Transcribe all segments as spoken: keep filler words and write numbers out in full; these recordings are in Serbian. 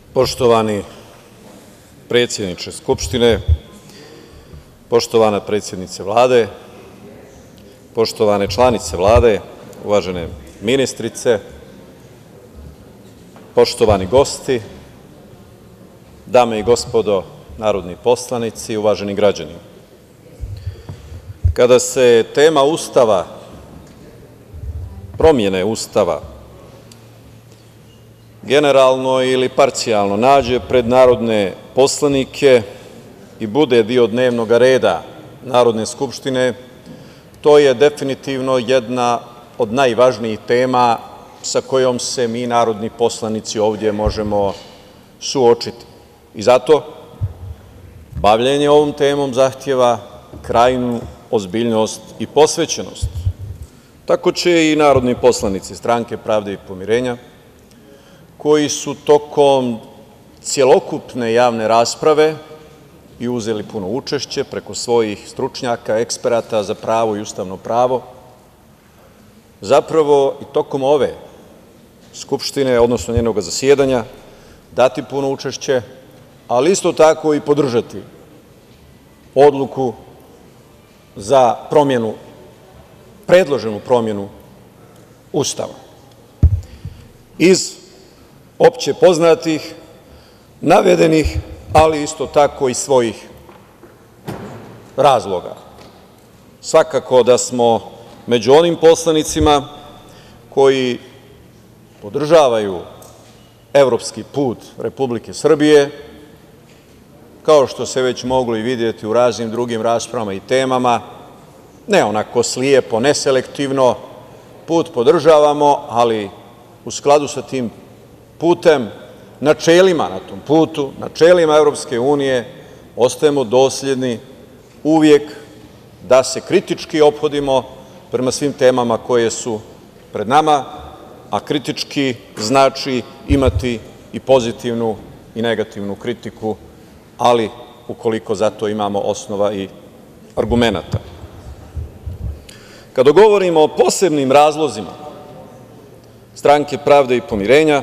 Poštovani predsedniče Skupštine, poštovana predsednice Vlade, poštovane članice Vlade, uvažene ministrice, poštovani gosti, dame i gospodo narodni poslanici, uvaženi građani, kada se tema Ustava, promene Ustava, generalno ili parcijalno nađe pred narodne poslanike i bude deo dnevnog reda Narodne skupštine, to je definitivno jedna od najvažnijih tema sa kojom se mi narodni poslanici ovde možemo suočiti. I zato bavljenje ovom temom zahteva krajnju ozbiljnost i posvećenost. Tako će i narodni poslanici Stranke pravde i pomirenja, koji su tokom celokupne javne rasprave i uzeli puno učešće preko svojih stručnjaka, eksperata za pravo i ustavno pravo, zapravo i tokom ove Skupštine, odnosno njenog zasedanja, dati puno učešće, ali isto tako i podržati odluku za promenu, predloženu promenu Ustava. Iz opšte poznatih, navedenih, ali isto tako i svojih razloga. Svakako da smo među onim poslanicima koji podržavaju evropski put Republike Srbije, kao što se već moglo i videti u raznim drugim raspravama i temama, ne onako slijepo, neselektivno, put podržavamo, ali u skladu sa tim putem, načelima na tom putu, načelima Evropske unije, ostajemo dosledni uvek da se kritički ophodimo prema svim temama koje su pred nama, a kritički znači imati i pozitivnu i negativnu kritiku, ali ukoliko za to imamo osnova i argumenata. Kada govorimo o posebnim razlozima Stranke pravde i pomirenja,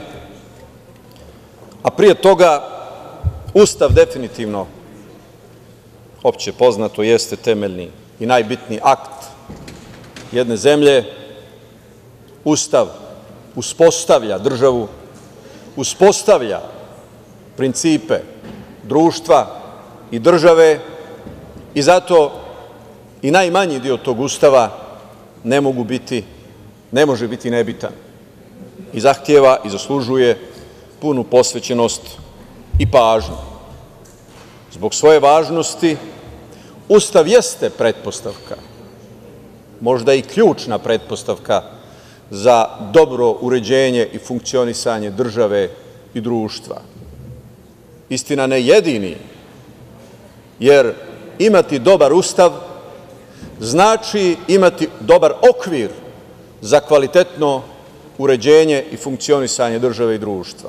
a pre toga Ustav definitivno, opšte poznato, jeste temeljni i najbitniji akt jedne zemlje. Ustav uspostavlja državu, uspostavlja principe društva i države i zato i najmanji deo tog Ustava ne mogu biti, ne može biti nebitan i zahteva i zaslužuje punu posvećenost i pažnju. Zbog svoje važnosti, Ustav jeste pretpostavka, možda i ključna pretpostavka za dobro uređenje i funkcionisanje države i društva. Istina, ne jedini, jer imati dobar Ustav znači imati dobar okvir za kvalitetno uređenje i funkcionisanje države i društva.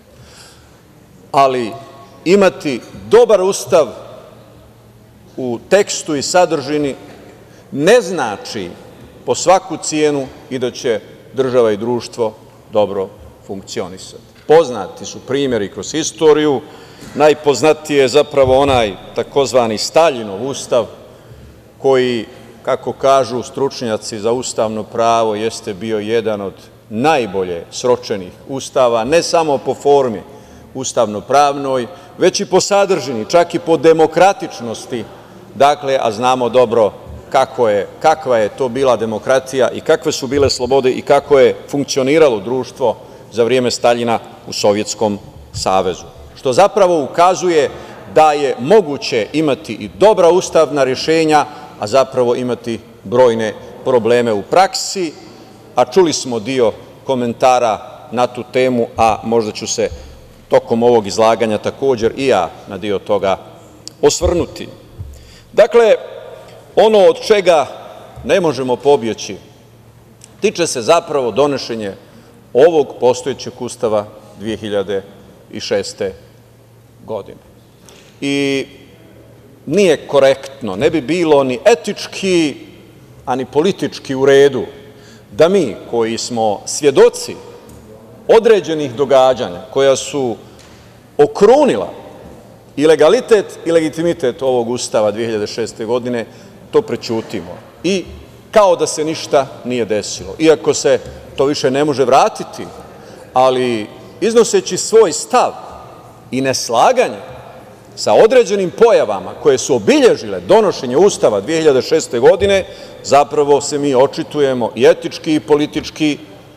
Ali imati dobar Ustav u tekstu i sadržini ne znači po svaku cenu i da će država i društvo dobro funkcionisati. Poznati su primeri kroz istoriju. Najpoznatiji je zapravo onaj takozvani Staljinov Ustav, koji, kako kažu stručnjaci za ustavno pravo, jeste bio jedan od najbolje sročenih ustava, ne samo po formi ustavno-pravnoj, već i po sadržini, čak i po demokratičnosti, dakle, a znamo dobro kako je, kakva je to bila demokratija i kakve su bile slobode i kako je funkcioniralo društvo za vreme Staljina u Sovjetskom savezu. Što zapravo ukazuje da je moguće imati i dobra ustavna rešenja, a zapravo imati brojne probleme u praksi, a čuli smo deo komentara na tu temu, a možda ću se tokom ovog izlaganja takođe i ja na deo toga osvrnuti. Dakle, ono od čega ne možemo pobeći tiče se zapravo donošenja ovog postojećeg Ustava dve hiljade šeste. godine. I nije korektno, ne bi bilo ni etički, a ni politički u redu da mi koji smo svedoci određenih događanja koja su okrunila i legalitet i legitimitet ovog Ustava dve hiljade šeste. godine, to prećutimo i kao da se ništa nije desilo. Iako se to više ne može vratiti, ali iznoseći svoj stav i neslaganje sa određenim pojavama koje su obilježile donošenje Ustava dve hiljade šeste. godine, zapravo se mi očitujemo i etički i politički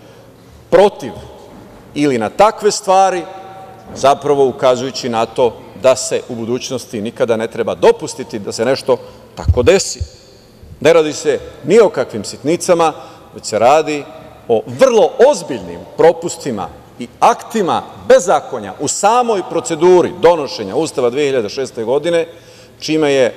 protiv ili na takve stvari, zapravo ukazujući na to da se u budućnosti nikada ne treba dopustiti da se nešto tako desi. Ne radi se ni o kakvim sitnicama, već se radi o vrlo ozbiljnim propustima i aktima bezakonja u samoj proceduri donošenja Ustava dve hiljade šeste. godine, čime je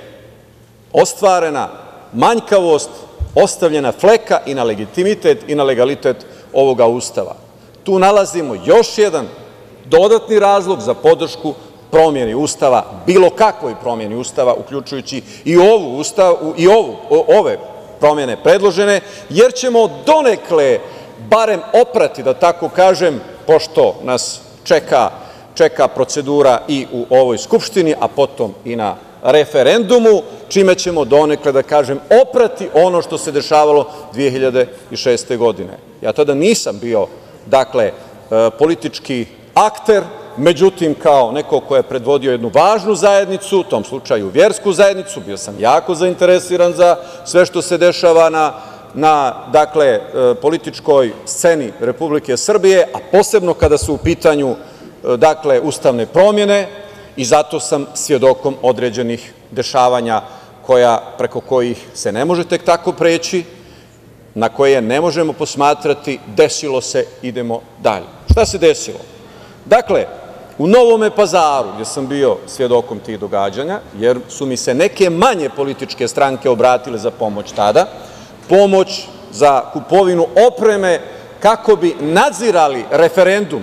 ostvarena manjkavost, ostavljena fleka i na legitimitet i na legalitet ovoga Ustava. Tu nalazimo još jedan dodatni razlog za podršku promeni Ustava, bilo kakvoj promeni Ustava, uključujući i ovu Ustavu i ovu, ove promene predložene, jer ćemo donekle barem oprati, da tako kažem, pošto nas čeka, čeka procedura i u ovoj Skupštini, a potom i na referendumu, čime ćemo donekle, da kažem, oprati ono što se dešavalo dve hiljade šeste. godine. Ja tada nisam bio, dakle, politički akter, međutim, kao neko ko je predvodio jednu važnu zajednicu, u tom slučaju versku zajednicu, bio sam jako zainteresovan za sve što se dešava na, na dakle, političkoj sceni Republike Srbije, a posebno kada su u pitanju, dakle, ustavne promene, i zato sam svedokom određenih dešavanja koja, preko kojih se ne može tek tako preći, na koje ne možemo posmatrati, desilo se, idemo dalje. Šta se desilo? Dakle, u Novom Pazaru, gde sam bio svedokom tih događanja, jer su mi se neke manje političke stranke obratile za pomoć tada, pomoć za kupovinu opreme kako bi nadzirali referendum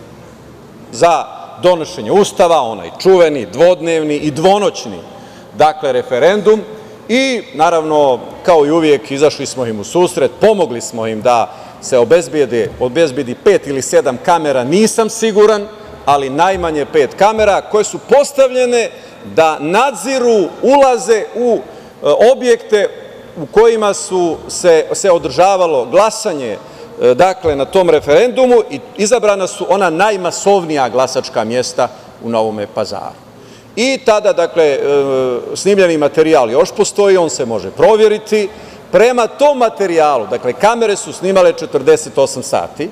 za donošenje Ustava, onaj čuveni, dvodnevni i dvonoćni, dakle, referendum. I naravno, kao i uvek, izašli smo im u susret, pomogli smo im da se obezbedi, obezbedi pet ili sedam kamera, nisam siguran, ali najmanje pet kamera koje su postavljene da nadziru ulaze u objekte u kojima su se, se održavalo glasanje, dakle, na tom referendumu, i izabrana su ona najmasovnija glasačka mesta u Novom Pazaru. I tada, dakle, snimljeni materijal još postoji, on se može proveriti. Prema tom materijalu, dakle, kamere su snimale četrdeset osam sati,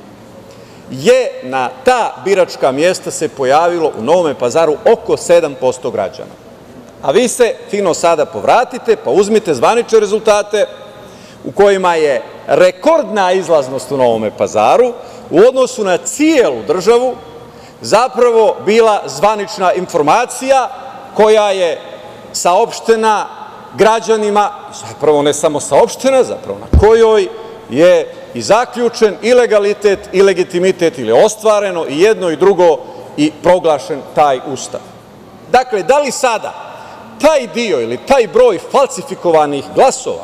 je na ta biračka mesta se pojavilo u Novom Pazaru oko sedam posto građana. A vi se fino sada povratite, pa uzmite zvanične rezultate u kojima je rekordna izlaznost u Novom Pazaru u odnosu na celu državu zapravo bila zvanična informacija koja je saopštena građanima, zapravo ne samo saopštena, zapravo na kojoj je i zaključen i legalitet i legitimitet, ili ostvareno i jedno i drugo i proglašen taj Ustav. Dakle, da li sada taj deo ili taj broj falsifikovanih glasova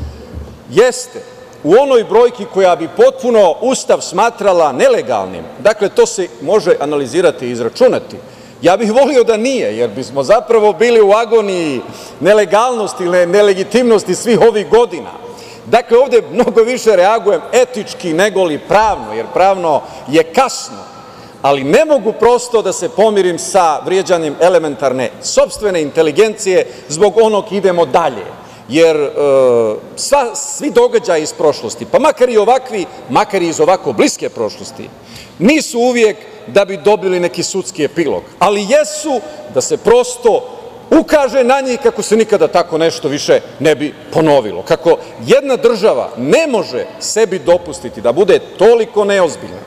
jeste u onoj brojki koja bi potpuno Ustav smatrala nelegalnim? Dakle, to se može analizirati i izračunati. Ja bih volio da nije, jer bismo zapravo bili u agoniji nelegalnosti ili nelegitimnosti svih ovih godina. Dakle, ovde mnogo više reagujem etički nego li pravno, jer pravno je kasno, ali ne mogu prosto da se pomirim sa vređanjem elementarne sopstvene inteligencije zbog onog idemo dalje. Jer sva, svi događaji iz prošlosti, pa makar i ovakvi, makar i iz ovako bliske prošlosti, nisu uvek da bi dobili neki sudski epilog, ali jesu da se prosto ukaže na njih kako se nikada tako nešto više ne bi ponovilo. Kako jedna država ne može sebi dopustiti da bude toliko neozbiljna,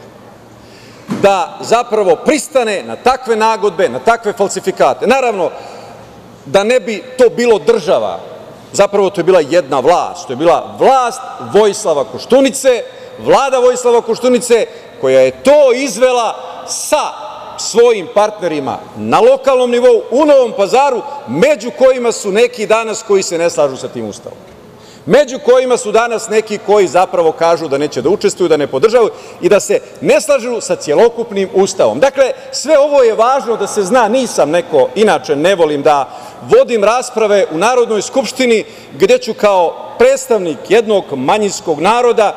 da zapravo pristane na takve nagodbe, na takve falsifikate. Naravno, da ne bi to bilo država, zapravo to je bila jedna vlast, to je bila vlast Vojislava Koštunice, vlada Vojislava Koštunice, koja je to izvela sa svojim partnerima na lokalnom nivou u Novom Pazaru, među kojima su neki danas koji se ne slažu sa tim Ustavom. među kojima su danas neki koji zapravo kažu da neće da učestvuju, da ne podržavaju i da se ne slažu sa celokupnim Ustavom. Dakle, sve ovo je važno da se zna. Nisam neko, inače ne volim da vodim rasprave u Narodnoj skupštini gde ću kao predstavnik jednog manjinskog naroda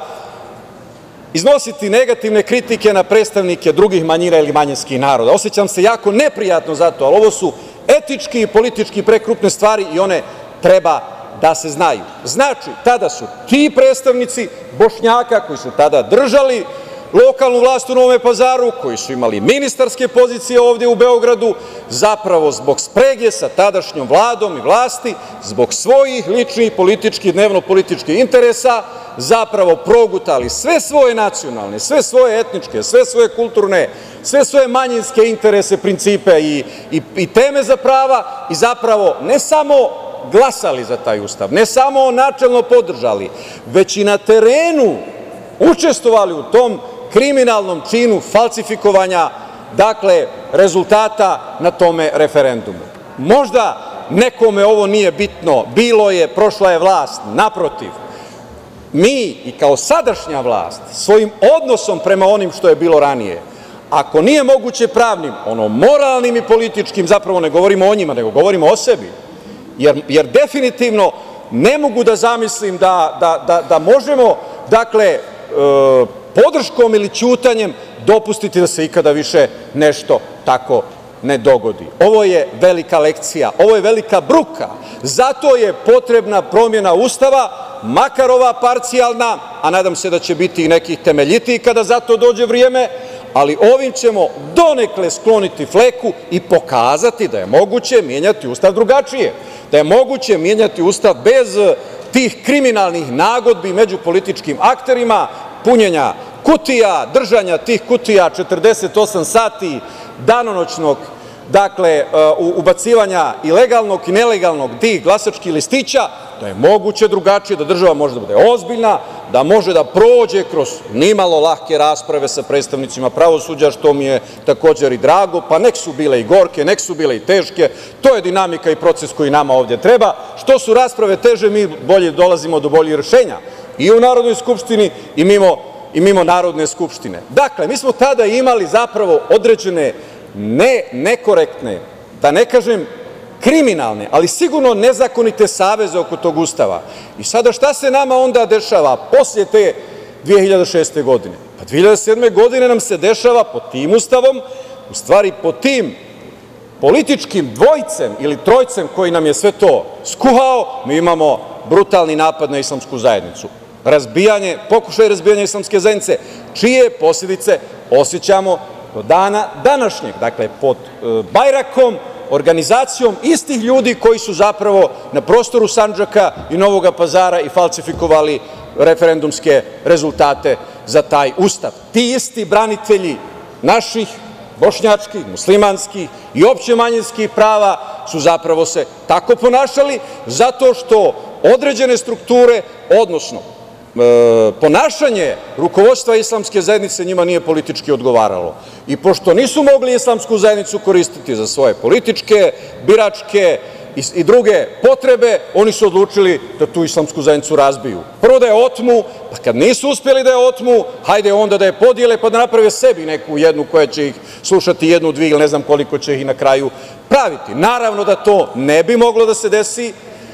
iznositi negativne kritike na predstavnike drugih manjina ili manjinskih naroda. Osećam se jako neprijatno za to, ali ovo su etički i politički prekrupne stvari i one treba da se znaju. Znači, tada su ti predstavnici Bošnjaka koji su tada držali lokalnu vlast u Novom Pazaru, koji su imali ministarske pozicije ovde u Beogradu, zapravo zbog sprege sa tadašnjom vladom i vlasti, zbog svojih ličnih političkih, dnevno-političkih interesa, zapravo progutali sve svoje nacionalne, sve svoje etničke, sve svoje kulturne, sve svoje manjinske interese, principe i, i, i teme za prava i zapravo ne samo glasali za taj Ustav, ne samo načelno podržali, već i na terenu učestvovali u tom kriminalnom činu falsifikovanja, dakle, rezultata na tome referendumu. Možda nekome ovo nije bitno, bilo je, prošla je vlast, naprotiv. Mi i kao sadašnja vlast svojim odnosom prema onim što je bilo ranije, ako nije moguće pravnim, ono moralnim i političkim, zapravo ne govorimo o njima, nego govorimo o sebi, jer, jer definitivno ne mogu da zamislim da, da, da, da možemo, dakle, e, podrškom ili ćutanjem dopustiti da se ikada više nešto tako ne dogodi. Ovo je velika lekcija, ovo je velika bruka. Zato je potrebna promena Ustava, makar ova parcijalna, a nadam se da će biti i nekih temeljitijih kada za to dođe vreme, ali ovim ćemo donekle skloniti fleku i pokazati da je moguće menjati Ustav drugačije, da je moguće menjati Ustav bez tih kriminalnih nagodbi među političkim akterima, punjenja kutija, držanja tih kutija četrdeset osam sati danonoćnog, dakle, ubacivanja ilegalnog i nelegalnog tih glasačkih listića, da je moguće drugačije, da država može da bude ozbiljna, da može da prođe kroz nimalo lahke rasprave sa predstavnicima pravosuđa, što mi je takođe i drago, pa nek su bile i gorke, nek su bile i teške, to je dinamika i proces koji nama ovde treba. Što su rasprave teže, mi bolje dolazimo do boljih rešenja i u Narodnoj skupštini i mimo, i mimo Narodne skupštine. Dakle, mi smo tada imali zapravo određene ne nekorektne, da ne kažem kriminalne, ali sigurno nezakonite saveze oko tog Ustava. I sada šta se nama onda dešava posle te dve hiljade šeste. godine? Pa dve hiljade sedme. godine nam se dešava pod tim Ustavom, u stvari pod tim političkim dvojcem ili trojcem koji nam je sve to skuvao, mi imamo brutalni napad na islamsku zajednicu. Razbijanje, pokušaj razbijanja islamske zajednice, čije posledice osećamo do dana današnjeg. Dakle, pod e, bajrakom, organizacijom istih ljudi koji su zapravo na prostoru Sandžaka i Novog Pazara i falsifikovali referendumske rezultate za taj Ustav. Ti isti branitelji naših bošnjačkih, muslimanskih i opšte manjinskih prava su zapravo se tako ponašali zato što određene strukture, odnosno e, ponašanje rukovodstva islamske zajednice njima nije politički odgovaralo. I pošto nisu mogli islamsku zajednicu koristiti za svoje političke, biračke i, i druge potrebe, oni su odlučili da tu islamsku zajednicu razbiju. Prvo da je otmu, pa kad nisu uspeli da je otmu, hajde onda da je podijele pa da naprave sebi neku jednu koja će ih slušati, jednu, dvije ili ne znam koliko će ih na kraju praviti. Naravno da to ne bi moglo da se desi,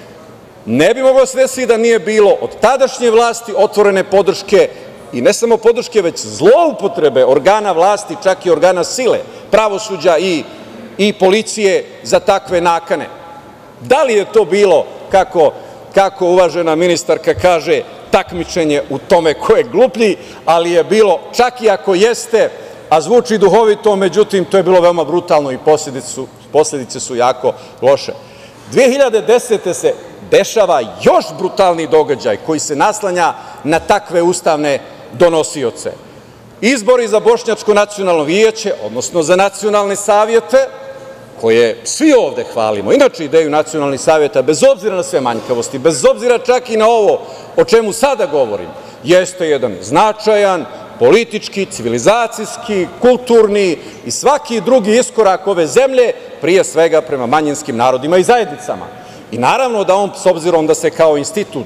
ne bi moglo da se desi da nije bilo od tadašnje vlasti otvorene podrške i ne samo podrške, već zloupotrebe organa vlasti, čak i organa sile, pravosuđa i, i policije za takve nakane. Da li je to bilo, kako, kako uvažena ministarka kaže, takmičenje u tome ko je gluplji, ali je bilo, čak i ako jeste, a zvuči duhovito, međutim, to je bilo veoma brutalno i posledice su, posledice su jako loše. dve hiljade desete. se dešava još brutalni događaj koji se naslanja na takve ustavne donosioce. Izbori za Bošnjačko nacionalno vijeće, odnosno za nacionalne savete, koje svi ovde hvalimo. Inače, ideju nacionalnih saveta, bez obzira na sve manjkavosti, bez obzira čak i na ovo o čemu sada govorim, jeste jedan značajan politički, civilizacijski, kulturni i svaki drugi iskorak ove zemlje, pre svega prema manjinskim narodima i zajednicama. I naravno da on, s obzirom da se kao institut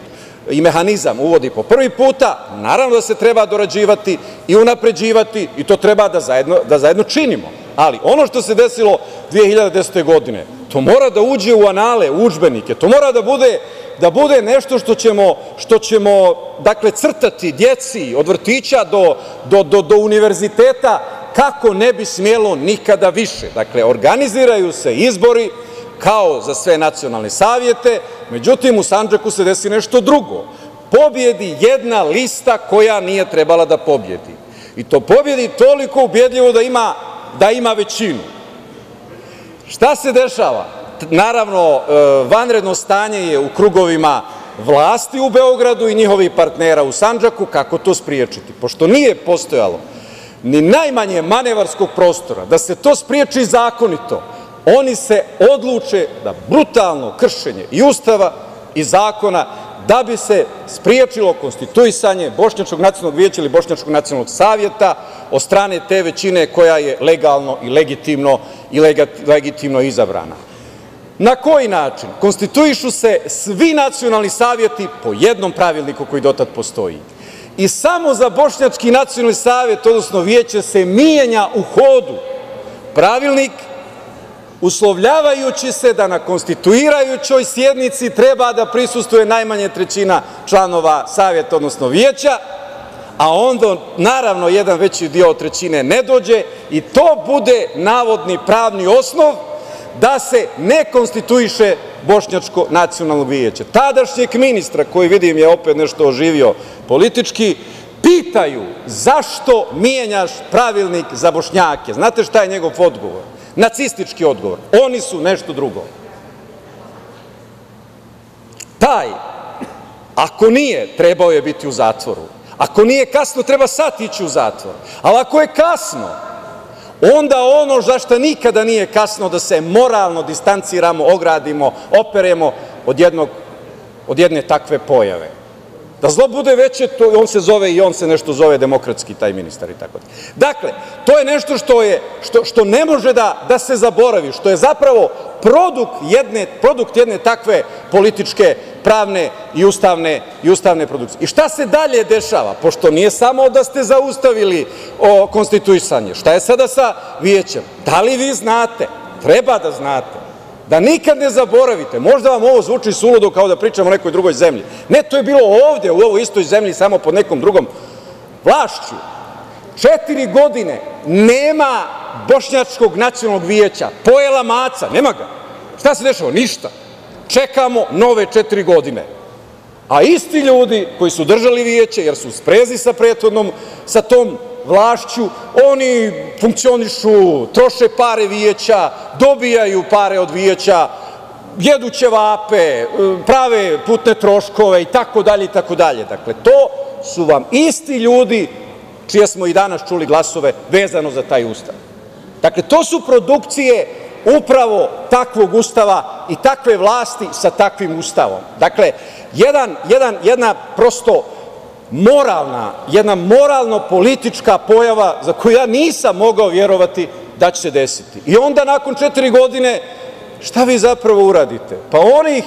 i mehanizam uvodi po prvi put, naravno da se treba dorađivati i unapređivati i to treba da zajedno, da zajedno činimo. Ali ono što se desilo dve hiljade desete. godine, to mora da uđe u anale, u udžbenike, to mora da bude, da bude nešto što ćemo, što ćemo dakle, crtati djeci od vrtića do, do, do, do univerziteta kako ne bi smjelo nikada više. Dakle, organizuju se izbori kao za sve nacionalne savete, međutim u Sandžaku se desi nešto drugo. Pobjedi jedna lista koja nije trebala da pobjedi. I to pobjedi toliko ubedljivo da ima, da ima većinu. Šta se dešava? Naravno, vanredno stanje je u krugovima vlasti u Beogradu i njihovih partnera u Sandžaku. Kako to sprečiti? Pošto nije postojalo ni najmanje manevarskog prostora da se to spreči zakonito, oni se odluče da brutalno kršenje i Ustava i zakona, da bi se sprečilo konstituisanje Bošnjačkog nacionalnog veća ili Bošnjačkog nacionalnog saveta od strane te većine koja je legalno i legitimno i legitimno izabrana. Na koji način? Konstituišu se svi nacionalni saveti po jednom pravilniku koji do tada postoji. I samo za Bošnjački nacionalni savet, odnosno veće, se menja u hodu pravilnik, uslovljavajući se da na konstituirajućoj sednici treba da prisustvuje najmanje trećina članova saveta, odnosno veća, a onda naravno jedan veći deo trećine ne dođe i to bude navodni pravni osnov da se ne konstituiše Bošnjačko nacionalno veće. Tadašnjeg ministra, koji vidim je opet nešto oživio politički, pitaju zašto menjaš pravilnik za Bošnjake. Znate šta je njegov odgovor? Nacistički odgovor. Oni su nešto drugo. Taj, ako nije, trebao je biti u zatvoru. Ako nije kasno, treba sad ići u zatvor. Ali ako je kasno, onda ono za šta nikada nije kasno, da se moralno distanciramo, ogradimo, operemo od, jednog, od jedne takve pojave. Da zlo bude veće, to, on se zove i on se nešto zove demokratski, taj ministar i tako dalje. Dakle, to je nešto što, je, što, što ne može da, da se zaboravi, što je zapravo produkt jedne, produkt jedne takve političke, pravne i ustavne, i ustavne produkcije. I šta se dalje dešava? Pošto nije samo da ste zaustavili o, konstituisanje, šta je sada sa većem? Da li vi znate? Treba da znate. Da nikad ne zaboravite, možda vam ovo zvuči suludo kao da pričamo o nekoj drugoj zemlji. Ne, to je bilo ovde, u ovoj istoj zemlji, samo pod nekom drugom vlašću. Četiri godine nema Bošnjačkog nacionalnog veća, pojela maca, nema ga. Šta se dešava? Ništa. Čekamo nove četiri godine. A isti ljudi koji su držali veće, jer su u sprezi sa prethodnom, sa tom vlašću, oni funkcionišu, troše pare veća, dobijaju pare od veća, jedu ćevape, prave putne troškove i tako dalje i tako dalje. Dakle, to su vam isti ljudi čije smo i danas čuli glasove vezano za taj ustav. Dakle, to su produkcije upravo takvog ustava i takve vlasti sa takvim ustavom. Dakle, jedan, jedan, jedna prosto moralna, jedna moralno-politička pojava za koju ja nisam mogao verovati da će se desiti. I onda nakon četiri godine, šta vi zapravo uradite? Pa onih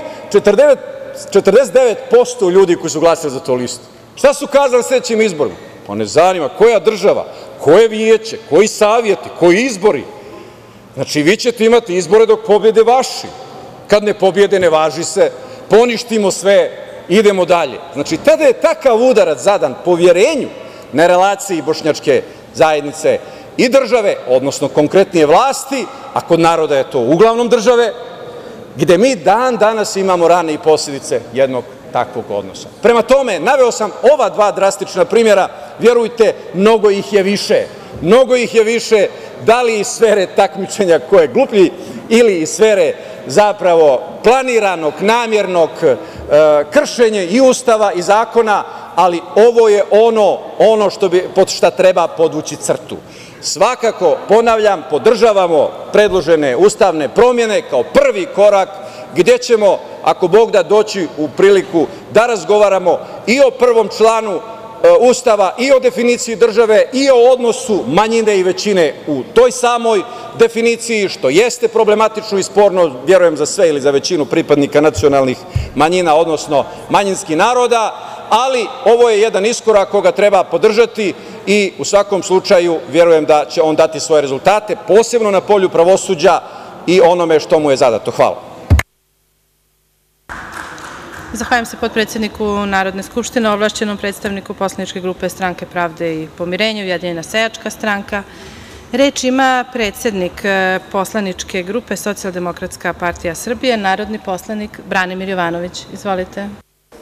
četrdeset devet posto ljudi koji su glasali za tu listu, šta su kazali na sledećim izborima? Pa ne zanima koja država, koje veće, koji savjeti, koji izbori. Znači, vi ćete imati izbore dok pobjede vaši. Kad ne pobjede, ne važi se, poništimo sve, idemo dalje. Znači, tada je takav udarac zadan poverenju na relaciji bošnjačke zajednice i države, odnosno konkretnije vlasti, a kod naroda je to uglavnom države, gde mi dan danas imamo rane i posledice jednog takvog odnosa. Prema tome, naveo sam ova dva drastična primjera, verujte, mnogo ih je više. Mnogo ih je više, da li iz sfere takmičenja ko je gluplji ili iz sfere zapravo planiranog, namernog e, kršenja i ustava i zakona, ali ovo je ono, ono što bi, pod šta treba podvući crtu. Svakako, ponavljam, podržavamo predložene ustavne promjene kao prvi korak gde ćemo, ako Bog da, doći u priliku da razgovaramo i o prvom članu Ustava i o definiciji države i o odnosu manjine i većine u toj samoj definiciji, što jeste problematično i sporno, verujem za sve ili za većinu pripadnika nacionalnih manjina, odnosno manjinskih naroda, ali ovo je jedan iskorak koga treba podržati i u svakom slučaju verujem da će on dati svoje rezultate, posebno na polju pravosuđa i onome što mu je zadato. Hvala. Zahvaljujem se potpredsedniku Narodne skupštine, ovlašćenom predstavniku poslaničke grupe Stranke pravde i pomirenja, Ujedinjena seljačka stranka. Reč ima predsednik poslaničke grupe Socijaldemokratska partija Srbije, narodni poslanik Branimir Jovanović. Izvolite.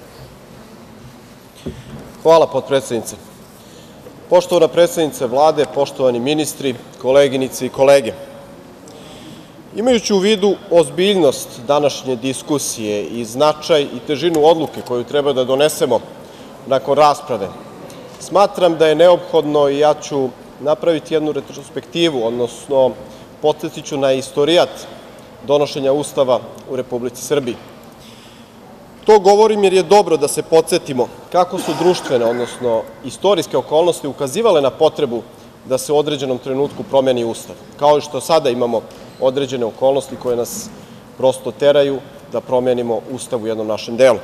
Hvala, potpredsednice. Poštovana predsednice Vlade, poštovani ministri, koleginice i kolege, imajući u vidu ozbiljnost današnje diskusije i značaj i težinu odluke koju treba da donesemo nakon rasprave, smatram da je neophodno i ja ću napraviti jednu retrospektivu, odnosno podsetiću na istorijat donošenja Ustava u Republici Srbiji. To govorim jer je dobro da se podsetimo kako su društvene, odnosno istorijske okolnosti ukazivale na potrebu da se u određenom trenutku promeni Ustav, kao i što sada imamo određene okolnosti koje nas prosto teraju da promenimo Ustav u jednom našem delu.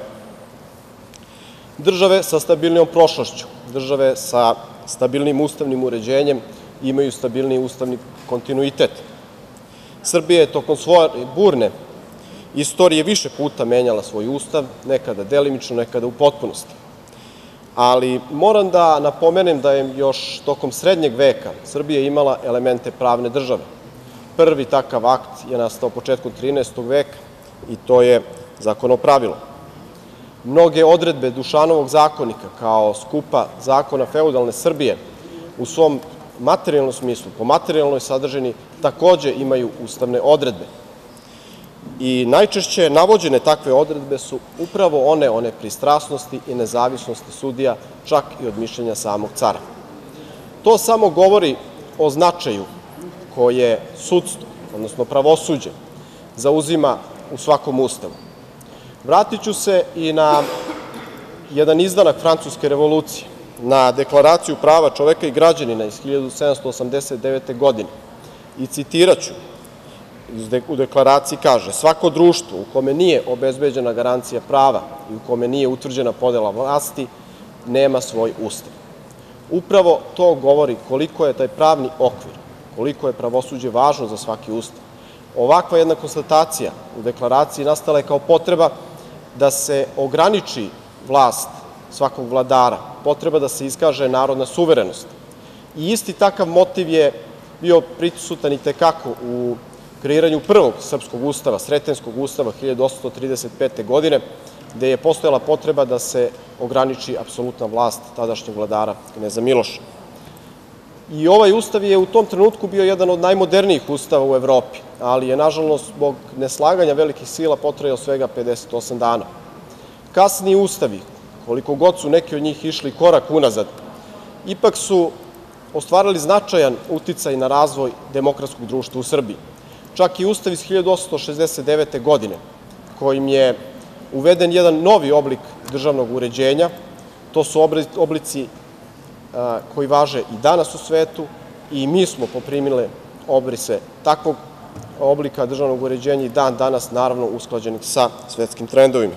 Države sa stabilnijom prošlošću, države sa stabilnim ustavnim uređenjem imaju stabilniji ustavni kontinuitet. Srbija je tokom svoje burne istorije više puta menjala svoj Ustav, nekada delimično, nekada u potpunosti. Ali moram da napomenem da je još tokom srednjeg veka Srbija imala elemente pravne države. Prvi takav akt je nastao početkom trinaestog veka i to je Zakonopravilo. Mnoge odredbe Dušanovog zakonika, kao skupa zakona feudalne Srbije, u svom materijalnom smislu, po materijalnoj sadržini, takođe imaju ustavne odredbe. I najčešće navođene takve odredbe su upravo one, one pristrasnosti i nezavisnosti sudija, čak i od mišljenja samog cara. To samo govori o značaju koje sudstvo, odnosno pravosuđe, zauzima u svakom ustavu. Vratiću se i na jedan izdanak Francuske revolucije, na Deklaraciju prava čoveka i građanina iz hiljadu sedamsto osamdeset devete. godine i citiraću. U deklaraciji kaže: svako društvo u kome nije obezbeđena garancija prava i u kome nije utvrđena podela vlasti nema svoj ustav. Upravo to govori koliko je taj pravni okvir, koliko je pravosuđe važno za svaki ustav. Ovakva jedna konstatacija u deklaraciji nastala je kao potreba da se ograniči vlast svakog vladara, potreba da se iskaže narodna suverenost. I isti takav motiv je bio prisutan i te kako u kreiranju prvog srpskog ustava, Sretenjskog ustava hiljadu osamsto trideset pete. godine, gde je postojala potreba da se ograniči apsolutna vlast tadašnjeg vladara kneza Miloša. I ovaj ustav je u tom trenutku bio jedan od najmodernijih ustava u Evropi, ali je, nažalost, zbog neslaganja velikih sila potrajao svega pedeset osam dana. Kasniji ustavi, koliko god su neki od njih išli korak unazad, ipak su ostvarili značajan uticaj na razvoj demokratskog društva u Srbiji. Čak i ustav iz hiljadu osamsto šezdeset devete. godine, kojim je uveden jedan novi oblik državnog uređenja, to su oblici koji važe i danas u svetu i mi smo poprimili obrise takvog oblika državnog uređenja i dan danas, naravno, usklađenih sa svetskim trendovima.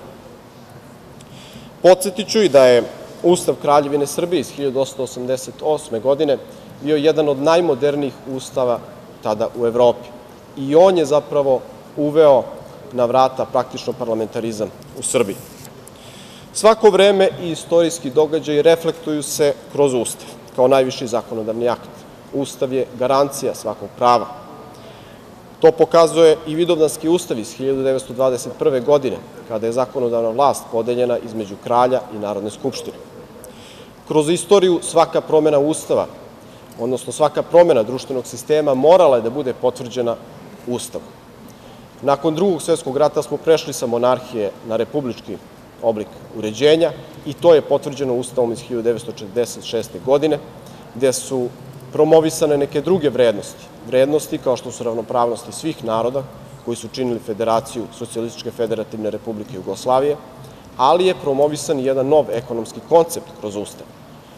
Podsetiću i da je Ustav Kraljevine Srbije iz hiljadu osamsto osamdeset osme. godine bio jedan od najmodernijih ustava tada u Evropi. I on je zapravo uveo na vrata praktično parlamentarizam u Srbiji. Svako vreme i istorijski događaji reflektuju se kroz Ustav, kao najviši zakonodavni akt. Ustav je garancija svakog prava. To pokazuje i Vidovdanski ustav iz hiljadu devetsto dvadeset prve. godine, kada je zakonodavna vlast podeljena između kralja i Narodne skupštine. Kroz istoriju svaka promena Ustava, odnosno svaka promena društvenog sistema morala je da bude potvrđena Ustavom. Nakon Drugog svetskog rata smo prešli sa monarhije na republički oblik uređenja i to je potvrđeno Ustavom iz hiljadu devetsto četrdeset šeste. godine, gde su promovisane neke druge vrednosti. Vrednosti kao što su ravnopravnosti svih naroda koji su činili Federaciju Socijalističke Federativne Republike Jugoslavije, ali je promovisan jedan nov ekonomski koncept kroz Ustav.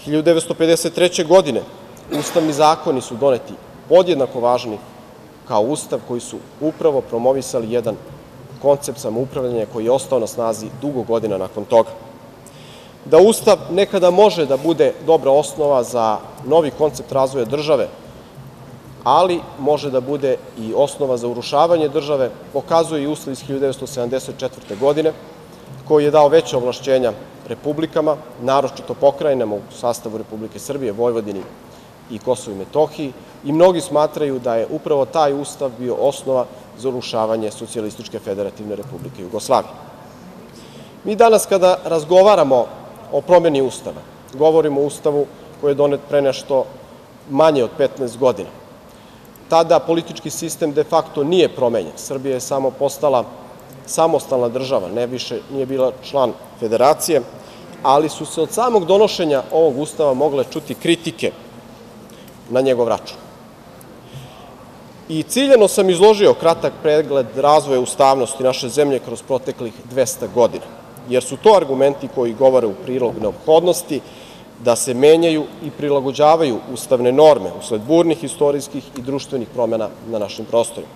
hiljadu devetsto pedeset treće. godine ustavni zakoni su doneti podjednako važni kao Ustav, koji su upravo promovisali jedan koncept samoupravljanja koji je ostao na snazi dugo godina nakon toga. Da Ustav nekada može da bude dobra osnova za novi koncept razvoja države, ali može da bude i osnova za urušavanje države, pokazuje i Ustav iz hiljadu devetsto sedamdeset četvrte. godine, koji je dao veća ovlašćenja republikama, naročito pokrajinama u sastavu Republike Srbije, Vojvodini i Kosovu i Metohiji, i mnogi smatraju da je upravo taj Ustav bio osnova za urušavanje Socijalističke Federativne Republike Jugoslavije. Mi danas kada razgovaramo o promeni Ustava, govorimo o Ustavu koji je donet pre nešto manje od petnaest godina. Tada politički sistem de facto nije promenjen. Srbija je samo postala samostalna država, ne više nije bila član federacije, ali su se od samog donošenja ovog Ustava mogle čuti kritike na njegov račun. I ciljano sam izložio kratak pregled razvoja ustavnosti naše zemlje kroz proteklih dvesta godina, jer su to argumenti koji govore u prilog neophodnosti da se menjaju i prilagođavaju ustavne norme usled burnih istorijskih i društvenih promena na našim prostorima.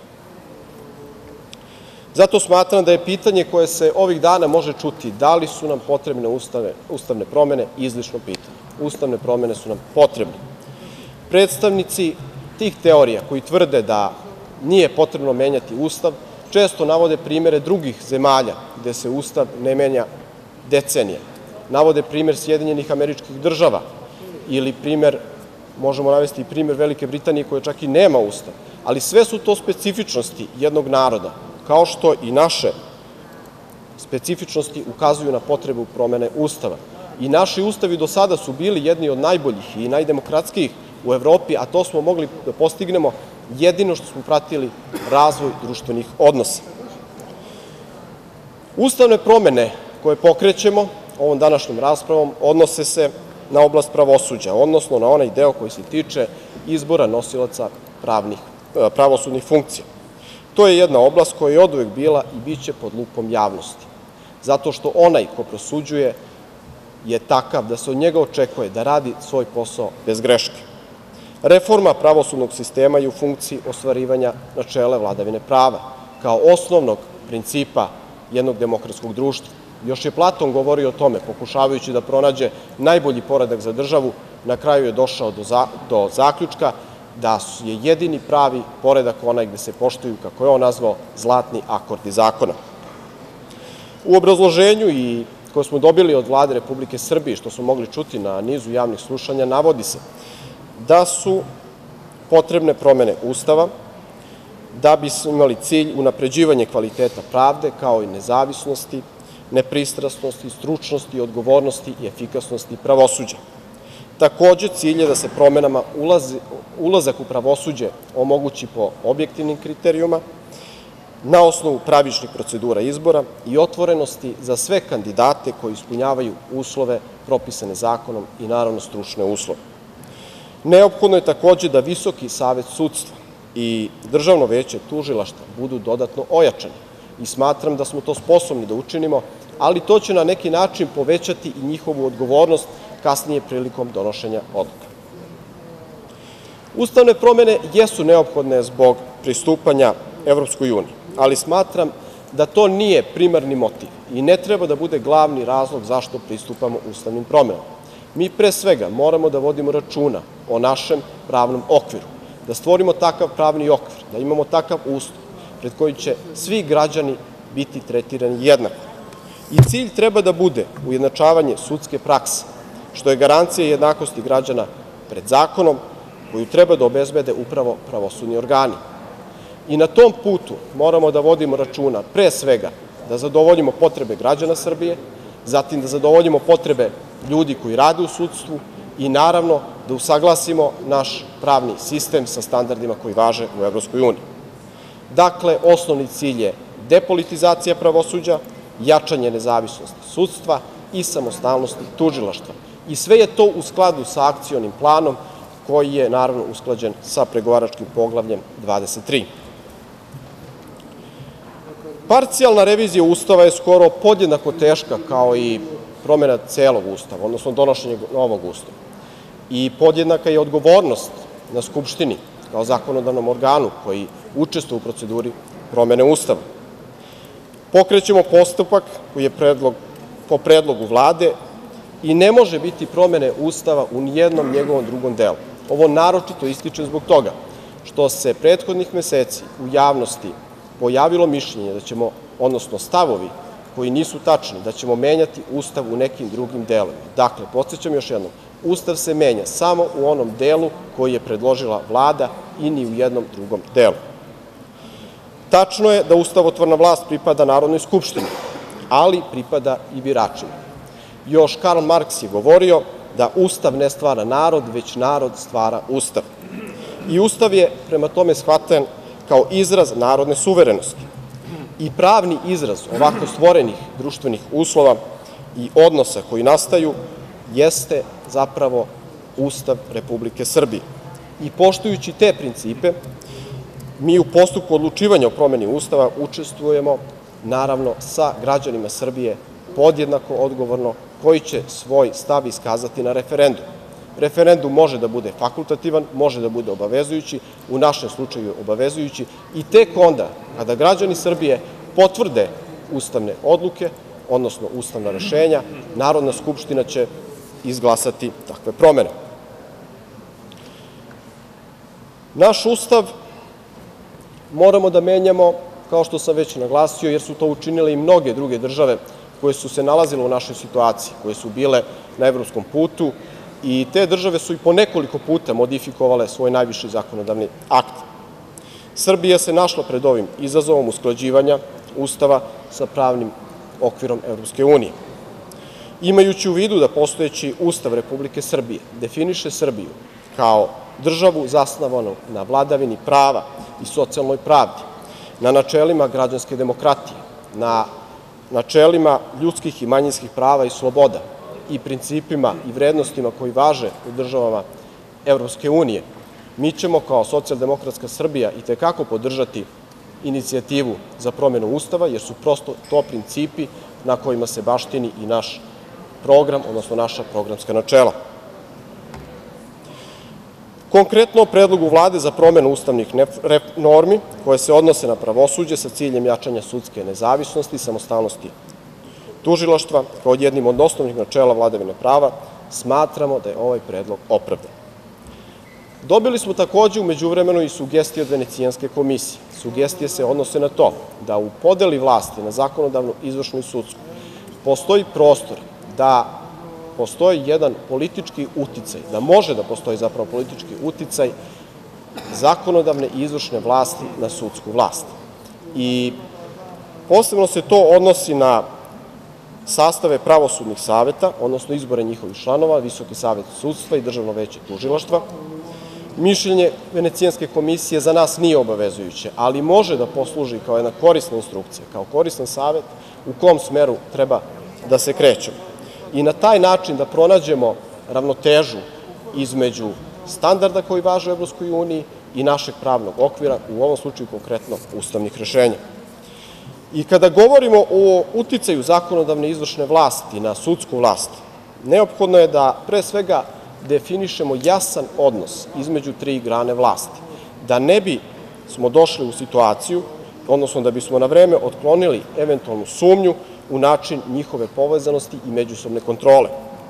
Zato smatram da je pitanje koje se ovih dana može čuti da li su nam potrebne ustavne promene izlišno pitanje. Ustavne promene su nam potrebne. Predstavnici tih teorija koji tvrde da nije potrebno menjati Ustav često navode primere drugih zemalja gde se Ustav ne menja decenije. Navode primer Sjedinjenih Američkih Država ili primer, možemo navesti i primer Velike Britanije koja čak i nema Ustav, ali sve su to specifičnosti jednog naroda, kao što i naše specifičnosti ukazuju na potrebu promene Ustava. I naši ustavi do sada su bili jedni od najboljih i najdemokratskijih u Evropi, a to smo mogli da postignemo jedino što smo pratili razvoj društvenih odnosa. Ustavne promene koje pokrećemo ovom današnjom raspravom odnose se na oblast pravosuđa, odnosno na onaj deo koji se tiče izbora nosilaca pravosudnih funkcija. To je jedna oblast koja je oduvek bila i biće pod lupom javnosti, zato što onaj ko prosuđuje je takav da se od njega očekuje da radi svoj posao bez greške. Reforma pravosudnog sistema je u funkciji ostvarivanja načela vladavine prava, kao osnovnog principa jednog demokratskog društva. Još je Platon govorio o tome, pokušavajući da pronađe najbolji poredak za državu, na kraju je došao do zaključka da je jedini pravi poredak onaj gde se poštuju, kako je on nazvao, zlatni akordi zakona. U obrazloženju i koje smo dobili od Vlade Republike Srbije, što smo mogli čuti na nizu javnih slušanja, navodi se da su potrebne promene Ustava da bi imali cilj unapređivanje kvaliteta pravde, kao i nezavisnosti, nepristrasnosti, stručnosti, odgovornosti i efikasnosti pravosuđa. Takođe, cilj je da se promenama ulazak u pravosuđe omogući po objektivnim kriterijuma, na osnovu pravičnih procedura izbora i otvorenosti za sve kandidate koji ispunjavaju uslove propisane zakonom i naravno stručne uslove. Neophodno je takođe da Visoki savet sudstva i Državno veće tužilaštva budu dodatno ojačani i smatram da smo to sposobni da učinimo, ali to će na neki način povećati i njihovu odgovornost kasnije prilikom donošenja odluka. Ustavne promene jesu neophodne zbog pristupanja Evropskoj uniji, ali smatram da to nije primarni motiv i ne treba da bude glavni razlog zašto pristupamo ustavnim promenama. Mi pre svega moramo da vodimo računa o našem pravnom okviru, da stvorimo takav pravni okvir, da imamo takav ustav pred koji će svi građani biti tretirani jednako. I cilj treba da bude ujednačavanje sudske prakse, što je garancija jednakosti građana pred zakonom koju treba da obezbede upravo pravosudni organi. I na tom putu moramo da vodimo računa pre svega da zadovoljimo potrebe građana Srbije, zatim da zadovoljimo potrebe ljudi koji rade u sudstvu i naravno da usaglasimo naš pravni sistem sa standardima koji važe u Evropskoj uniji. Dakle, osnovni cilj je depolitizacija pravosuđa, jačanje nezavisnosti sudstva i samostalnosti tužilaštva. I sve je to u skladu sa akcionim planom koji je naravno usklađen sa pregovaračkim poglavljem dvadeset tri. Parcijalna revizija Ustava je skoro podjednako teška kao i promena celog Ustava, odnosno donošenje novog Ustava. i podjednaka je odgovornost na Skupštini kao zakonodavnom organu koji učestvuje u proceduri promene Ustava. Pokrećemo postupak koji je po predlogu Vlade i ne može biti promene Ustava u nijednom njegovom drugom delu. Ovo naročito ističem zbog toga što se prethodnih meseci u javnosti pojavilo mišljenje da ćemo, odnosno stavovi koji nisu tačni, da ćemo menjati Ustav u nekim drugim delovima. Dakle, podsećam još jednom, Ustav se menja samo u onom delu koji je predložila Vlada i ni u jednom drugom delu. Tačno je da ustavotvorna vlast pripada Narodnoj skupštini, ali pripada i biračima. Još Karl Marks je govorio da Ustav ne stvara narod, već narod stvara Ustav. I Ustav je prema tome shvatan kao izraz narodne suverenosti. I pravni izraz ovako stvorenih društvenih uslova i odnosa koji nastaju jeste zapravo Ustav Republike Srbije. I poštujući te principe, mi u postupku odlučivanja o promeni Ustava učestvujemo, naravno, sa građanima Srbije podjednako odgovorno, koji će svoj stav iskazati na referendum. Referendum može da bude fakultativan, može da bude obavezujući, u našem slučaju obavezujući, i tek onda kada građani Srbije potvrde ustavne odluke, odnosno ustavna rešenja, Narodna skupština će izglasati takve promene. Naš Ustav moramo da menjamo, kao što sam već naglasio, jer su to učinile i mnoge druge države koje su se nalazile u našoj situaciji, koje su bile na evropskom putu, i te države su i po nekoliko puta modifikovale svoj najviši zakonodavni akt. Srbija se našla pred ovim izazovom usklađivanja Ustava sa pravnim okvirom Evropske unije. Imajući u vidu da postojeći Ustav Republike Srbije definiše Srbiju kao državu zasnovanu na vladavini prava i socijalnoj pravdi, na načelima građanske demokratije, na načelima ljudskih i manjinskih prava i sloboda i principima i vrednostima koji važe u državama Evropske unije, mi ćemo kao Socijaldemokratska Srbija i te kako podržati inicijativu za promenu Ustava, jer su prosto to principi na kojima se baštini i naš program, odnosno naša programska načela. Konkretno, o predlogu Vlade za promenu ustavnih normi koje se odnose na pravosuđe sa ciljem jačanja sudske nezavisnosti i samostalnosti tužilaštva, kao jednim od osnovnih načela vladavine prava, smatramo da je ovaj predlog opravdan. Dobili smo takođe u međuvremenu i sugestije od Venecijanske komisije. Sugestije se odnose na to da u podeli vlasti na zakonodavnu, izvršnu i sudsku postoji prostor da postoji jedan politički uticaj, da može da postoji zapravo politički uticaj zakonodavne i izvršne vlasti na sudsku vlast. I posebno se to odnosi na sastave pravosudnih saveta, odnosno izbore njihovih članova, Visoki savet sudstva i Državno veće tužilaštva. Mišljenje Venecijanske komisije za nas nije obavezujuće, ali može da posluži kao jedna korisna instrukcija, kao koristan savet u kom smeru treba da se krećemo. I na taj način da pronađemo ravnotežu između standarda koji važe u Evropskoj uniji i našeg pravnog okvira, u ovom slučaju konkretno ustavnih rešenja. I kada govorimo o uticaju zakonodavne i izvršne vlasti na sudsku vlast, neophodno je da pre svega definišemo jasan odnos između tri grane vlasti, da ne bi smo došli u situaciju, odnosno da bismo na vreme otklonili eventualnu sumnju u način njihove povezanosti i međusobne kontrole.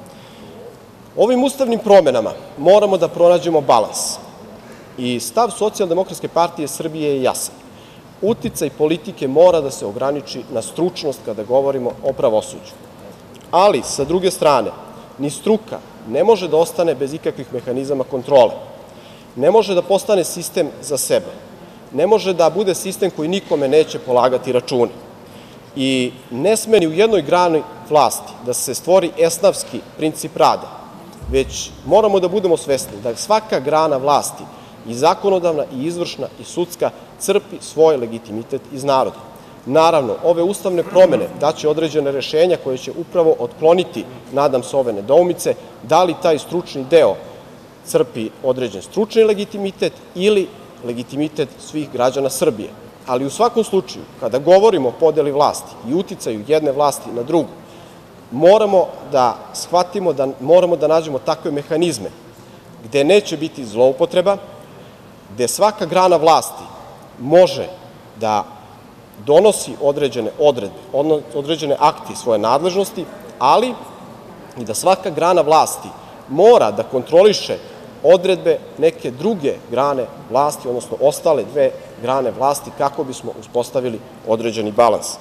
Ovim ustavnim promenama moramo da pronađemo balans i stav Socijaldemokratske partije Srbije je jasan. Uticaj politike mora da se ograniči na stručnost kada govorimo o pravosuđu. Ali, sa druge strane, ni struka ne može da ostane bez ikakvih mehanizama kontrole. Ne može da postane sistem za sebe. Ne može da bude sistem koji nikome neće polagati račune. I ne sme ni u jednoj grani vlasti da se stvori esnafski princip rada, već moramo da budemo svesni da svaka grana vlasti, i zakonodavna, i izvršna, i sudska, crpi svoj legitimitet iz naroda. Naravno, ove ustavne promene daće određene rešenja koje će upravo otkloniti, nadam se, ove nedoumice, da li taj stručni deo crpi određen stručni legitimitet ili legitimitet svih građana Srbije. Ali u svakom slučaju, kada govorimo o podeli vlasti i uticaju jedne vlasti na drugu, moramo da shvatimo da moramo da nađemo takve mehanizme gde neće biti zloupotreba, gde svaka grana vlasti može da donosi određene odredbe, određene akte iz svoje nadležnosti, ali i da svaka grana vlasti mora da kontroliše odredbe neke druge grane vlasti, odnosno ostale dve grane vlasti, kako bismo uspostavili određeni balans.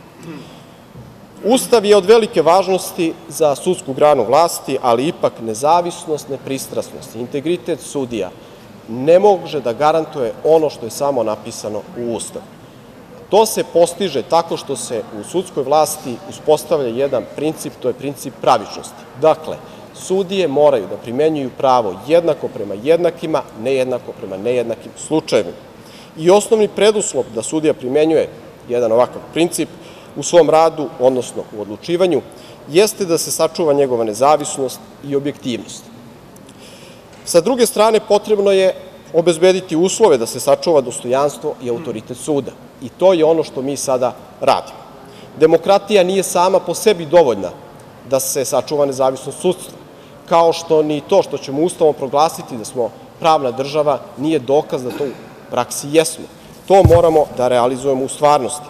Ustav je od velike važnosti za sudsku granu vlasti, ali ipak nezavisnost, nepristrasnost, integritet sudija ne može da garantuje ono što je samo napisano u Ustavu. To se postiže tako što se u sudskoj vlasti uspostavlja jedan princip, to je princip pravičnosti. Dakle, sudije moraju da primenjuju pravo jednako prema jednakima, nejednako prema nejednakim slučajevima. I osnovni preduslov da sudija primenjuje jedan ovakav princip u svom radu, odnosno u odlučivanju, jeste da se sačuva njegova nezavisnost i objektivnost. Sa druge strane, potrebno je obezbediti uslove da se sačuva dostojanstvo i autoritet suda. I to je ono što mi sada radimo. Demokratija nije sama po sebi dovoljna da se sačuva nezavisnost sudstva, kao što ni to što ćemo Ustavom proglasiti da smo pravna država nije dokaz da to u praksi jesmo. To moramo da realizujemo u stvarnosti.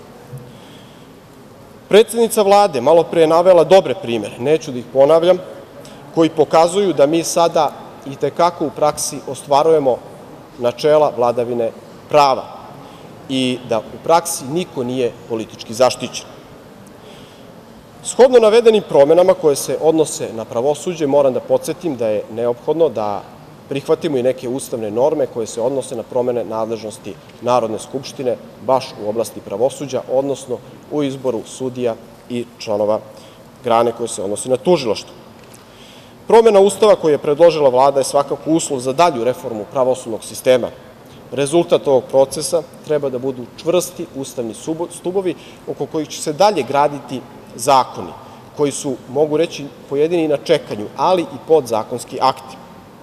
Predsednica Vlade malopre je navela dobre primere, neću da ih ponavljam, koji pokazuju da mi sada i te kako u praksi ostvarujemo načela vladavine prava i da u praksi niko nije politički zaštićen. Shodno navedenim promenama koje se odnose na pravosuđe, moram da podsetim da je neophodno da prihvatimo i neke ustavne norme koje se odnose na promene nadležnosti Narodne skupštine baš u oblasti pravosuđa, odnosno u izboru sudija i članova grane koje se odnose na tužilaštvo. Promena Ustava koju je predložila Vlada je svakako uslov za dalju reformu pravosudnog sistema. Rezultat ovog procesa treba da budu čvrsti ustavni stubovi oko kojih će se dalje graditi zakoni koji su, mogu reći, pojedini na čekanju, ali i podzakonski akti.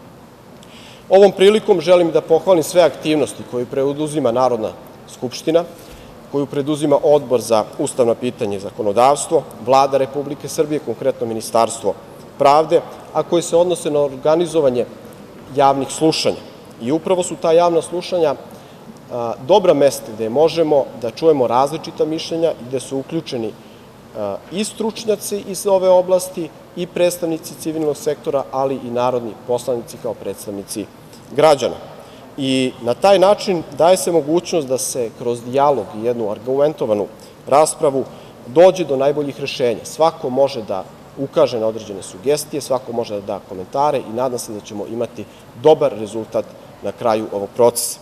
Ovom prilikom želim da pohvalim sve aktivnosti koje preduzima Narodna skupština, koju preduzima Odbor za ustavna pitanja i zakonodavstvo, Vlada Republike Srbije, konkretno Ministarstvo pravde, a koje se odnose na organizovanje javnih slušanja. I upravo su ta javna slušanja a, dobra mesta gde možemo da čujemo različita mišljenja i gde su uključeni a, i stručnjaci iz ove oblasti i predstavnici civilnog sektora, ali i narodni poslanici kao predstavnici građana. I na taj način daje se mogućnost da se kroz dijalog i jednu argumentovanu raspravu dođe do najboljih rešenja. Svako može da ukaže na određene sugestije, svako može da da komentare i nadam se da ćemo imati dobar rezultat na kraju ovog procesa.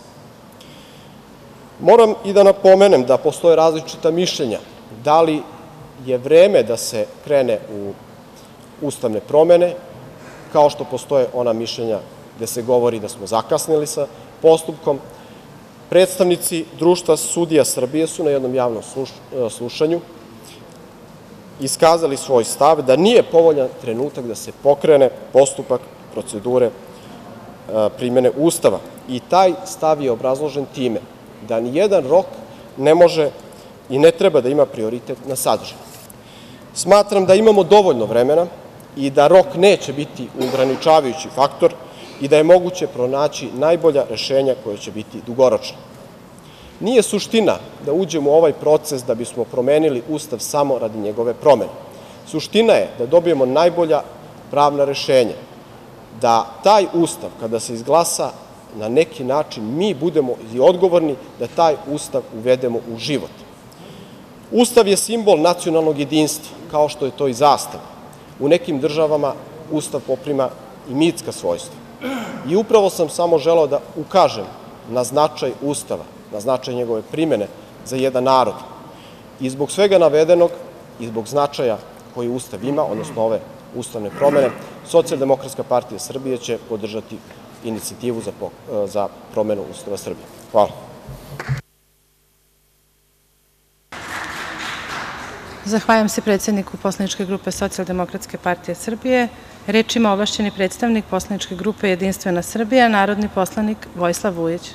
Moram i da napomenem da postoje različita mišljenja. Da li je vreme da se krene u ustavne promene, kao što postoje ona mišljenja gde se govori da smo zakasnili sa postupkom. Predstavnici Društva sudija Srbije su na jednom javnom slušanju iskazali svoj stav da nije povoljan trenutak da se pokrene postupak procedure primene Ustava. I taj stav je obrazložen time da nijedan rok ne može i ne treba da ima prioritet na sadržaj. Smatram da imamo dovoljno vremena i da rok neće biti ograničavajući faktor i da je moguće pronaći najbolja rešenja koja će biti dugoročna. Nije suština da uđemo u ovaj proces da bismo promenili Ustav samo radi njegove promene. Suština je da dobijemo najbolja pravna rešenja, da taj Ustav kada se izglasa na neki način mi budemo i odgovorni da taj Ustav uvedemo u život. Ustav je simbol nacionalnog jedinstva, kao što je to i zastava. U nekim državama Ustav poprima i mitska svojstva. I upravo sam samo želeo da ukažem na značaj Ustava, na značaj njegove primene za jedan narod. I zbog svega navedenog i zbog značaja koji Ustav ima, odnosno ove ustavne promene, Socijaldemokratska partija Srbije će podržati inicijativu za, za promenu Ustava Srbije. Hvala. Zahvaljujem se predsedniku poslaničke grupe Socijaldemokratske partije Srbije. Reč ima ovlašćeni predstavnik poslaničke grupe Jedinstvena Srbija, narodni poslanik Vojislav Vujić.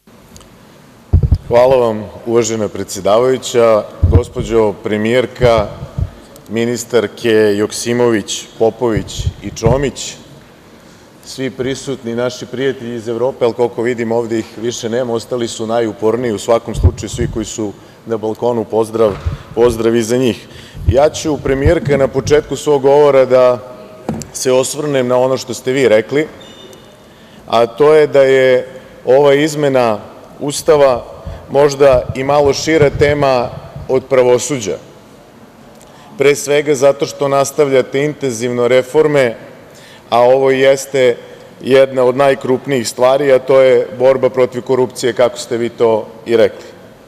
Hvala vam, uvažena predsedavajuća, gospođo premijerka, ministarke Joksimović, Popović i Čomić, svi prisutni naši prijatelji iz Evrope, ali koliko vidim ovde ih više nema, ostali su najuporniji, u svakom slučaju svi koji su na balkonu, pozdrav, pozdrav i za njih. Ja ću, premijerka, na početku svog govora da se osvrnem na ono što ste vi rekli, a to je da je ova izmena Ustava možda i malo šira tema od pravosuđa. Pre svega zato što nastavljate intenzivno reforme, a ovo jeste jedna od najkrupnijih stvari, a to je borba protiv korupcije, kako ste vi to i rekli.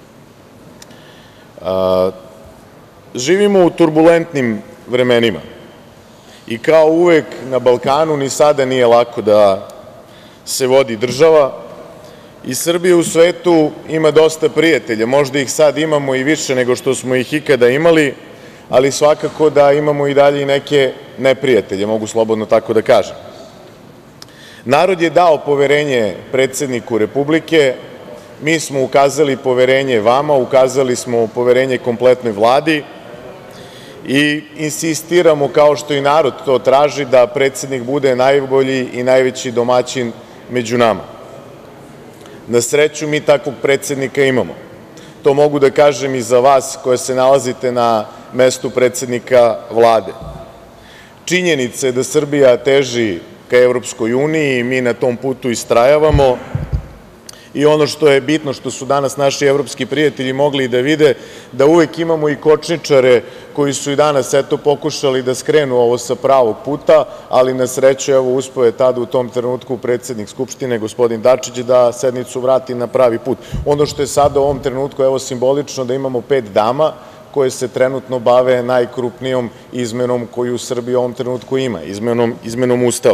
Živimo u turbulentnim vremenima i kao uvek na Balkanu ni sada nije lako da se vodi država i Srbija u svetu ima dosta prijatelja, možda ih sad imamo i više nego što smo ih ikada imali, ali svakako da imamo i dalje i neke neprijatelje, mogu slobodno tako da kažem. Narod je dao poverenje predsedniku Republike, mi smo ukazali poverenje vama, ukazali smo poverenje kompletnoj Vladi i insistiramo, kao što i narod to traži, da predsednik bude najbolji i najveći domaćin među nama. Na sreću, mi takvog predsednika imamo. To mogu da kažem i za vas koji se nalazite na mestu predsednika Vlade. Činjenica je da Srbija teži ka Evropskoj uniji i mi na tom putu istrajavamo i ono što je bitno, što su danas naši evropski prijatelji mogli da vide, da uvek imamo i kočničare koji su i danas, eto, pokušali da skrenu ovo sa pravog puta, ali na sreću, evo, uspeo je tada u tom trenutku predsednik Skupštine, gospodin Dačić, da sednicu vrati na pravi put. Ono što je sada u ovom trenutku, evo, simbolično, da imamo pet dama koje se trenutno bave najkrupnijom izmenom koju u Srbiji u ovom trenutku ima, izmenom, izmenom Ustava.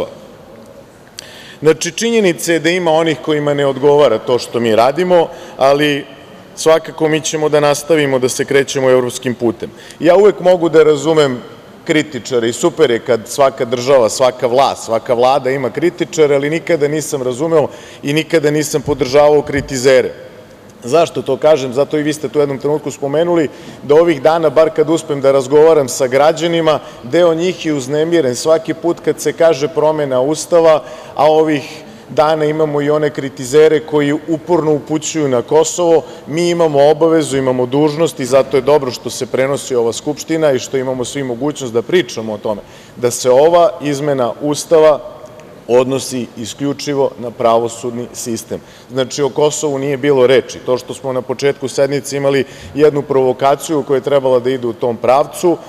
Znači, činjenica je da ima onih kojima ne odgovara to što mi radimo, ali svakako mi ćemo da nastavimo da se krećemo evropskim putem. Ja uvek mogu da razumem kritičare i super je kad svaka država, svaka vlast, svaka vlada ima kritičare, ali nikada nisam razumeo i nikada nisam podržavao kritizere. Zašto to kažem? Zato i vi ste tu u jednom trenutku spomenuli da ovih dana, bar kad uspem da razgovaram sa građanima, deo njih je uznemiren svaki put kad se kaže promena Ustava, a ovih dana imamo i one kritizere koji uporno upućuju na Kosovo. Mi imamo obavezu, imamo dužnost i zato je dobro što se prenosi ova Skupština i što imamo svi mogućnost da pričamo o tome, da se ova izmena Ustava odnosi isključivo na pravosudni sistem. Znači, o Kosovu nije bilo reči. To što smo na početku sednice imali jednu provokaciju koja je trebala da ide u tom pravcu,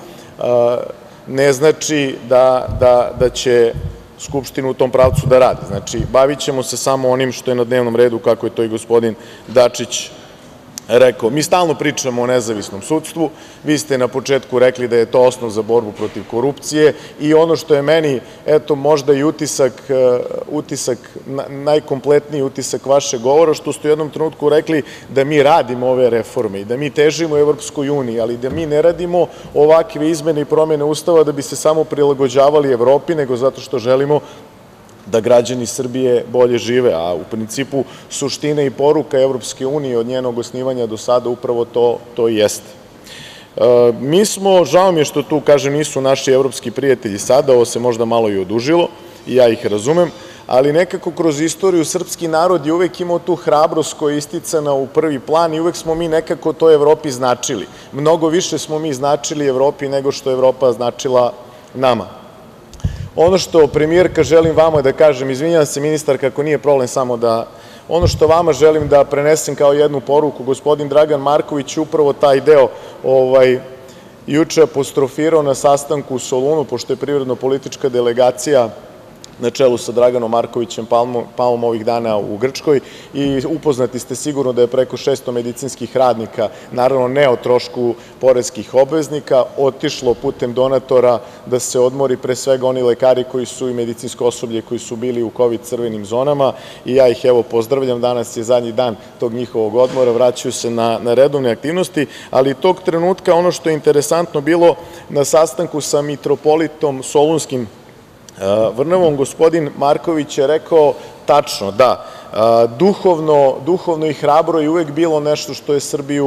ne znači da će Skupština u tom pravcu da radi. Znači, bavit ćemo se samo onim što je na dnevnom redu, kako je to i gospodin Dačić rekao. Mi stalno pričamo o nezavisnom sudstvu, vi ste na početku rekli da je to osnov za borbu protiv korupcije i ono što je meni, eto, možda i utisak, utisak, najkompletniji utisak vašeg govora, što ste u jednom trenutku rekli da mi radimo ove reforme i da mi težimo Evropskoj uniji, ali da mi ne radimo ovakve izmene i promene Ustava da bi se samo prilagođavali Evropi, nego zato što želimo da građani Srbije bolje žive, a u principu suština i poruka Evropske unije od njenog osnivanja do sada upravo to i jeste. Mi smo, žao mi je što tu, kažem, nisu naši evropski prijatelji sada, ovo se možda malo i odužilo i ja ih razumem, ali nekako kroz istoriju srpski narod je uvek imao tu hrabrost koja je isticana u prvi plan i uvek smo mi nekako to Evropi značili. Mnogo više smo mi značili Evropi nego što je Evropa značila nama. Ono što, premijerka, želim vama da kažem, izvinjavam se ministarka ako nije problem, samo da, ono što vama želim da prenesem kao jednu poruku, gospodin Dragan Marković upravo taj deo juče apostrofirao na sastanku u Solunu, pošto je privredno-politička delegacija na čelu sa Draganom Markovićem Palmom ovih dana u Grčkoj i upoznati ste sigurno da je preko šesto medicinskih radnika, naravno ne o trošku poreskih obveznika, otišlo putem donatora da se odmori, pre svega oni lekari koji su i medicinsko osoblje koji su bili u kovid crvenim zonama i ja ih evo pozdravljam, danas je zadnji dan tog njihovog odmora, vraćaju se na redovne aktivnosti, ali tog trenutka ono što je interesantno bilo na sastanku sa mitropolitom Solunskim Vrnevom, gospodin Marković je rekao tačno da duhovno i hrabro je uvek bilo nešto što je Srbiju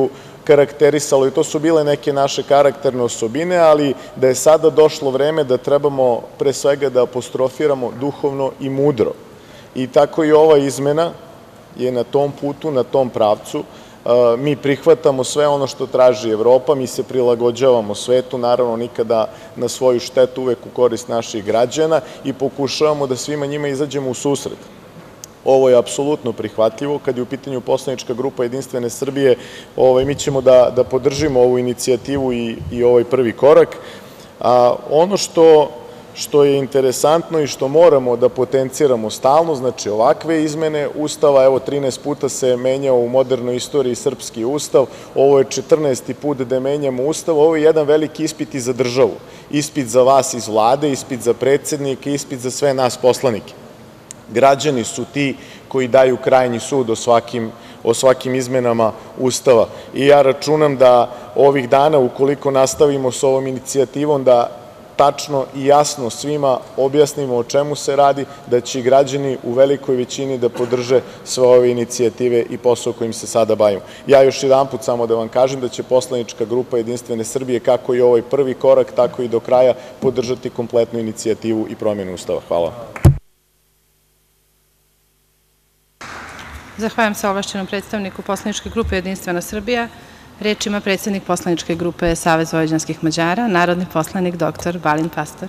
karakterisalo i to su bile neke naše karakterne osobine, ali da je sada došlo vreme da trebamo pre svega da apostrofiramo duhovno i mudro. I tako i ova izmena je na tom putu, na tom pravcu. Mi prihvatamo sve ono što traži Evropa, mi se prilagođavamo svetu, naravno nikada na svoju štetu, uvek u korist naših građana i pokušavamo da svima njima izađemo u susret. Ovo je apsolutno prihvatljivo. Kad je u pitanju poslanička grupa Jedinstvene Srbije, mi ćemo da podržimo ovu inicijativu i ovaj prvi korak. Ono što je interesantno i što moramo da potenciramo stalno, znači ovakve izmene Ustava, evo trinaest puta se menjao u modernoj istoriji srpski Ustav, ovo je četrnaesti put da menjamo Ustav, ovo je jedan veliki ispit i za državu, ispit za vas iz Vlade, ispit za predsednika, ispit za sve nas poslanike. Građani su ti koji daju krajnji sud o svakim izmenama Ustava i ja računam da ovih dana, ukoliko nastavimo s ovom inicijativom, da tačno i jasno svima objasnimo o čemu se radi, da će i građani u velikoj većini da podrže sve ove inicijative i posao kojim se sada bavimo. Ja još jedanput samo da vam kažem da će poslanička grupa Jedinstvene Srbije, kako i ovaj prvi korak, tako i do kraja, podržati kompletnu inicijativu i promjenu Ustava. Hvala. Zahvaljujem se ovlašćenom predstavniku poslaničke grupe Jedinstvena Srbija. Reč ima predsednik poslaničke grupe Savez vojvođanskih Mađara, narodni poslanik dr Balint Pastor.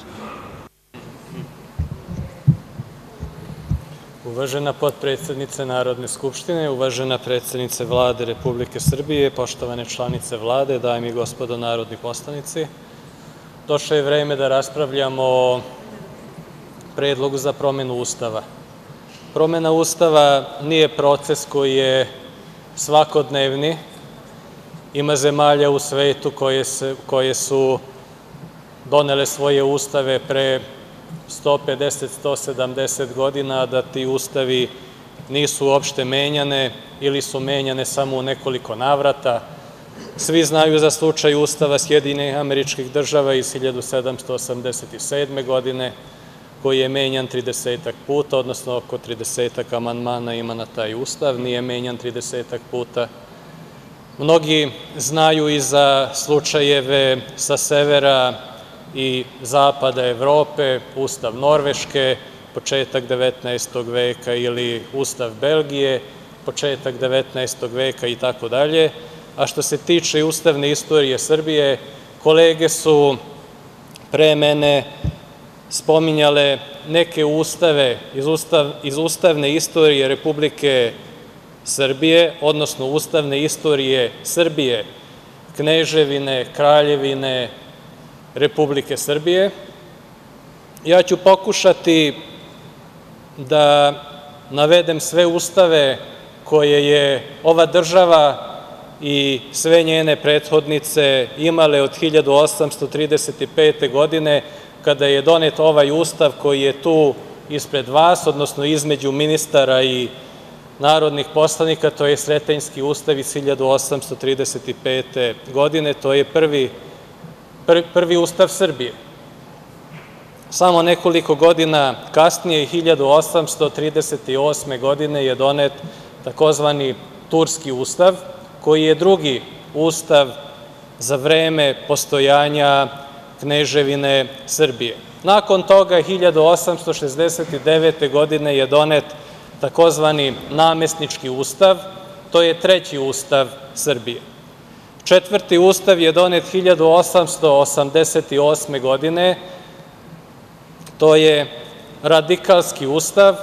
Uvažena potpredsednice Narodne skupštine, uvažena predsednice Vlade Republike Srbije, poštovane članice Vlade, dame i gospodo narodni poslanici, došlo je vreme da raspravljamo o predlogu za promenu Ustava. Promena Ustava nije proces koji je svakodnevni. Ima zemalja u svetu koje su donele svoje ustave pre sto pedeset do sto sedamdeset godina, da ti ustavi nisu uopšte menjane ili su menjane samo u nekoliko navrata. Svi znaju za slučaj Ustava Sjedinjenih Američkih Država iz hiljadu sedamsto osamdeset sedme. godine, koji je menjan tridesetak puta, odnosno oko tridesetak amandmana ima na taj ustav, nije menjan tridesetak puta. Mnogi znaju i za slučajeve sa severa i zapada Evrope, Ustav Norveške, početak devetnaestog veka, ili Ustav Belgije, početak devetnaestog veka i tako dalje. A što se tiče ustavne istorije Srbije, kolege su pre mene spominjale neke ustave iz ustavne istorije Republike Srbije, odnosno ustavne istorije Srbije, Kneževine, Kraljevine Republike Srbije. Ja ću pokušati da navedem sve ustave koje je ova država i sve njene prethodnice imale od hiljadu osamsto trideset pete. godine, kada je donet ovaj ustav koji je tu ispred vas, odnosno između ministara i narodnih poslanika, to je Sretenjski ustav iz hiljadu osamsto trideset pete. godine, to je prvi ustav Srbije. Samo nekoliko godina kasnije, hiljadu osamsto trideset osme. godine, je donet takozvani Turski ustav, koji je drugi ustav za vreme postojanja Kneževine Srbije. Nakon toga, hiljadu osamsto šezdeset devete. godine je donet takozvani Namesnički ustav, to je treći ustav Srbije. Četvrti ustav je donet hiljadu osamsto osamdeset osme. godine, to je Radikalski ustav,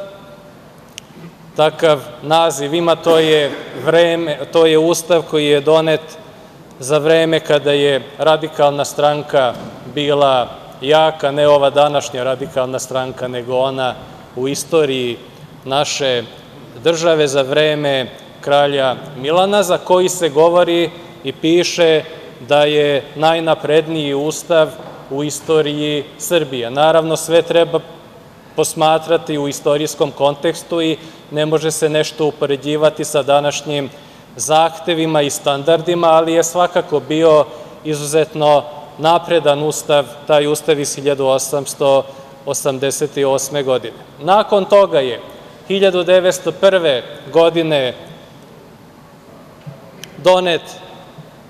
takav naziv ima, to je ustav koji je donet za vreme kada je Radikalna stranka bila jaka, ne ova današnja Radikalna stranka, nego ona u istoriji naše države za vreme kralja Milana, za koji se govori i piše da je najnapredniji ustav u istoriji Srbije. Naravno, sve treba posmatrati u istorijskom kontekstu i ne može se nešto upoređivati sa današnjim zahtevima i standardima, ali je svakako bio izuzetno napredan ustav, taj ustav iz hiljadu osamsto osamdeset osme. godine. Nakon toga je hiljadu devetsto prve. godine donet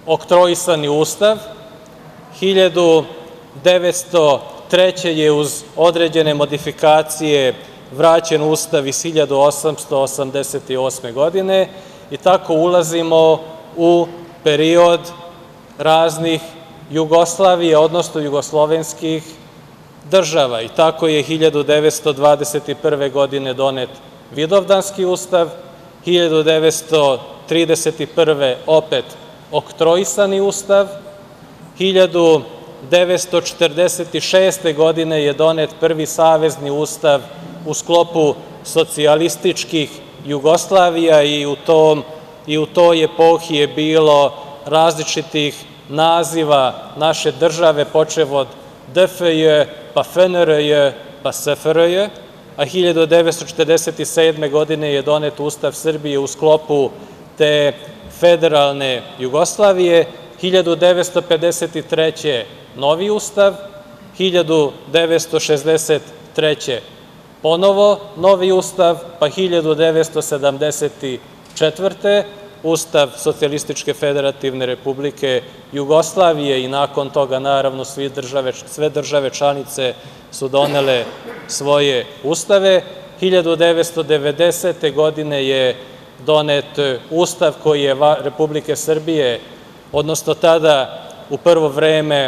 oktroisani Ustav. hiljadu devetsto treće. je uz određene modifikacije vraćen Ustav iz hiljadu osamsto osamdeset osme. godine i tako ulazimo u period raznih Jugoslavije, odnosno jugoslovenskih država. I tako je hiljadu devetsto dvadeset prve. godine donet Vidovdanski ustav, hiljadu devetsto trideset prve. opet oktroisani Ustav, hiljadu devetsto četrdeset šeste. godine je donet prvi savezni ustav u sklopu socijalističkih Jugoslavija i u tom i u toj epohi je bilo različitih naziva naše države, počev od D F J, pa F N R J, pa S F R J, a hiljadu devetsto četrdeset sedme. godine je donet Ustav Srbije u sklopu te federalne Jugoslavije, hiljadu devetsto pedeset treće. novi Ustav, hiljadu devetsto šezdeset treće. ponovo novi Ustav, pa hiljadu devetsto sedamdeset četvrte. Ustav Socijalističke Federativne Republike Jugoslavije i nakon toga, naravno, sve države članice su donele svoje ustave. hiljadu devetsto devedesete. godine je donet Ustav koji je Republike Srbije, odnosno tada u prvo vreme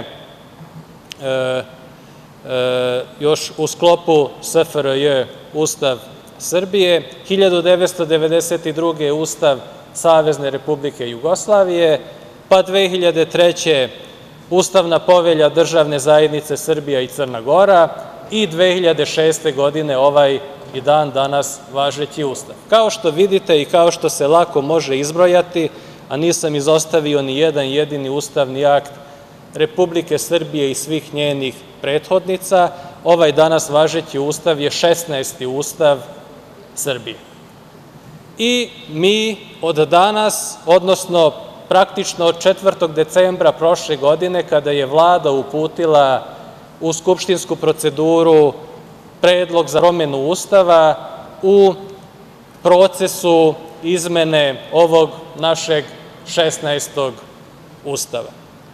još u sklopu S F R J Ustav Srbije, hiljadu devetsto devedeset druge. Ustav Savezne Republike Jugoslavije, pa dve hiljade treće. Ustavna povelja Državne zajednice Srbija i Crna Gora i dve hiljade šeste. godine ovaj i dan danas važeći Ustav. Kao što vidite i kao što se lako može izbrojati, a nisam izostavio ni jedan jedini ustavni akt Republike Srbije i svih njenih prethodnica, ovaj danas važeći Ustav je šesnaesti Ustav Srbije. I mi od danas, odnosno praktično od četvrtog decembra prošle godine, kada je Vlada uputila u skupštinsku proceduru predlog za promenu Ustava, u procesu izmene ovog našeg šesnaestog Ustava.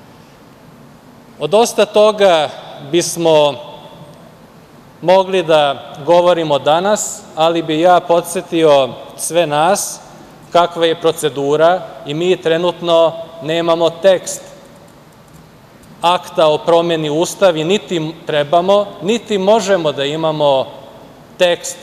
O dosta toga bismo mogli da govorimo danas, ali bi ja podsetio sve nas kakva je procedura i mi trenutno nemamo tekst akta o promeni Ustava i niti trebamo, niti možemo da imamo tekst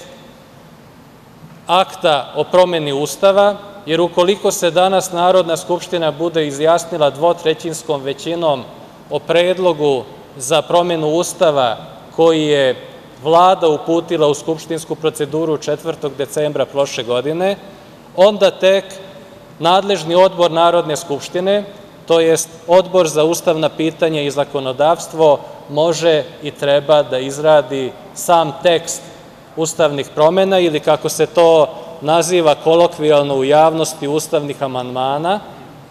akta o promeni Ustava, jer ukoliko se danas Narodna skupština bude izjasnila dvotrećinskom većinom o predlogu za promenu Ustava koji je Vlada uputila u skupštinsku proceduru četvrtog decembra prošle godine, onda tek nadležni odbor Narodne skupštine, to jest Odbor za ustavna pitanja i zakonodavstvo, može i treba da izradi sam tekst ustavnih promena ili, kako se to naziva kolokvijalno u javnosti, ustavnih amandmana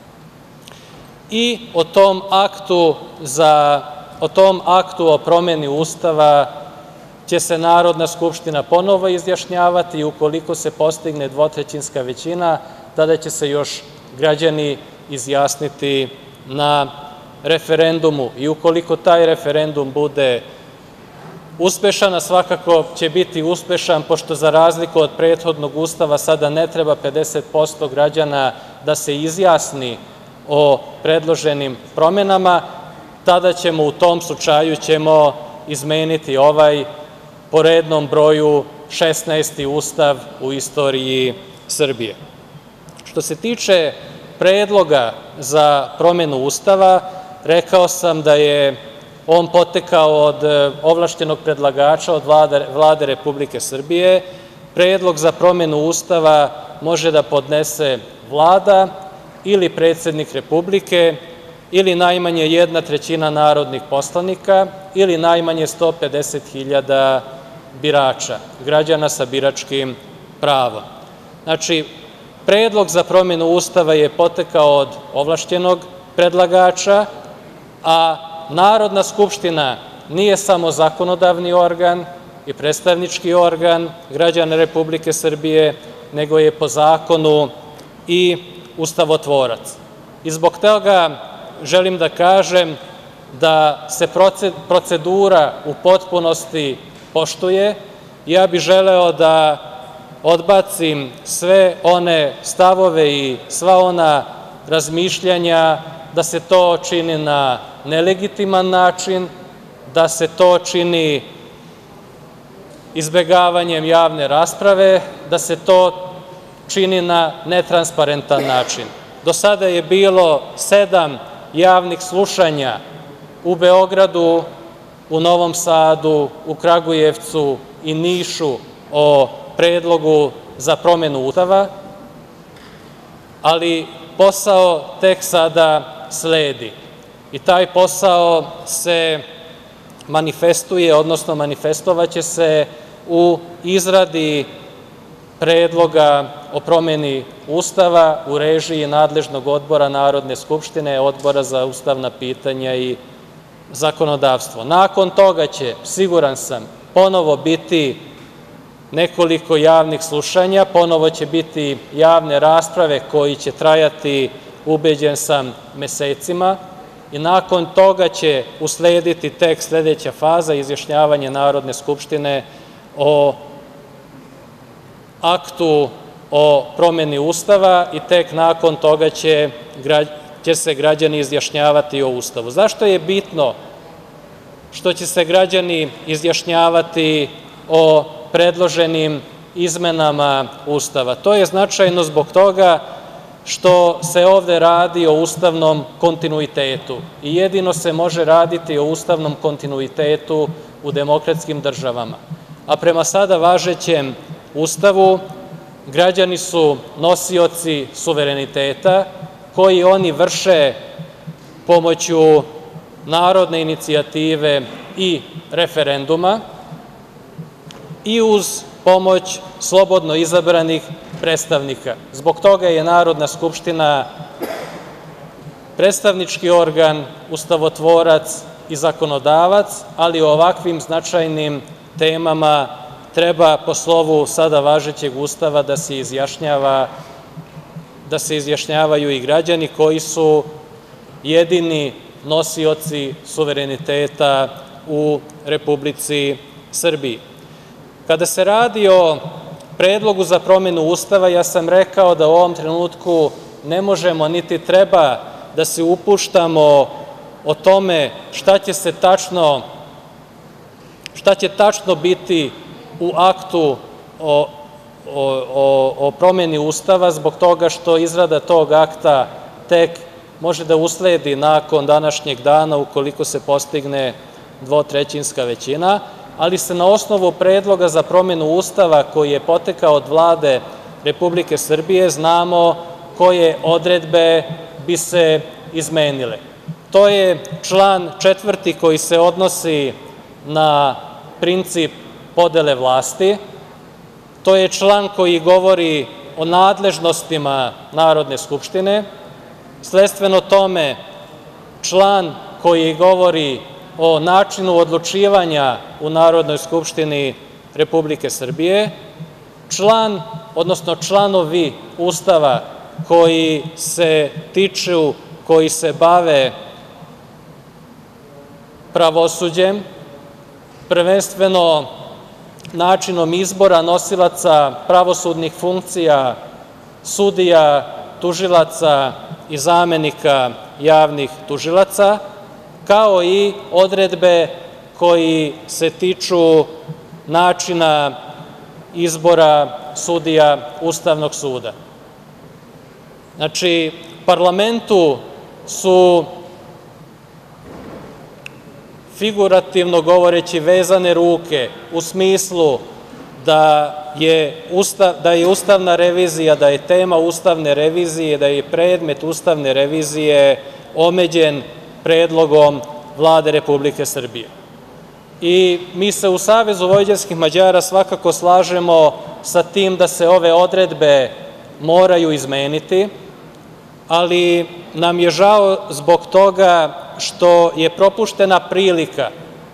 i o tom aktu za, o tom aktu o promeni Ustava će se Narodna skupština ponovo izjašnjavati i ukoliko se postigne dvotrećinska većina, tada će se još građani izjasniti na referendumu i ukoliko taj referendum bude uspešan, a svakako će biti uspešan, pošto za razliku od prethodnog Ustava sada ne treba pedeset posto građana da se izjasni o predloženim promenama, tada ćemo u tom slučaju ćemo izmeniti ovaj po rednom broju šesnaesti Ustav u istoriji Srbije. Što se tiče predloga za promenu Ustava, rekao sam da je on potekao od ovlašćenog predlagača, od Vlade Republike Srbije. Predlog za promenu Ustava može da podnese Vlada ili predsednik Republike ili najmanje jedna trećina narodnih poslanika ili najmanje sto pedeset hiljada birača, građana sa biračkim pravom. Znači, predlog za promenu Ustava je potekao od ovlašćenog predlagača, a Narodna skupština nije samo zakonodavni organ i predstavnički organ građana Republike Srbije, nego je po zakonu i ustavotvorac. i zbog toga želim da kažem da se procedura u potpunosti poštuje. Ja bih želeo da odbacim sve one stavove i sva ona razmišljanja da se to čini na nelegitiman način, da se to čini izbegavanjem javne rasprave, da se to čini na netransparentan način. Do sada je bilo sedam javnih slušanja u Beogradu, u Novom Sadu, u Kragujevcu i Nišu o predlogu za promenu Ustava, ali posao tek sada sledi i taj posao se manifestuje, odnosno manifestovaće se u izradi predloga o promeni Ustava u režiji nadležnog odbora Narodne skupštine, Odbora za ustavna pitanja i zakonodavstvo. Nakon toga će, siguran sam, ponovo biti nekoliko javnih slušanja, ponovo će biti javne rasprave koji će trajati, ubeđen sam, mesecima i nakon toga će uslediti tek sledeća faza, izjašnjavanje Narodne skupštine o aktu o promeni Ustava i tek nakon toga će, će se građani izjašnjavati o Ustavu. Zašto je bitno što će se građani izjašnjavati o predloženim izmenama Ustava? To je značajno zbog toga što se ovde radi o ustavnom kontinuitetu i jedino se može raditi o ustavnom kontinuitetu u demokratskim državama. A prema sada važećem Ustavu građani su nosioci suvereniteta koji oni vrše pomoću narodne inicijative i referenduma i uz pomoć slobodno izabranih predstavnika. Zbog toga je Narodna skupština predstavnički organ, ustavotvorac i zakonodavac, ali o ovakvim značajnim temama treba po slovu sada važećeg Ustava da se izjašnjava, da se izjašnjavaju i građani koji su jedini nosioci suvereniteta u Republici Srbiji. Kada se radi o predlogu za promenu Ustava, ja sam rekao da u ovom trenutku ne možemo niti treba da se upuštamo o tome šta će se tačno, šta će tačno biti u aktu o, o, o promeni Ustava, zbog toga što izrada tog akta tek može da usledi nakon današnjeg dana ukoliko se postigne dvotrećinska većina, ali se na osnovu predloga za promenu Ustava koji je potekao od Vlade Republike Srbije znamo koje odredbe bi se izmenile. To je član četvrti koji se odnosi na princip podele vlasti, to je član koji govori o nadležnostima Narodne skupštine, sledstveno tome član koji govori o načinu odlučivanja u Narodnoj skupštini Republike Srbije, član, odnosno članovi Ustava koji se tiču, koji se bave pravosuđem, prvenstveno načinom izbora nosilaca pravosudnih funkcija, sudija, tužilaca i zamenika javnih tužilaca, kao i odredbe koji se tiču načina izbora sudija Ustavnog suda. Znači, parlamentu su, figurativno govoreći, vezane ruke u smislu da je, ustav, da je ustavna revizija, da je tema ustavne revizije, da je predmet ustavne revizije omeđen predlogom Vlade Republike Srbije. I mi se u Savezu vojvođanskih Mađara svakako slažemo sa tim da se ove odredbe moraju izmeniti, ali nam je žao zbog toga što je propuštena prilika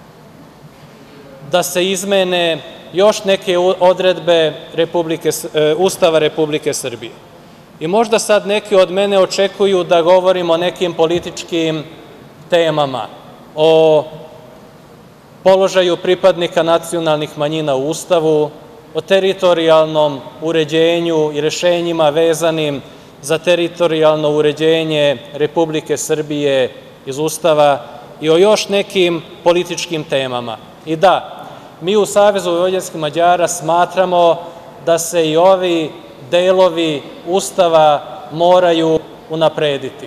da se izmene još neke odredbe Republike, Ustava Republike Srbije. I možda sad neki od mene očekuju da govorim o nekim političkim temama, o položaju pripadnika nacionalnih manjina u Ustavu, o teritorijalnom uređenju i rešenjima vezanim za teritorijalno uređenje Republike Srbije iz Ustava i o još nekim političkim temama. I da, mi u Savezu vojvođanskih Mađara smatramo da se i ovi delovi Ustava moraju unaprediti.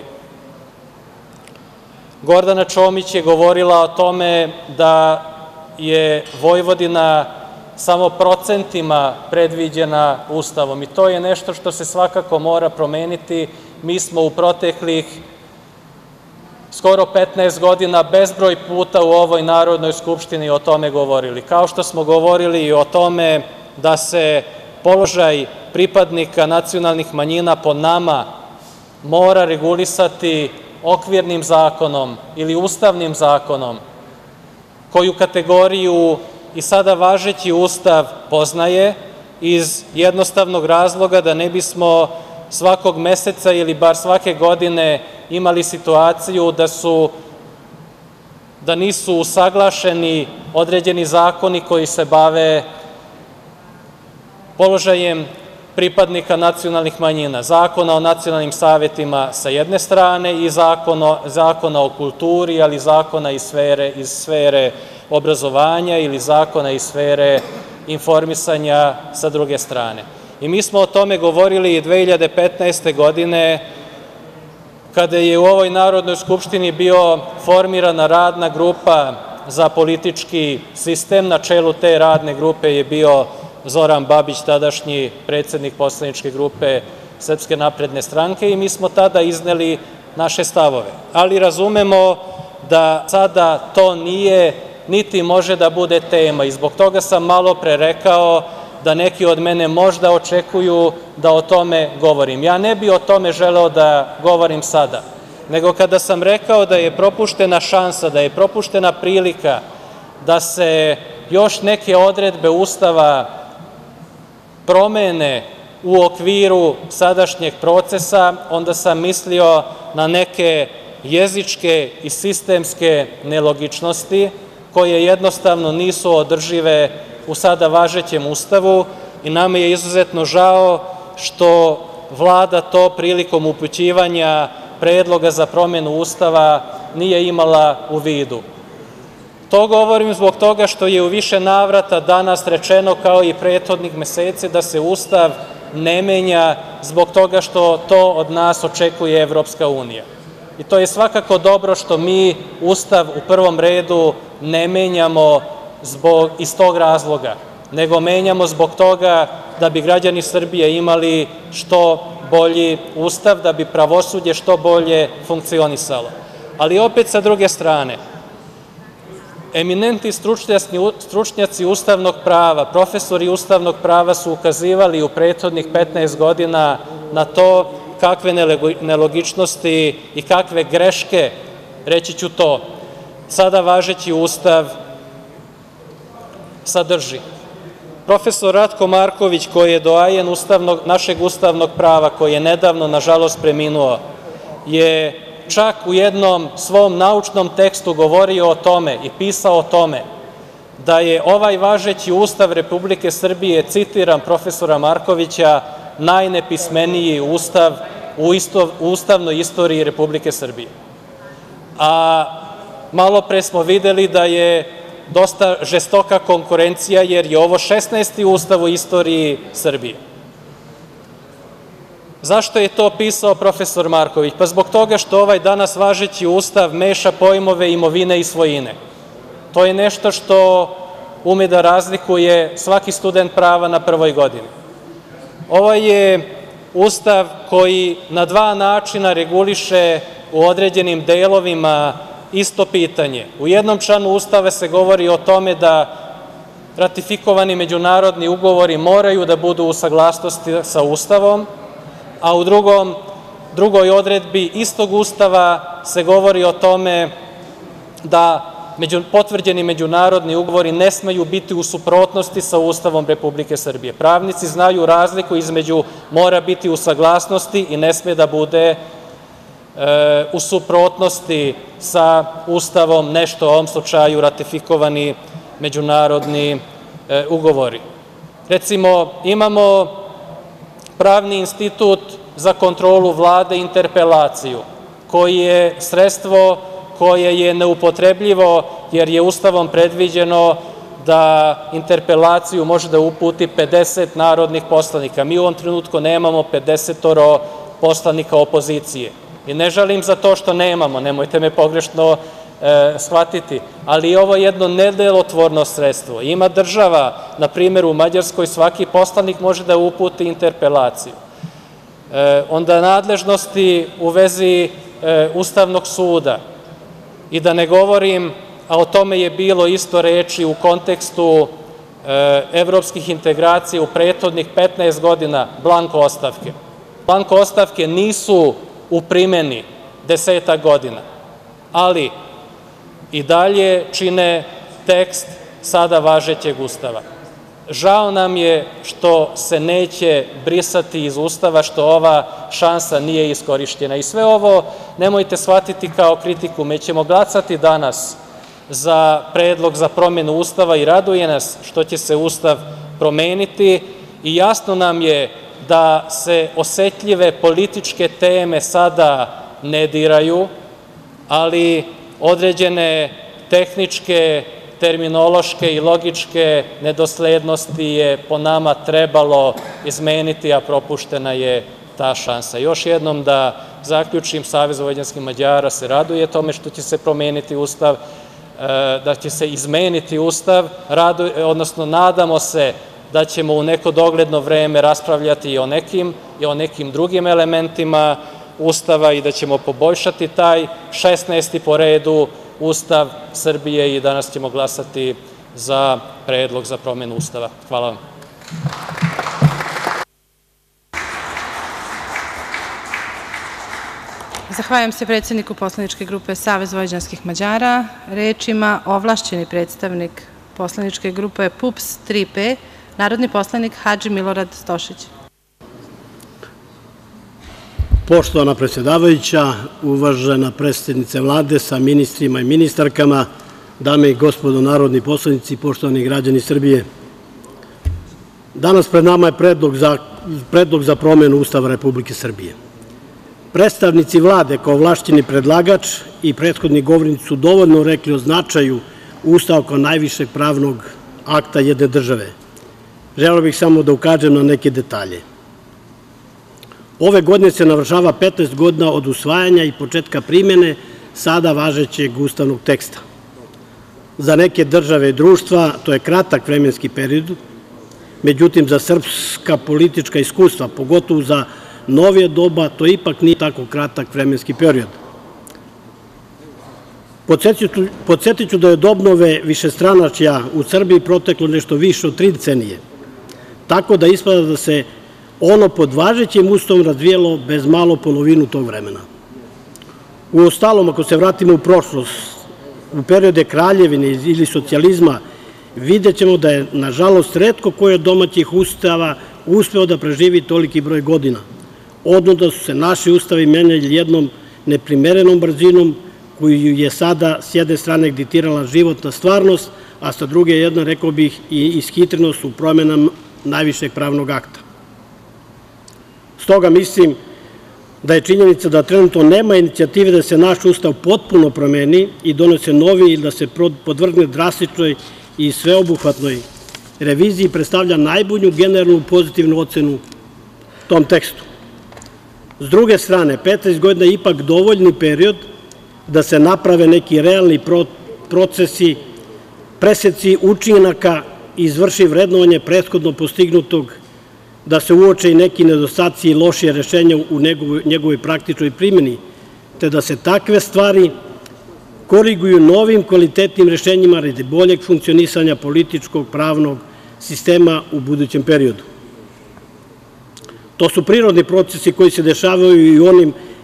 Gordana Čomić je govorila o tome da je Vojvodina samo procentima predviđena Ustavom i to je nešto što se svakako mora promeniti. Mi smo u proteklih skoro petnaest godina bezbroj puta u ovoj Narodnoj skupštini o tome govorili, kao što smo govorili i o tome da se položaj pripadnika nacionalnih manjina po nama mora regulisati okvirnim zakonom ili ustavnim zakonom, koju kategoriju i sada važeći Ustav poznaje iz jednostavnog razloga da ne bismo svakog meseca ili bar svake godine imali situaciju da su da nisu usaglašeni određeni zakoni koji se bave položajem pripadnika nacionalnih manjina, Zakona o nacionalnim savetima sa jedne strane i Zakona o kulturi, ali zakona iz sfere, iz sfere obrazovanja ili zakona iz sfere informisanja sa druge strane. I mi smo o tome govorili i dve hiljade petnaeste. godine kada je u ovoj Narodnoj skupštini bio formirana radna grupa za politički sistem. Na čelu te radne grupe je bio Zoran Babić, tadašnji predsednik poslaničke grupe Srpske napredne stranke i mi smo tada izneli naše stavove. Ali razumemo da sada to nije niti može da bude tema i zbog toga sam malo pre rekao da neki od mene možda očekuju da o tome govorim. Ja ne bih o tome želeo da govorim sada, nego kada sam rekao da je propuštena šansa, da je propuštena prilika da se još neke odredbe Ustava promene u okviru sadašnjeg procesa, onda sam mislio na neke jezičke i sistemske nelogičnosti koje jednostavno nisu održive u sada važećem Ustavu i nama je izuzetno žao što Vlada to prilikom upućivanja predloga za promenu Ustava nije imala u vidu. To govorim zbog toga što je u više navrata danas rečeno, kao i prethodnih meseci, da se Ustav ne menja zbog toga što to od nas očekuje Evropska unija. I to je svakako dobro što mi Ustav u prvom redu ne menjamo zbog, iz tog razloga, nego menjamo zbog toga da bi građani Srbije imali što bolji Ustav, da bi pravosuđe što bolje funkcionisalo. Ali opet sa druge strane, eminentni stručnjaci ustavnog prava, profesori ustavnog prava su ukazivali u prethodnih petnaest godina na to kakve nelogičnosti i kakve greške, reći ću to, sada važeći Ustav sadrži. Profesor Ratko Marković, koji je doajen našeg ustavnog prava, koji je nedavno, nažalost, preminuo, je čak u jednom svom naučnom tekstu govorio o tome i pisao o tome da je ovaj važeći Ustav Republike Srbije, citiram profesora Markovića, najnepismeniji Ustav u ustavnoj istoriji Republike Srbije. A malo pre smo videli da je dosta žestoka konkurencija, jer je ovo šesnaesti Ustav u istoriji Srbije. Zašto je to pisao profesor Marković? Pa zbog toga što ovaj danas važeći Ustav meša pojmove imovine i svojine. To je nešto što ume da razlikuje svaki student prava na prvoj godini. Ovo je Ustav koji na dva načina reguliše u određenim delovima isto pitanje. U jednom članu Ustava se govori o tome da ratifikovani međunarodni ugovori moraju da budu u saglasnosti sa Ustavom, a u drugom, drugoj odredbi istog Ustava se govori o tome da potvrđeni međunarodni ugovori ne smeju biti u suprotnosti sa Ustavom Republike Srbije. Pravnici znaju razliku između mora biti u saglasnosti i ne sme da bude u suprotnosti sa Ustavom, nešto u ovom slučaju ratifikovani međunarodni ugovori. Recimo, imamo Pravni institut za kontrolu Vlade, interpelaciju, koji je sredstvo koje je neupotrebljivo, jer je Ustavom predviđeno da interpelaciju može da uputi pedeset narodnih poslanika. Mi u ovom trenutku nemamo pedeset poslanika opozicije. I ne žalim za to što nemamo, nemojte me pogrešno shvatiti, ali ovo je jedno nedelotvorno sredstvo. Ima država, na primjer u Mađarskoj, svaki poslanik može da uputi interpelaciju. Onda nadležnosti u vezi Ustavnog suda, i da ne govorim, a o tome je bilo isto reči u kontekstu evropskih integracija u prethodnih petnaest godina, blanko ostavke. Blanko ostavke nisu u primeni desetak godina, ali i dalje čine tekst sada važećeg Ustava. Žao nam je što se neće brisati iz Ustava, što ova šansa nije iskorišćena. I sve ovo nemojte shvatiti kao kritiku. Mi ćemo glasati danas za predlog za promenu Ustava i raduje nas što će se Ustav promeniti i jasno nam je da se osetljive političke teme sada ne diraju, ali određene tehničke, terminološke i logičke nedoslednosti je po nama trebalo izmeniti, a propuštena je ta šansa. Još jednom da zaključim, Savez vojvođanskih Mađara se raduje tome što će se promeniti Ustav, da će se izmeniti Ustav, odnosno nadamo se da ćemo u neko dogledno vreme raspravljati i o nekim, i o nekim drugim elementima Ustava i da ćemo poboljšati taj šesnaesti po redu Ustav Srbije i danas ćemo glasati za predlog za promenu Ustava. Hvala vam. Zahvaljujem se predsedniku poslaničke grupe Savez vojvođanskih Mađara. Reč ima ovlašćeni predstavnik poslaničke grupe P U P S tri P, narodni poslanik Hadži Milorad Stošić. Poštovana predsedavajuća, uvažena predsednice Vlade sa ministrima i ministarkama, dame i gospodo narodni poslanici, poštovani građani Srbije, danas pred nama je predlog za promenu Ustava Republike Srbije. Predstavnici Vlade kao ovlašćeni predlagač i prethodni govornici su dovoljno rekli o značaju Ustava kao najvišeg pravnog akta jedne države. Želeo bih samo da ukažem na neke detalje. Ove godine se navršava petnaest godina od usvajanja i početka primene sada važećeg ustavnog teksta. Za neke države i društva to je kratak vremenski period, međutim za srpska politička iskustva, pogotovo za novije doba, to ipak nije tako kratak vremenski period. Podsetiću da je od obnove višestranačja u Srbiji proteklo nešto više od tri decenije, tako da ispada da se ono pod važećim Ustavom razvijalo bez malo polovinu tog vremena. Uostalom, ako se vratimo u prošlost, u periode kraljevine ili socijalizma, videćemo da je, nažalost, retko koji od domaćih ustava uspeo da preživi toliki broj godina, odnosno da su se naši ustavi menjali jednom neprimerenom brzinom koju je sada s jedne strane diktirala životna stvarnost, a sa druge jedna, rekao bih, i ishitrenost u promenama najvišeg pravnog akta. Stoga mislim da je činjenica da trenutno nema inicijative da se naš Ustav potpuno promeni i donese novi ili da se podvrgne drastičnoj i sveobuhvatnoj reviziji predstavlja najbolju generalnu pozitivnu ocenu tom tekstu. S druge strane, petnaest godina je ipak dovoljni period da se naprave neki realni procesi, preseci učinaka i izvrši vrednovanje prethodno postignutog, da se uoče i neki nedostaci i lošije rešenja u njegovoj praktičnoj primeni, te da se takve stvari koriguju novim kvalitetnim rešenjima radi boljeg funkcionisanja političkog pravnog sistema u budućem periodu. To su prirodni procesi koji se dešavaju i u onim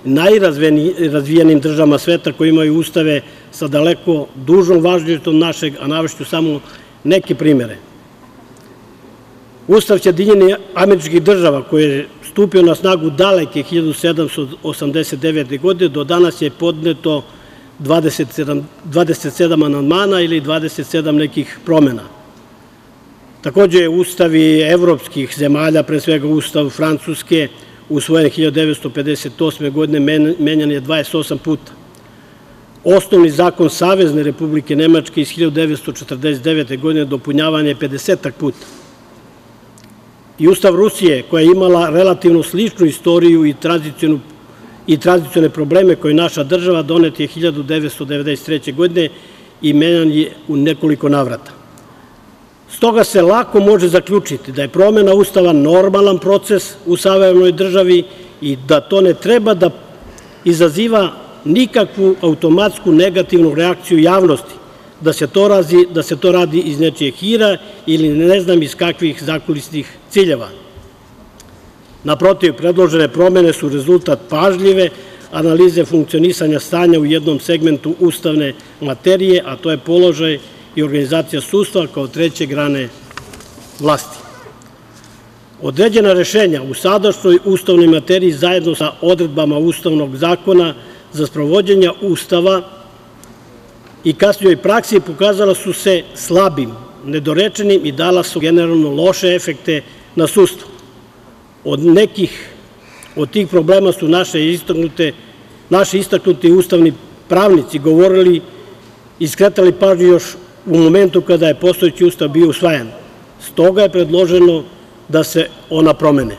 najrazvijenijim državama sveta koji imaju ustave sa daleko dužom važnošću od našeg, a navešću samo neke primere. Ustav Sjedinjenih Američkih Država, koji je stupio na snagu daleke hiljadu sedamsto osamdeset devete. godine, do danas je podneto dvadeset sedam amandmana ili dvadeset sedam nekih promena. Takođe, ustavi evropskih zemalja, pre svega Ustav Francuske, usvojen hiljadu devetsto pedeset osme. godine, menjan je dvadeset osam puta. Osnovni zakon Savezne Republike Nemačke iz hiljadu devetsto četrdeset devete. godine dopunjavan je pedesetak puta. I Ustav Rusije, koja je imala relativno sličnu istoriju i tradicionalne probleme koje naša država, donet je hiljadu devetsto devedeset treće. godine i menjan je u nekoliko navrata. Stoga se lako može zaključiti da je promena Ustava normalan proces u savremenoj državi i da to ne treba da izaziva nikakvu automatsku negativnu reakciju javnosti, da se to radi iz nečijeg hira ili ne znam iz kakvih zakulisnih ciljeva. Naprotiv, predložene promene su rezultat pažljive analize funkcionisanja stanja u jednom segmentu ustavne materije, a to je položaj i organizacija sudstva kao treće grane vlasti. Određena rešenja u sadašnjoj ustavnoj materiji zajedno sa odredbama Ustavnog zakona za sprovođenje Ustava i kasnijoj praksi pokazala su se slabim, nedorečenim i dala su generalno loše efekte na sudstvo. Od nekih od tih problema su naši istaknuti ustavni pravnici govorili i skretali pažnju još u momentu kada je postojeći Ustav bio usvajan. Stoga je predloženo da se ona promene.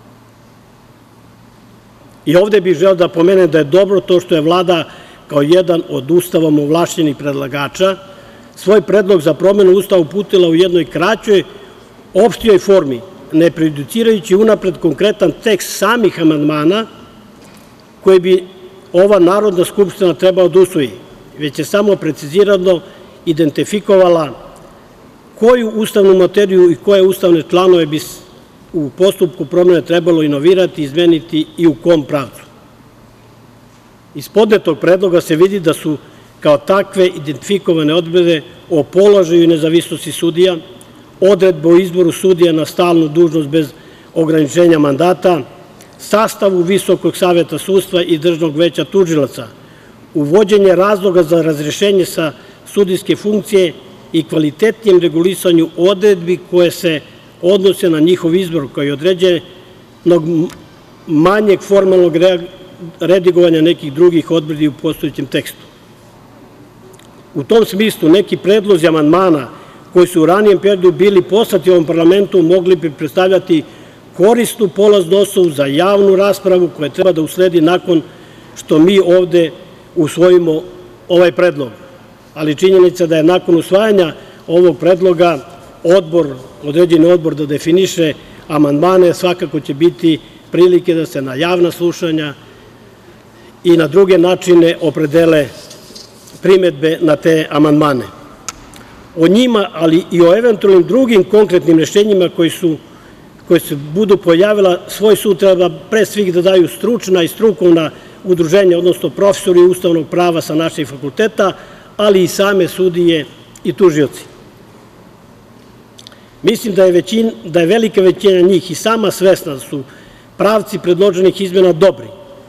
I ovde bih želeo da pomenem da je dobro to što je Vlada kao jedan od Ustavom ovlašćenih predlagača svoj predlog za promenu Ustava uputila u jednoj kraćoj, opštijoj formi, ne prejudicirajući unapred konkretan tekst samih amandmana koji bi ova Narodna skupština trebala da usvoji, već je samo precizirano identifikovala koju ustavnu materiju i koje ustavne članove bi u postupku promene trebalo inovirati, izmeniti i u kom pravcu. Iz podnetog predloga se vidi da su kao takve identifikovane odredbe o položaju i nezavisnosti sudija, odredbe o izboru sudija na stalnu dužnost bez ograničenja mandata, sastavu Visokog saveta sudstva i Državnog veća tužilaca, uvođenje razloga za razrešenje sa sudijske funkcije i kvalitetnijem regulisanju odredbi koje se odnose na njihov izbor, kao i određenog manjeg formalnog redigovanja nekih drugih odredbi u postojećem tekstu. U tom smislu, neki predlozi amandmana koji su u ranijem periodu bili poslati ovom parlamentu mogli bi predstavljati korisnu polaznu osnovu za javnu raspravu koja treba da usledi nakon što mi ovde usvojimo ovaj predlog. Ali činjenica da je nakon usvajanja ovog predloga odbor, određeni odbor da definiše amandmane, svakako će biti prilike da se na javna slušanja i na druge načine opredele primedbe na te amandmane. O njima, ali i o eventualnim drugim konkretnim rešenjima koje se budu pojavila, svoj sud treba pre svih da daju stručna i strukovna udruženja, odnosno profesori ustavnog prava sa naših fakulteta, ali i same sudije i tužioci. Mislim da je velika većina njih i sama svesna da su pravci predloženih izmena dobri,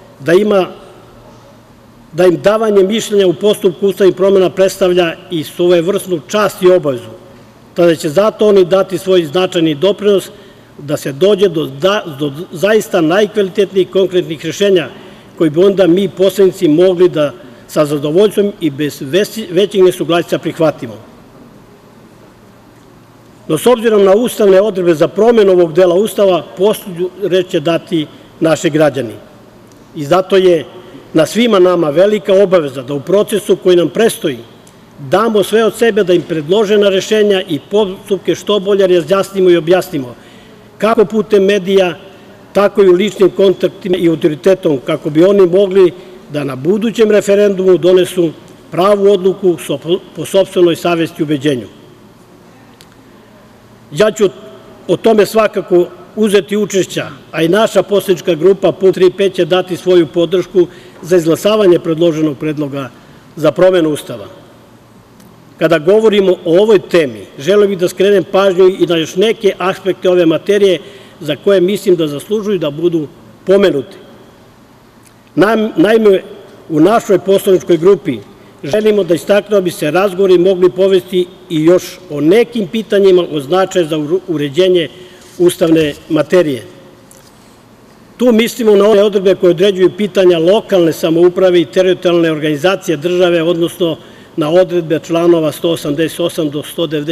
da im davanje mišljenja u postupku ustavnih promena predstavlja i svojevrsnu čast i obavezu, tada će zato oni dati svoj značajni doprinos da se dođe do zaista najkvalitetnijih konkretnih rešenja koji bi onda mi poslanici mogli da sa zadovoljstvom i bez većih nesuglasica prihvatimo. No, s obzirom na ustavne odredbe za promenu ovog dela Ustava, poslednju reč će dati naši građani. I zato je na svima nama velika obaveza da u procesu koji nam predstoji damo sve od sebe da im predložena rešenja i postupke što bolje razjasnimo i objasnimo, kako putem medija, tako i u ličnim kontaktima i autoritetom, kako bi oni mogli da na budućem referendumu donesu pravu odluku po sopstvenoj savesti i ubeđenju. Ja ću o tome svakako uzeti učešća, a i naša poslanička grupa PUPS „Tri P“ će dati svoju podršku za izglasavanje predloženog predloga za promenu Ustava. Kada govorimo o ovoj temi, želeo bih da skrenem pažnju i na još neke aspekte ove materije za koje mislim da zaslužuju da budu pomenuti. Naime, u našoj poslaničkoj grupi želimo da istaknemo da bi se razgovori mogli povesti i još o nekim pitanjima od značaja za uređenje ustavne materije. Tu mislimo na one odredbe koje određuju pitanja lokalne samouprave i teritorijalne organizacije države, odnosno na odredbe članova sto osamdeset osam do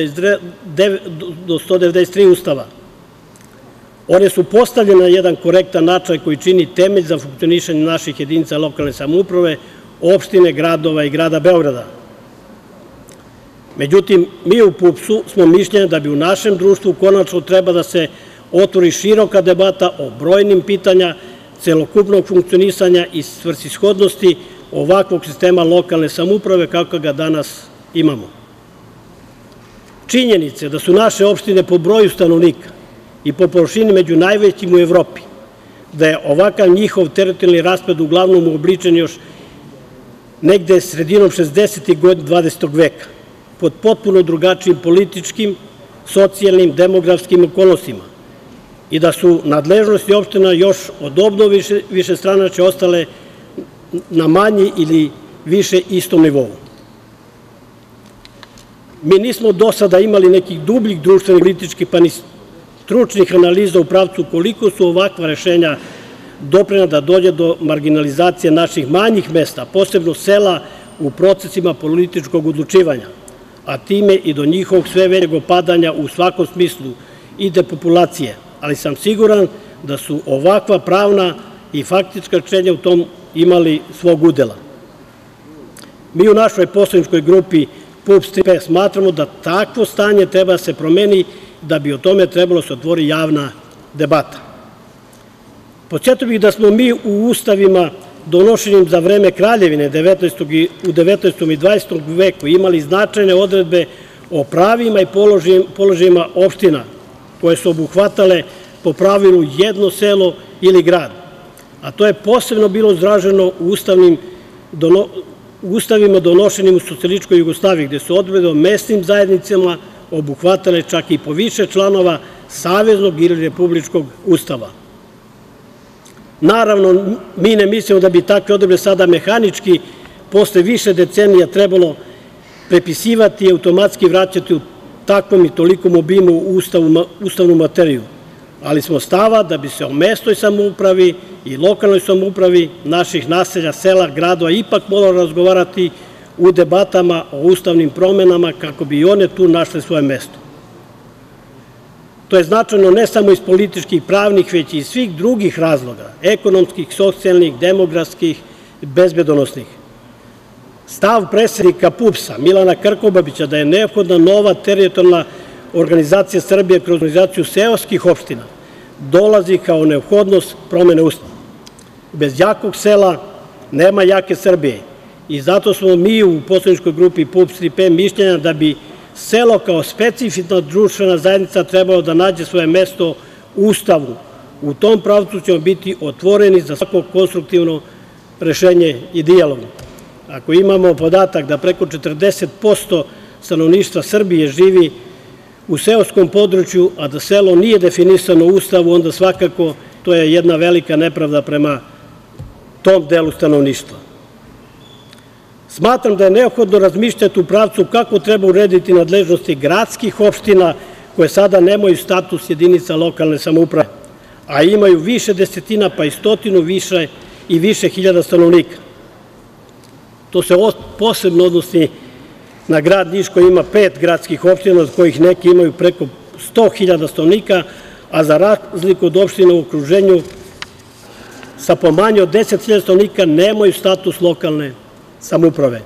sto devedeset tri Ustava. One su postavljene na jedan korektan način koji čini temelj za funkcionisanje naših jedinica lokalne samouprave, opštine, gradova i grada Beograda. Međutim, mi u PUPS-u smo mišljenja da bi u našem društvu konačno treba da se otvori široka debata o brojnim pitanjima celokupnog funkcionisanja i svrsishodnosti ovakvog sistema lokalne samouprave kako ga danas imamo. Činjenice da su naše opštine po broju stanovnika i po površini među najvećim u Evropi, da je ovakav njihov teritorijalni raspad uglavnom uobličen još negde sredinom šezdesetih godina dvadesetog veka, pod potpuno drugačijim političkim, socijalnim, demografskim okolnostima i da su nadležnosti opština još od obnove višestranačja ostale na manji ili više istom nivou. Mi nismo do sada imali nekih dubljih društvenih, političkih, pa ni stručnih analiza u pravcu koliko su ovakva rešenja doprinela da dođe do marginalizacije naših manjih mesta, posebno sela u procesima političkog odlučivanja, a time i do njihovog sve većeg opadanja u svakom smislu i depopulacije, ali sam siguran da su ovakva pravna i faktička rešenja u tom imali svog udela. Mi u našoj poslaničkoj grupi PUPS „Tri P“ smatramo da takvo stanje treba da se promeni, da bi o tome trebalo da se otvori javna debata. Podsetio bih da smo mi u ustavima donošenim za vreme kraljevine u devetnaestom i dvadesetom veku imali značajne odredbe o pravima i položajima opština koje su obuhvatale po pravilu jedno selo ili grad, a to je posebno bilo izraženo u ustavima donošenim u socijalističkoj Jugoslaviji, gde su odredbe o mesnim zajednicama obuhvatale čak i po više članova saveznog ili republičkog ustava. Naravno, mi ne mislimo da bi takve odredbe sada mehanički posle više decenija trebalo prepisivati i automatski vraćati u takvom i tolikom obimu u ustavnu materiju, ali smo stava da bi se o mesnoj samoupravi i lokalnoj samoupravi naših naselja, sela, gradova ipak moralo razgovarati u debatama o ustavnim promenama kako bi i one tu našle svoje mesto. To je značajno ne samo iz političkih, pravnih, već i iz svih drugih razloga, ekonomskih, socijalnih, demografskih, bezbedonosnih. Stav predsednika PUPS-a Milana Krkobabića da je neophodna nova teritorijalna organizacija Srbije kroz organizaciju seoskih opština dolazi kao neophodnost promene Ustava. Bez jakog sela nema jake Srbije i zato smo mi u poslaničkoj grupi PUPS „Tri P“ mišljenja da bi selo kao specifična društvena zajednica trebalo da nađe svoje mesto u Ustavu. U tom pravcu ćemo biti otvoreni za svako konstruktivno rešenje i dijalog. Ako imamo podatak da preko četrdeset posto stanovništva Srbije živi u seoskom području, a da selo nije definisano u Ustavu, onda svakako to je jedna velika nepravda prema tom delu stanovništva. Smatram da je neophodno razmišljati u pravcu kako treba urediti nadležnosti gradskih opština koje sada nemaju status jedinica lokalne samouprave, a imaju više desetina pa i stotinu više i više hiljada stanovnika. To se posebno odnosi na grad Niš koji ima pet gradskih opština, od kojih neki imaju preko sto hiljada stanovnika, a za razliku od opština u okruženju sa po manje od deset hiljada stanovnika nemaju status lokalne samouprave.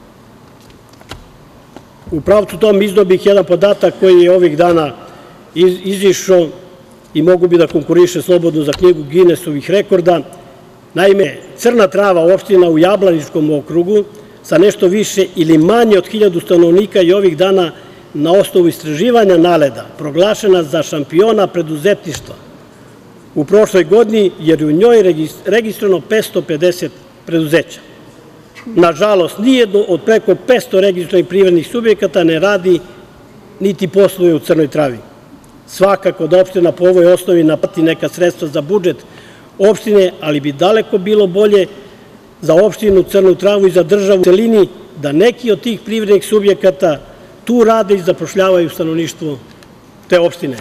U pravcu tom izneo bih jedan podatak koji je ovih dana izišao i mogu bi da konkuriše slobodno za knjigu Ginesovih rekorda. Naime, Crna Trava, opština u Jablaničkom okrugu, sa nešto više ili manje od hiljadu stanovnika i ovih dana na osnovu istraživanja NALED-a proglašena za šampiona preduzetništva u prošloj godini, jer je u njoj registrovano petsto pedeset preduzeća. Nažalost, nijedno od preko petsto registrovanih privrednih subjekata ne radi niti posluje u Crnoj Travi. Svakako da opština po ovoj osnovi naplati neka sredstva za budžet opštine, ali bi daleko bilo bolje za opštinu Crnu Travu i za državu u celini da neki od tih privrednih subjekata tu rade i zapošljavaju stanovništvo te opštine.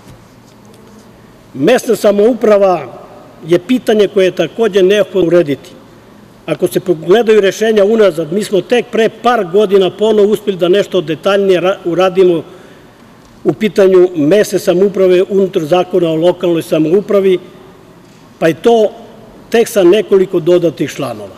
Mesna samouprava je pitanje koje je takođe neophodno urediti. Ako se pogledaju rešenja unazad, mi smo tek pre par godina ponovo uspeli da nešto detaljnije uradimo u pitanju mesne samouprave unutar Zakona o lokalnoj samoupravi, pa i to tek sa nekoliko dodatih članova.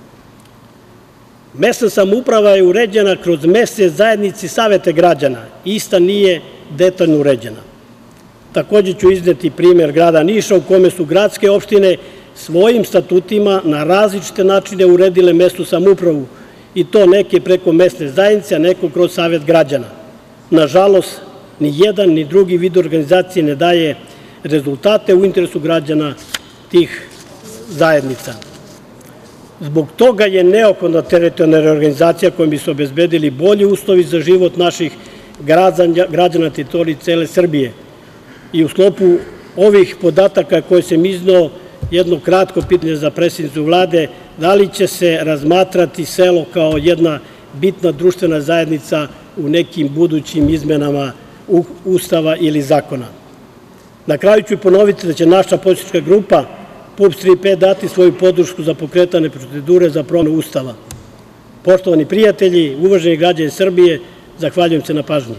Mesna samouprava je uređena kroz mesne zajednice i savete građana. Ista nije detaljno uređena. Takođe ću izneti primer grada Niša u kome su gradske opštine svojim statutima na različite načine uredile mesnu samoupravu i to neke preko mesne zajednice, a neko kroz savet građana. Nažalost, ni jedan ni drugi vid organizacije ne daje rezultate u interesu građana tih zajednica. Zbog toga je neophodna teritorijalna reorganizacija kojom bi se obezbedili bolji uslovi za život naših građana na teritoriji cele Srbije. I u sklopu ovih podataka koje sam izneo, jedno kratko pitanje za predsednicu Vlade, da li će se razmatrati selo kao jedna bitna društvena zajednica u nekim budućim izmenama Ustava ili zakona? Na kraju ću ponoviti da će naša poslanička grupa PUPS „Tri P“ dati svoju podršku za pokretanje procedure za promenu Ustava. Poštovani prijatelji, uvaženi građani Srbije, zahvaljujem se na pažnji.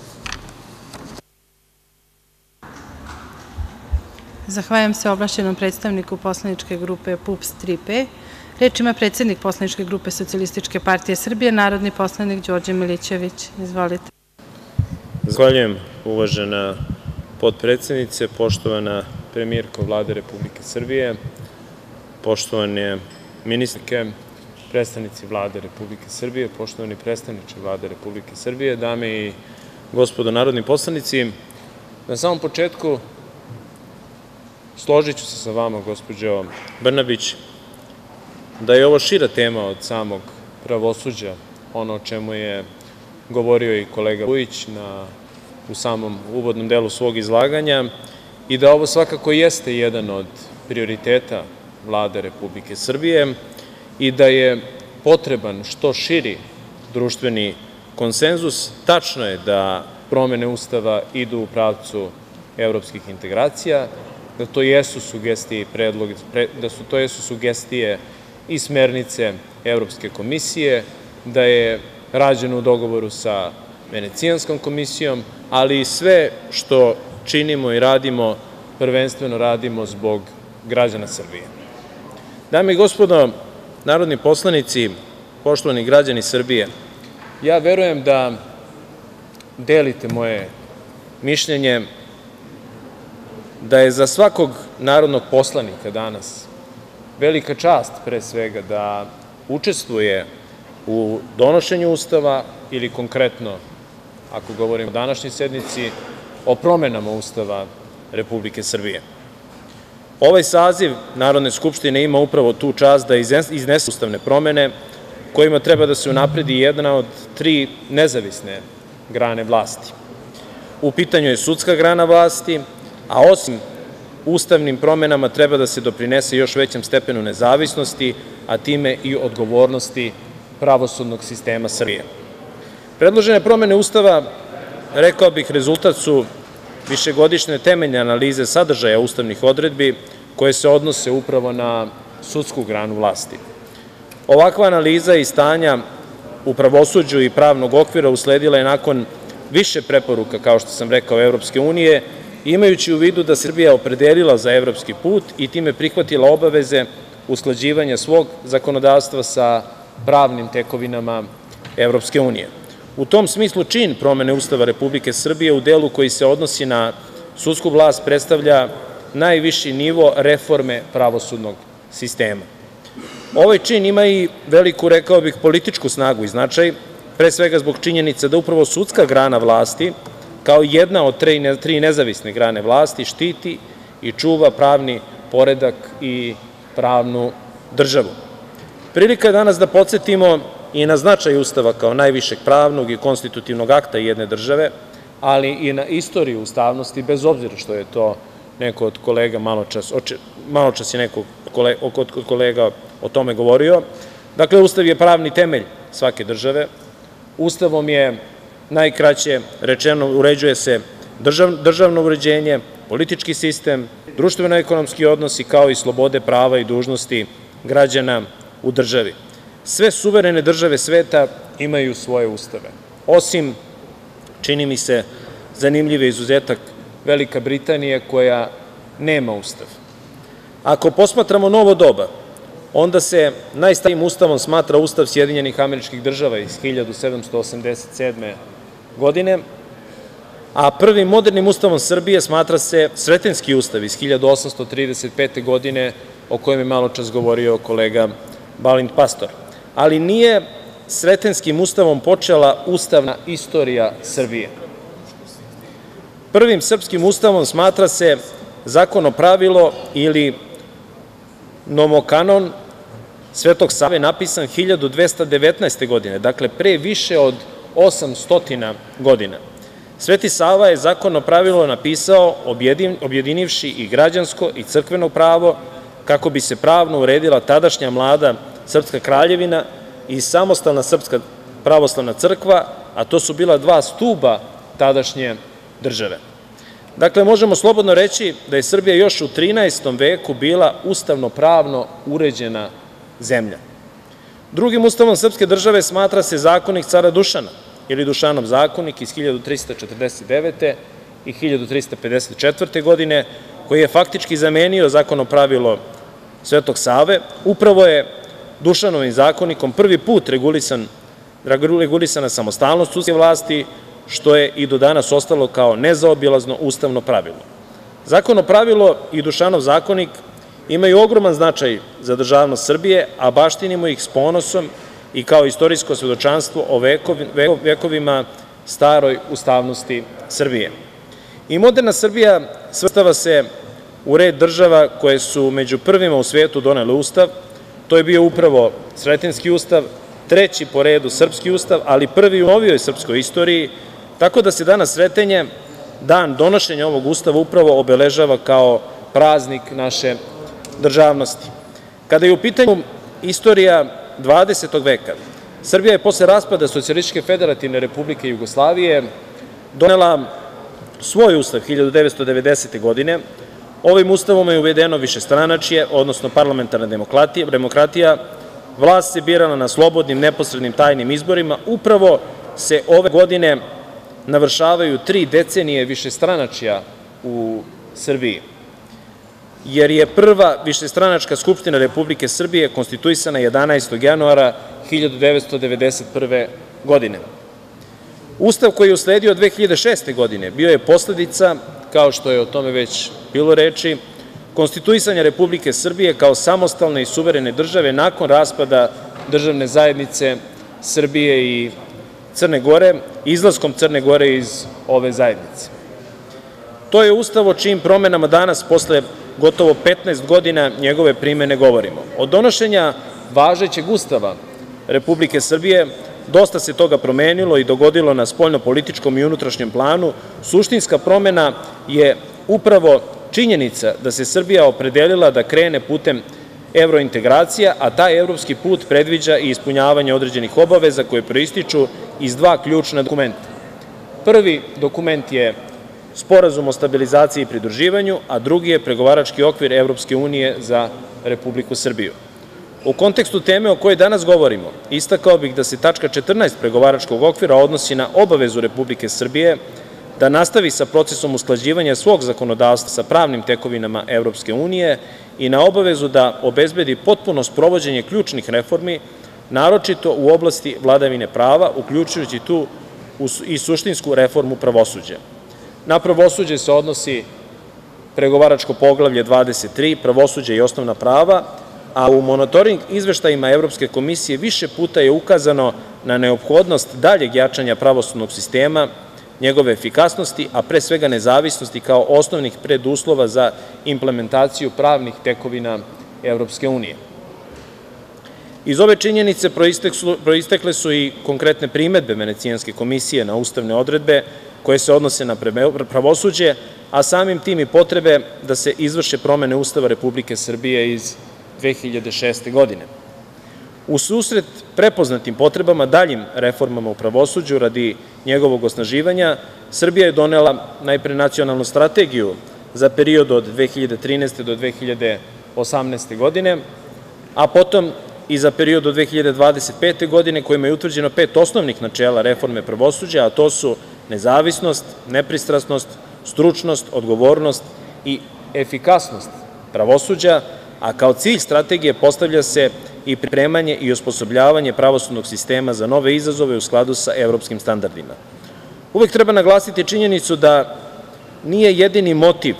Zahvaljujem se ovlašćenom predstavniku poslaničke grupe PUPS „Tri P“. Reč ima predsednik poslaničke grupe Socijalističke partije Srbije, narodni poslanik Đorđe Milićević. Izvolite. Zahvaljujem, uvažena potpredsednice, poštovana premijerko Vlade Republike Srbije, poštovane ministarke, predstavnici Vlade Republike Srbije, poštovani predstavniče Vlade Republike Srbije, dame i gospodo narodni poslanici, na samom početku složiću se sa vama, gospođo Brnabić, da je ovo šira tema od samog pravosuđa, ono o čemu je govorio i kolega Vujić na, u samom uvodnom delu svog izlaganja i da ovo svakako jeste jedan od prioriteta Vlade Republike Srbije i da je potreban što širi društveni konsenzus. Tačno je da promene Ustava idu u pravcu evropskih integracija, da to jesu sugestije i predloge, da su to jesu sugestije i smernice Evropske komisije, da je rađeno u dogovoru sa Venecijanskom komisijom, ali i sve što činimo i radimo, prvenstveno radimo zbog građana Srbije. Dame i gospodo narodni poslanici, poštovani građani Srbije, ja verujem da delite moje mišljenje da je za svakog narodnog poslanika danas velika čast, pre svega, da učestvuje u donošenju Ustava ili konkretno, ako govorimo o današnjoj sednici, o promenama Ustava Republike Srbije. Ovaj saziv Narodne skupštine ima upravo tu čast da iznese ustavne promene kojima treba da se unapredi jedna od tri nezavisne grane vlasti. U pitanju je sudska grana vlasti, a osim ustavnim promenama treba da se doprinese još većem stepenu nezavisnosti, a time i odgovornosti pravosudnog sistema Srbije. Predložene promene Ustava, rekao bih, rezultat su višegodišnje temeljne analize sadržaja ustavnih odredbi koje se odnose upravo na sudsku granu vlasti. Ovakva analiza i stanja u pravosuđu i pravnog okvira usledila je nakon više preporuka, kao što sam rekao, Evropske unije, imajući u vidu da se Srbija opredelila za evropski put i time prihvatila obaveze usklađivanja svog zakonodavstva sa pravnim tekovinama Evropske unije. U tom smislu čin promene Ustava Republike Srbije u delu koji se odnosi na sudsku vlast predstavlja najviši nivo reforme pravosudnog sistema. Ovaj čin ima i veliku, rekao bih, političku snagu i značaj, pre svega zbog činjenice da upravo sudska grana vlasti, kao jedna od tri nezavisne grane vlasti, štiti i čuva pravni poredak i pravnu državu. Prilika je danas da podsetimo i na značaj Ustava kao najvišeg pravnog i konstitutivnog akta jedne države, ali i na istoriju ustavnosti, bez obzira što je to neko od kolega maločas, maločas je neko od kolega o tome govorio. Dakle, Ustav je pravni temelj svake države. Ustavom je, najkraće rečeno, uređuje se državno uređenje, politički sistem, društveno-ekonomski odnosi, kao i slobode, prava i dužnosti građana u državi. Sve suverene države sveta imaju svoje ustave, osim, čini mi se, zanimljiv je izuzetak Velika Britanija koja nema ustav. Ako posmatramo novo doba, onda se najstarijim ustavom smatra Ustav Sjedinjenih Američkih Država iz hiljadu sedamsto osamdeset sedme. godine, a prvim modernim Ustavom Srbije smatra se Sretenjski ustav iz hiljadu osamsto trideset pete. godine, o kojem je maločas govorio kolega Balint Pastor. Ali nije Sretenjskim ustavom počela ustavna istorija Srbije. Prvim srpskim ustavom smatra se Zakonopravilo ili Nomokanon Svetog Save, napisan hiljadu dvesta devetnaeste. godine, dakle pre više od osamsto godina. Sveti Sava je Zakonopravilo napisao objedinivši i građansko i crkveno pravo kako bi se pravno uredila tadašnja mlada srpska kraljevina i samostalna Srpska pravoslavna crkva, a to su bila dva stuba tadašnje države. Dakle, možemo slobodno reći da je Srbija još u trinaestom veku bila ustavno-pravno uređena zemlja. Drugim ustavom srpske države smatra se Zakonik cara Dušana ili Dušanov zakonik iz hiljadu trista četrdeset devete. i hiljadu trista pedeset četvrte. godine, koji je faktički zamenio Zakonopravilo Svetog Save. Upravo je Dušanovim zakonikom prvi put regulisana samostalnost sudske vlasti, što je i do danas ostalo kao nezaobilazno ustavno pravilo. Zakonopravilo i Dušanov zakonik imaju ogroman značaj za državnost Srbije, a baštinimo ih s ponosom i kao istorijsko svedočanstvo o vekovima staroj ustavnosti Srbije. I moderna Srbija svrstava se u red država koje su među prvima u svetu donele ustav. To je bio upravo Sretenjski ustav, treći po redu srpski ustav, ali prvi u novijoj srpskoj istoriji, tako da se danas Sretenje, dan donošenja ovog ustava, upravo obeležava kao praznik naše državnosti. Kada je u pitanju istorija dvadesetog veka, Srbija je posle raspada Socijalističke Federativne Republike Jugoslavije donela svoj ustav hiljadu devetsto devedesete. godine. Ovim ustavom je uvedeno višestranačje, odnosno parlamentarna demokratija. Vlast se birala na slobodnim, neposrednim, tajnim izborima. Upravo se ove godine navršavaju tri decenije višestranačja u Srbiji, jer je prva višestranačka Skupština Republike Srbije konstituisana jedanaestog januara hiljadu devetsto devedeset prve. godine. Ustav koji je usledio dve hiljade šeste. godine bio je posledica, kao što je o tome već bilo reči, konstituisanja Republike Srbije kao samostalne i suverene države nakon raspada državne zajednice Srbije i Crne Gore, izlaskom Crne Gore iz ove zajednice. To je Ustav o čijim promenama danas, posle gotovo petnaest godina njegove primene, govorimo. Od donošenja važećeg Ustava Republike Srbije dosta se toga promenilo i dogodilo na spoljnopolitičkom i unutrašnjem planu. Suštinska promena je upravo činjenica da se Srbija opredelila da krene putem evrointegracija, a taj evropski put predviđa i ispunjavanje određenih obaveza koje proističu iz dva ključna dokumenta. Prvi dokument je Sporazum o stabilizaciji i pridruživanju, a drugi je pregovarački okvir Evropske unije za Republiku Srbiju. U kontekstu teme o kojoj danas govorimo, istakao bih da se tačka četrnaest pregovaračkog okvira odnosi na obavezu Republike Srbije da nastavi sa procesom usklađivanja svog zakonodavstva sa pravnim tekovinama Evropske unije i na obavezu da obezbedi potpuno sprovođenje ključnih reformi, naročito u oblasti vladavine prava, uključujući tu i suštinsku reformu pravosuđa. Na pravosuđe se odnosi pregovaračko poglavlje dvadeset tri, pravosuđe i osnovna prava, a u monitoring izveštajima Evropske komisije više puta je ukazano na neophodnost daljeg jačanja pravosudnog sistema, njegove efikasnosti, a pre svega nezavisnosti kao osnovnih preduslova za implementaciju pravnih tekovina Evropske unije. Iz ove činjenice proistekle su i konkretne primedbe Venecijanske komisije na ustavne odredbe koje se odnose na pravosuđe, a samim tim i potrebe da se izvrše promene Ustava Republike Srbije iz dve hiljade šeste. godine. U susret prepoznatim potrebama daljim reformama u pravosuđu radi njegovog osnaživanja, Srbija je donela najpre nacionalnu strategiju za period od dve hiljade trinaeste. do dve hiljade osamnaeste. godine, a potom i za period od dve hiljade dvadeset pete. godine, kojima je utvrđeno pet osnovnih načela reforme pravosuđa, a to su nezavisnost, nepristrasnost, stručnost, odgovornost i efikasnost pravosuđa, a kao cilj strategije postavlja se i pripremanje i osposobljavanje pravosudnog sistema za nove izazove u skladu sa evropskim standardima. Uvek treba naglasiti činjenicu da nije jedini motiv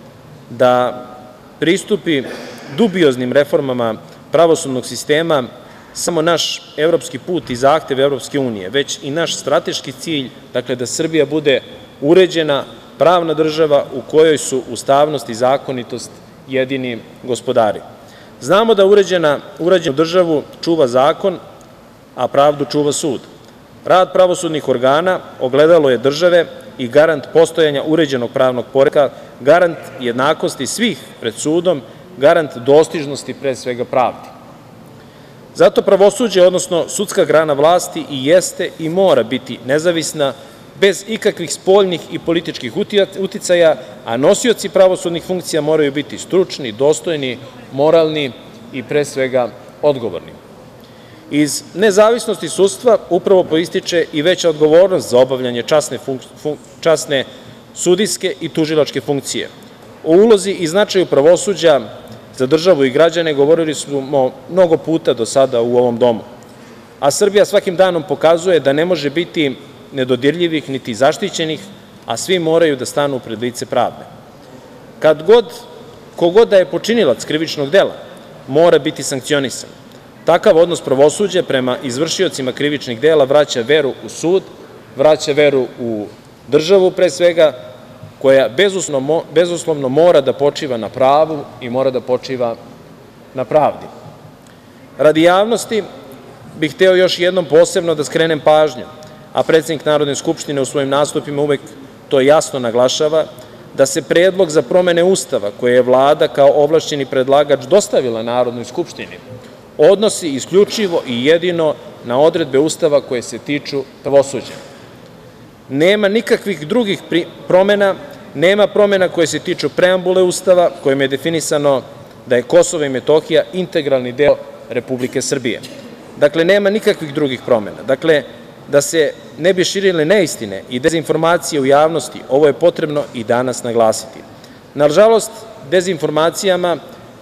da pristupi dubioznim reformama pravosudnog sistema samo naš evropski put i zahtev Evropske unije, već i naš strateški cilj, dakle da Srbija bude uređena pravna država u kojoj su ustavnost i zakonitost jedini gospodari. Znamo da uređenu državu čuva zakon, a pravdu čuva sud. Rad pravosudnih organa ogledalo je države i garant postojanja uređenog pravnog poretka, garant jednakosti svih pred sudom, garant dostižnosti pre svega pravdi. Zato pravosuđe, odnosno sudska grana vlasti i jeste i mora biti nezavisna, bez ikakvih spoljnih i političkih uticaja, a nosioci pravosudnih funkcija moraju biti stručni, dostojni, moralni i pre svega odgovorni. Iz nezavisnosti sudstva upravo proističe i veća odgovornost za obavljanje časne sudijske i tužilačke funkcije. O ulozi i značaju pravosuđa za državu i građane govorili smo mnogo puta do sada u ovom domu, a Srbija svakim danom pokazuje da ne može biti nedodirljivih niti zaštićenih, a svi moraju da stanu pred lice pravde. Kad god, kogod da je počinilac krivičnog dela, mora biti sankcionisan. Takav odnos pravosuđa prema izvršiocima krivičnih dela vraća veru u sud, vraća veru u državu pre svega, koja bezuslovno mora da počiva na pravu i mora da počiva na pravdi. Radi javnosti bih hteo još jednom posebno da skrenem pažnju, a predsednik Narodne skupštine u svojim nastupima uvek to jasno naglašava, da se predlog za promene Ustava koje je Vlada kao ovlašćeni predlagač dostavila Narodnoj skupštini odnosi isključivo i jedino na odredbe Ustava koje se tiču pravosuđa. Nema nikakvih drugih promena, nema promena koje se tiču preambule Ustava kojim je definisano da je Kosovo i Metohija integralni deo Republike Srbije. Dakle, nema nikakvih drugih promena. Dakle, da se ne bi širile neistine i dezinformacije u javnosti, ovo je potrebno i danas naglasiti. Nažalost, dezinformacijama,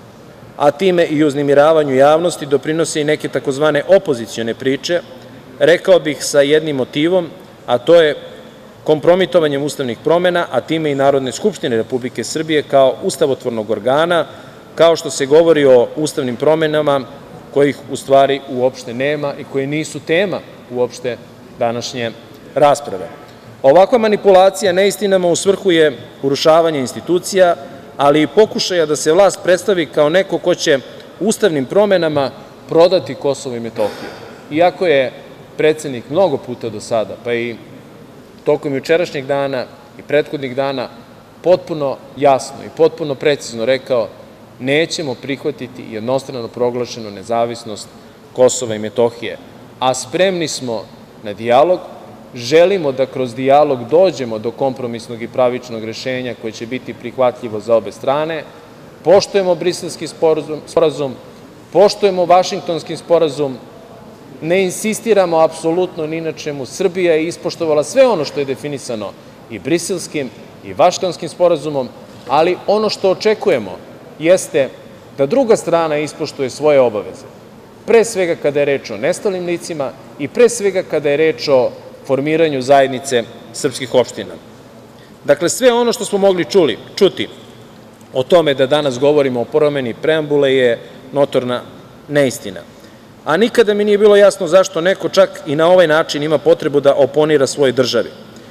a time i uznemiravanju javnosti, doprinose i neke takozvane opozicione priče, rekao bih sa jednim motivom, a to je kompromitovanjem ustavnih promena, a time i Narodne skupštine Republike Srbije kao ustavotvornog organa, kao što se govori o ustavnim promenama kojih u stvari uopšte nema i koje nisu tema uopšte današnje rasprave. Ovakva manipulacija neistinama u svrhu je urušavanje institucija, ali i pokušaja da se vlast predstavi kao neko ko će ustavnim promenama prodati Kosovo i Metohiju. Iako je predsednik mnogo puta do sada, pa i tokom jučerašnjeg dana i prethodnih dana, potpuno jasno i potpuno precizno rekao – nećemo prihvatiti jednostrano proglašenu nezavisnost Kosova i Metohije, a spremni smo na dijalog, želimo da kroz dijalog dođemo do kompromisnog i pravičnog rešenja koje će biti prihvatljivo za obe strane, poštujemo Briselski sporazum, poštujemo Vašingtonski sporazum, ne insistiramo apsolutno ni na čemu. Srbija je ispoštovala sve ono što je definisano i Briselskim i Vašingtonskim sporazumom, ali ono što očekujemo jeste da druga strana ispoštuje svoje obaveze, pre svega kada je reč o nestalim licima i pre svega kada je reč o formiranju zajednice srpskih opština. Dakle, sve ono što smo mogli čuti o tome da danas govorimo o promeni preambule je notorna neistina. A nikada mi nije bilo jasno zašto neko čak i na ovaj način ima potrebu da oponira svojoj državi.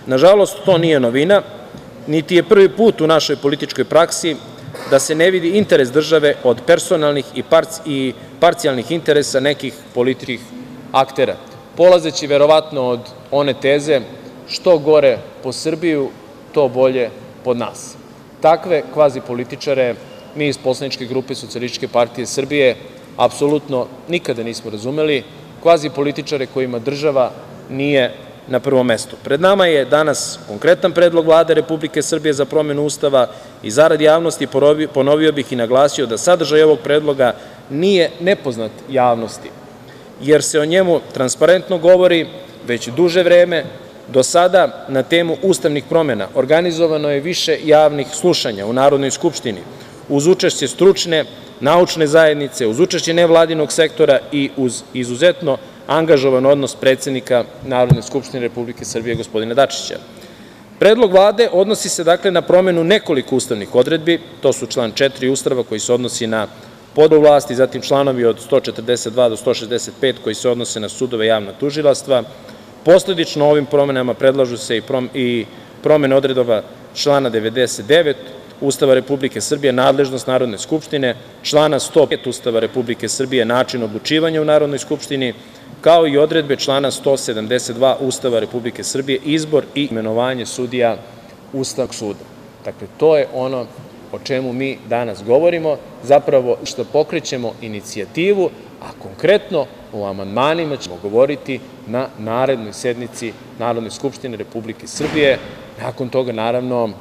Nažalost, to nije novina, niti je prvi put u našoj političkoj praksi da se ne vidi interes države od personalnih i parcijalnih interesa nekih političkih aktera, polazeći verovatno od one teze što gore po Srbiju, to bolje pod nas. Takve kvazi političare mi iz poslaničke grupe Socijalističke partije Srbije apsolutno nikada nismo razumeli, kvazi političare kojima država nije na prvom mestu. Pred nama je danas konkretan predlog Vlade Republike Srbije za promenu Ustava i zarad javnosti ponovio bih i naglasio da sadržaj ovog predloga nije nepoznat javnosti, jer se o njemu transparentno govori već duže vreme. Do sada na temu ustavnih promena organizovano je više javnih slušanja u Narodnoj skupštini, uz učešće stručne, naučne zajednice, uz učešće nevladinog sektora i uz izuzetno angažovan odnos predsednika Narodne skupštine Republike Srbije, gospodina Dačića. Predlog Vlade odnosi se dakle na promenu nekoliko ustavnih odredbi, to su član četiri Ustava koji se odnosi na podelu vlasti, zatim članovi od sto četrdeset dva do sto šezdeset pet koji se odnose na sudove i javna tužilaštva. Posledično ovim promenama predlažu se i promene odredaba člana devedeset devet Ustava Republike Srbije, nadležnost Narodne skupštine, člana sto pet Ustava Republike Srbije, način odlučivanja u Narodnoj skupštini, kao i odredbe člana sto sedamdeset dva Ustava Republike Srbije, izbor i imenovanje sudija Ustavnog suda. Dakle, to je ono o čemu mi danas govorimo, zapravo što pokrećemo inicijativu, a konkretno o amandmanima ćemo govoriti na narednoj sednici Narodne skupštine Republike Srbije. Nakon toga, naravno,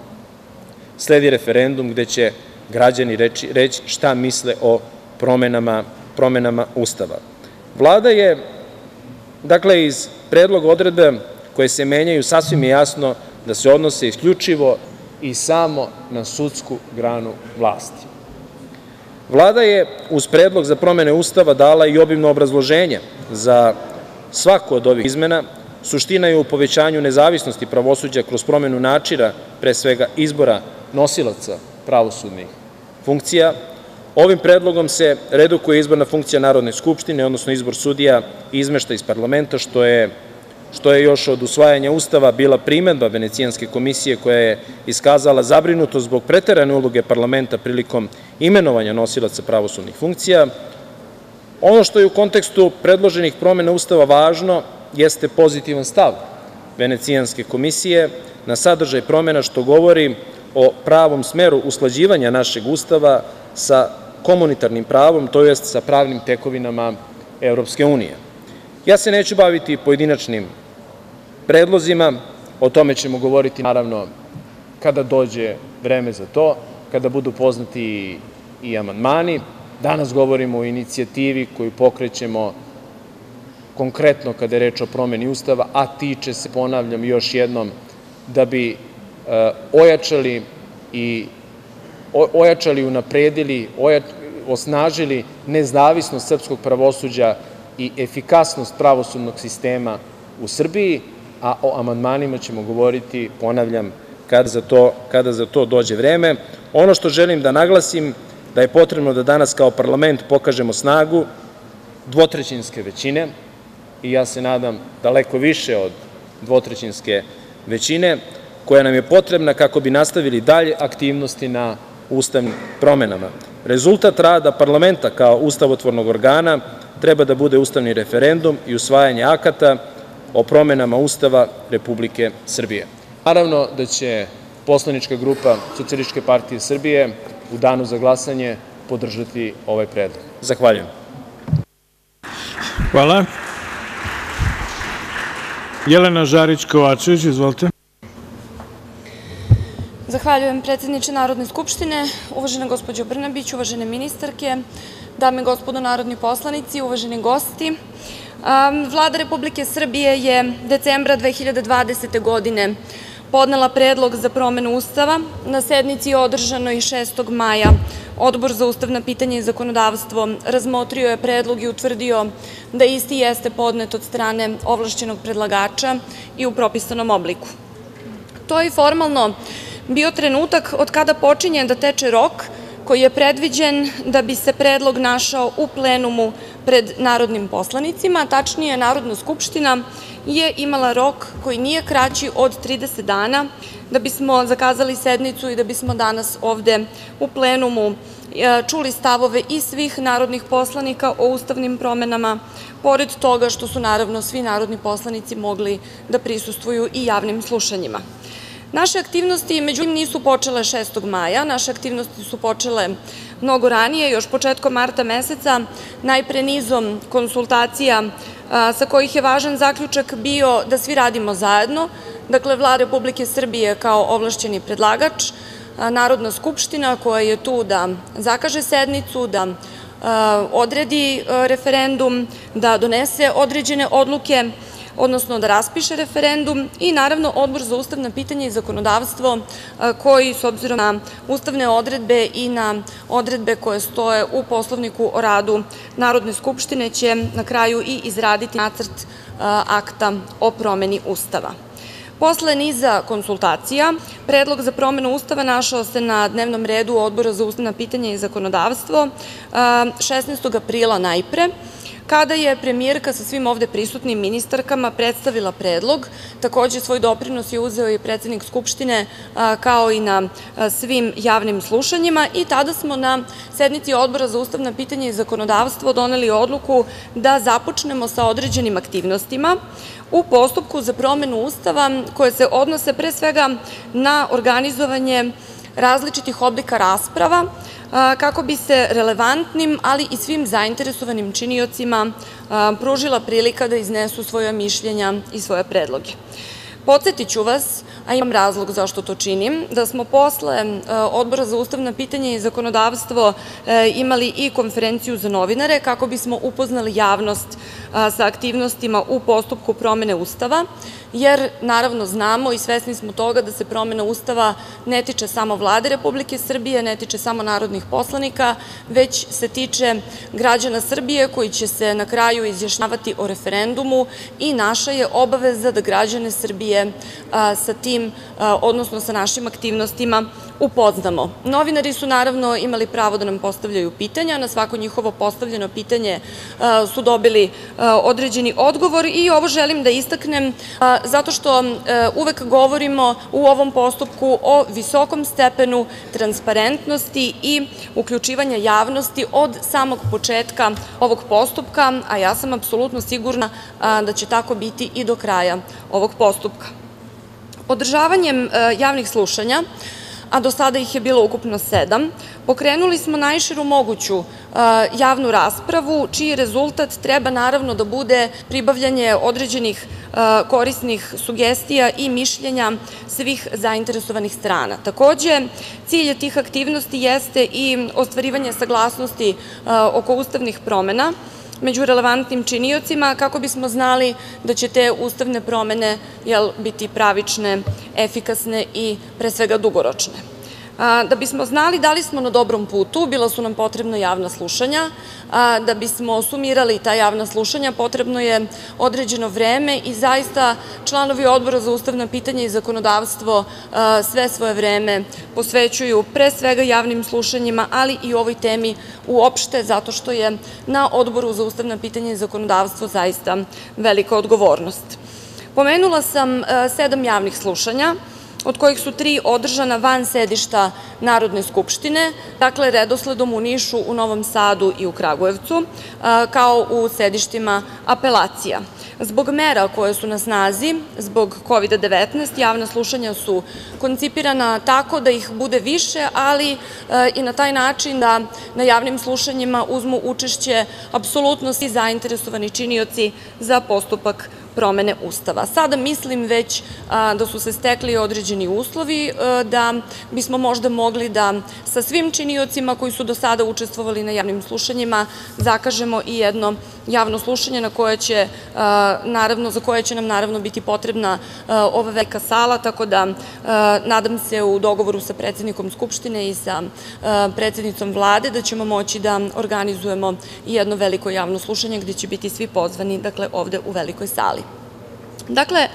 sledi referendum gde će građani reći šta misle o promenama Ustava. Vlada je, dakle, iz predloga odredbe koje se menjaju sasvim je jasno da se odnose isključivo i samo na sudsku granu vlasti. Vlada je uz predlog za promene Ustava dala i obimno obrazloženje za svaku od ovih izmena. Suština je u povećanju nezavisnosti pravosuđa kroz promenu načina, pre svega izbora nosilaca pravosudnih funkcija. Ovim predlogom se redukuje izborna funkcija Narodne skupštine, odnosno izbor sudija i izmešta iz parlamenta, što je što je još od usvajanja Ustava bila primedba Venecijanske komisije koja je iskazala zabrinutost zbog preterane uloge parlamenta prilikom imenovanja nosilaca pravosudnih funkcija. Ono što je u kontekstu predloženih promena Ustava važno jeste pozitivan stav Venecijanske komisije na sadržaj promena, što govori o pravom smeru usklađivanja našeg Ustava sa komunitarnim pravom, to jest sa pravnim tekovinama Evropske unije. Ja se neću baviti pojedinačnim predlozima, o tome ćemo govoriti naravno kada dođe vreme za to, kada budu poznati i amandmani. Danas govorimo o inicijativi koju pokrećemo konkretno kada je reč o promeni Ustava, a tiče se, ponavljam još jednom, da bi ojačali i ojačali, unapredili, osnažili nezavisnost srpskog pravosuđa i efikasnost pravosudnog sistema u Srbiji, a o amandmanima ćemo govoriti, ponavljam, kada za to dođe vreme. Ono što želim da naglasim da je potrebno da danas kao parlament pokažemo snagu dvotrećinske većine i ja se nadam daleko više od dvotrećinske većine koja nam je potrebna kako bi nastavili dalje aktivnosti na ustavnim promenama. Rezultat rada parlamenta kao ustavotvornog organa treba da bude ustavni referendum i usvajanje akata o promenama Ustava Republike Srbije. Naravno da će poslanička grupa Socijalističke partije Srbije u danu za glasanje podržati ovaj predlog. Zahvaljujem. Hvala. Jelena Žarić Kovačević, izvolite. Zahvaljujem, predsedniče Narodne skupštine, uvažena gospođo Brnabić, uvažene ministarke, dame i gospodo narodni poslanici, uvaženi gosti. Vlada Republike Srbije je decembra dve hiljade dvadesete godine podnela predlog za promenu Ustava. Na sednici održanoj šestog maja Odbor za ustavna pitanja i zakonodavstvo razmotrio je predlog i utvrdio da isti jeste podnet od strane ovlašćenog predlagača i u propisanom obliku. To je i formalno bio trenutak od kada počinje da teče rok koji je predviđen da bi se predlog našao u plenumu pred narodnim poslanicima, tačnije Narodna skupština je imala rok koji nije kraći od trideset dana da bismo zakazali sednicu i da bismo danas ovde u plenumu čuli stavove i svih narodnih poslanika o ustavnim promenama, pored toga što su naravno svi narodni poslanici mogli da prisustvuju i javnim slušanjima. Naše aktivnosti, međutim, nisu počele šestog maja, naše aktivnosti su počele mnogo ranije, još početkom marta meseca, najpre nizom konsultacija sa kojih je važan zaključak bio da svi radimo zajedno, dakle Vlada Republike Srbije kao ovlašćeni predlagač, Narodna skupština koja je tu da zakaže sednicu, da odredi referendum, da donese određene odluke, odnosno da raspiše referendum i naravno Odbor za ustavna pitanja i zakonodavstvo koji, s obzirom na ustavne odredbe i na odredbe koje stoje u Poslovniku o radu Narodne skupštine, će na kraju i izraditi nacrt akta o promeni Ustava. Posle niza konsultacija, predlog za promenu Ustava našao se na dnevnom redu Odbora za ustavna pitanja i zakonodavstvo šesnaestog aprila najpre, kada je premijerka sa svim ovde prisutnim ministarkama predstavila predlog. Takođe, svoj doprinos je uzeo i predsednik Skupštine, kao i na svim javnim slušanjima, i tada smo na sednici Odbora za ustavna pitanja i zakonodavstvo doneli odluku da započnemo sa određenim aktivnostima u postupku za promenu Ustava koje se odnose pre svega na organizovanje različitih oblika rasprava kako bi se relevantnim, ali i svim zainteresovanim činiocima pružila prilika da iznesu svoja mišljenja i svoje predloge. Podsetiću vas, a imam razlog zašto to činim, da smo posle Odbora za ustavna pitanja i zakonodavstvo imali i konferenciju za novinare kako bismo upoznali javnost sa aktivnostima u postupku promene Ustava, jer naravno znamo i svesni smo toga da se promena Ustava ne tiče samo Vlade Republike Srbije, ne tiče samo narodnih poslanika, već se tiče građana Srbije koji će se na kraju izjašnjavati o referendumu i naša je obaveza da građane Srbije sa tim, odnosno sa našim aktivnostima upoznamo. Novinari su naravno imali pravo da nam postavljaju pitanja, na svako njihovo postavljeno pitanje su dobili određeni odgovor i ovo želim da istaknem zato što uvek govorimo u ovom postupku o visokom stepenu transparentnosti i uključivanja javnosti od samog početka ovog postupka, a ja sam apsolutno sigurna da će tako biti i do kraja ovog postupka. Održavanjem javnih slušanja, a do sada ih je bilo ukupno sedam, pokrenuli smo najširu moguću javnu raspravu, čiji rezultat treba naravno da bude pribavljanje određenih korisnih sugestija i mišljenja svih zainteresovanih strana. Takođe, cilj tih aktivnosti jeste i ostvarivanje saglasnosti oko ustavnih promena među relevantnim činiocima, kako bismo znali da će te ustavne promene biti pravične, efikasne i pre svega dugoročne. Da bismo znali da li smo na dobrom putu, bila su nam potrebna javna slušanja. Da bismo sumirali ta javna slušanja, potrebno je određeno vreme i zaista članovi Odbora za ustavna pitanja i zakonodavstvo sve svoje vreme posvećuju pre svega javnim slušanjima, ali i ovoj temi uopšte, zato što je na Odboru za ustavna pitanja i zakonodavstvo zaista velika odgovornost. Pomenula sam sedam javnih slušanja, od kojih su tri održana van sedišta Narodne skupštine, dakle redosledom u Nišu, u Novom Sadu i u Kragujevcu, kao u sedištima apelacija. Zbog mera koje su na snazi, zbog kovida devetnaest, javna slušanja su koncipirana tako da ih bude više, ali i na taj način da na javnim slušanjima uzmu učešće apsolutno svi zainteresovani činioci za postupak promene Ustava. Sada mislim već da su se stekli određeni uslovi da bismo možda mogli da sa svim činiocima koji su do sada učestvovali na javnim slušanjima zakažemo i jedno javno slušanje na koje će, naravno, za koje će nam naravno biti potrebna ova velika sala, tako da nadam se u dogovoru sa predsednikom Skupštine i sa predsednicom Vlade da ćemo moći da organizujemo jedno veliko javno slušanje gde će biti svi pozvani, dakle, ovde u velikoj sali. Dakle,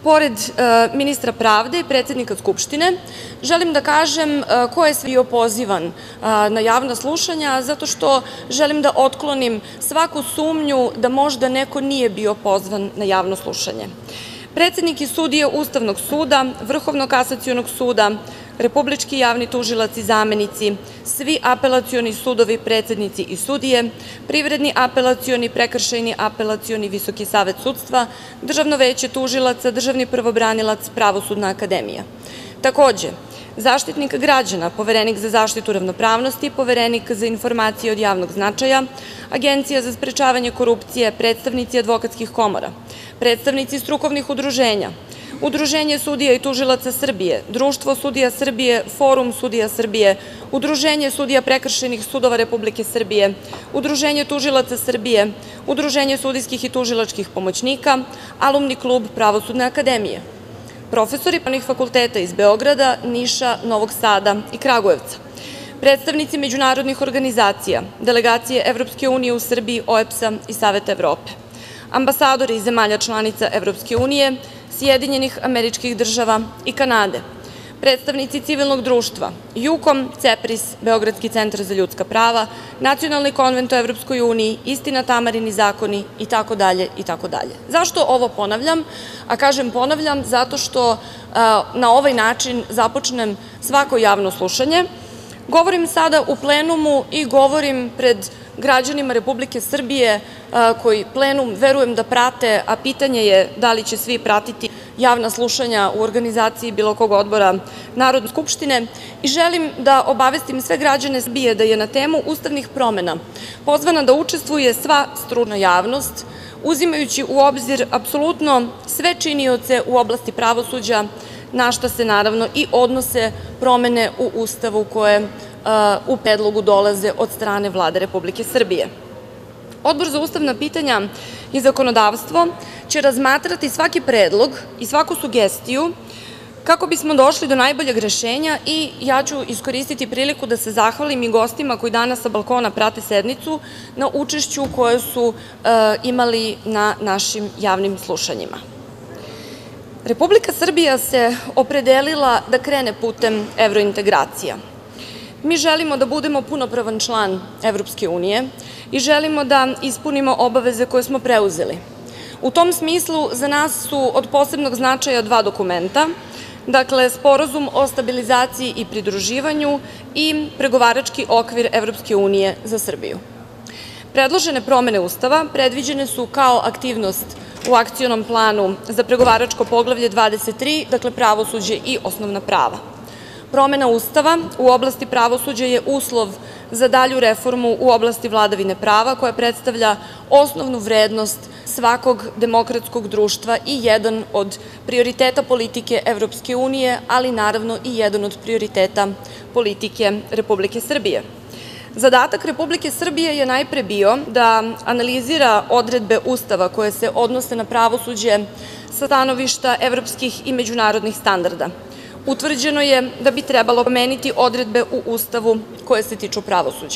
pored ministra pravde i predsednika Skupštine, želim da kažem ko je sve bio pozivan na javna slušanja, zato što želim da otklonim svaku sumnju da možda neko nije bio pozvan na javno slušanje. Predsednik i sudije Ustavnog suda, Vrhovnog kasacionog suda, Republički javni tužilac i zamenici, svi apelacioni sudovi, predsednici i sudije, Privredni apelacioni, Prekršajni apelacioni, Visoki savet sudstva, Državno veće tužilaca, Državni pravobranilac, Pravosudna akademija. Takođe, Zaštitnik građana, Poverenik za zaštitu ravnopravnosti, Poverenik za informacije od javnog značaja, Agencija za sprečavanje korupcije, predstavnici advokatskih komora, predstavnici strukovnih udruženja, Udruženje sudija i tužilaca Srbije, Društvo sudija Srbije, Forum sudija Srbije, Udruženje sudija prekršajnih sudova Republike Srbije, Udruženje tužilaca Srbije, Udruženje sudijskih i tužilačkih pomoćnika, Alumni klub Pravosudne akademije, profesori pravnih fakulteta iz Beograda, Niša, Novog Sada i Kragujevca, predstavnici međunarodnih organizacija, delegacije Evropske unije u Srbiji, O E B S-a i Saveta Evrope, ambasadori iz zemalja članica Evropske unije, Sjedinjenih Američkih Država i Kanade, predstavnici civilnog društva, JUKOM, CEPRIS, Beogradski centar za ljudska prava, Nacionalni konvent o Evropskoj uniji, Istina, Tamarini zakoni i tako dalje i tako dalje. Zašto ovo ponavljam? A kažem ponavljam zato što na ovaj način započnem svako javno slušanje. Govorim sada u plenumu i govorim pred građanima Republike Srbije koji plenum verujem da prate, a pitanje je da li će svi pratiti javna slušanja u organizaciji bilo kog odbora Narodne skupštine i želim da obavestim sve građane Srbije da je na temu ustavnih promena pozvana da učestvuje sva stručna javnost, uzimajući u obzir apsolutno sve činioce u oblasti pravosuđa, na šta se naravno i odnose promene u Ustavu koje u predlogu dolaze od strane Vlade Republike Srbije. Odbor za ustavna pitanja i zakonodavstvo će razmatrati svaki predlog i svaku sugestiju kako bismo došli do najboljeg rešenja i ja ću iskoristiti priliku da se zahvalim i gostima koji danas sa balkona prate sednicu na učešću koje su imali na našim javnim slušanjima. Republika Srbija se opredelila da krene putem evrointegracija. Mi želimo da budemo punopravan član Evropske unije i želimo da ispunimo obaveze koje smo preuzeli. U tom smislu za nas su od posebnog značaja dva dokumenta, dakle Sporazum o stabilizaciji i pridruživanju i Pregovarački okvir Evropske unije za Srbiju. Predložene promene Ustava predviđene su kao aktivnost u akcionom planu za pregovaračko poglavlje dvadeset tri, dakle pravosuđe i osnovna prava. Promena Ustava u oblasti pravosuđa je uslov za dalju reformu u oblasti vladavine prava koja predstavlja osnovnu vrednost svakog demokratskog društva i jedan od prioriteta politike Evropske unije, ali naravno i jedan od prioriteta politike Republike Srbije. Zadatak Republike Srbije je najpre bio da analizira odredbe Ustava koje se odnose na pravosuđe sa stanovišta evropskih i međunarodnih standarda. Utvrđeno je da bi trebalo promeniti odredbe u Ustavu koje se tiču pravosuđa.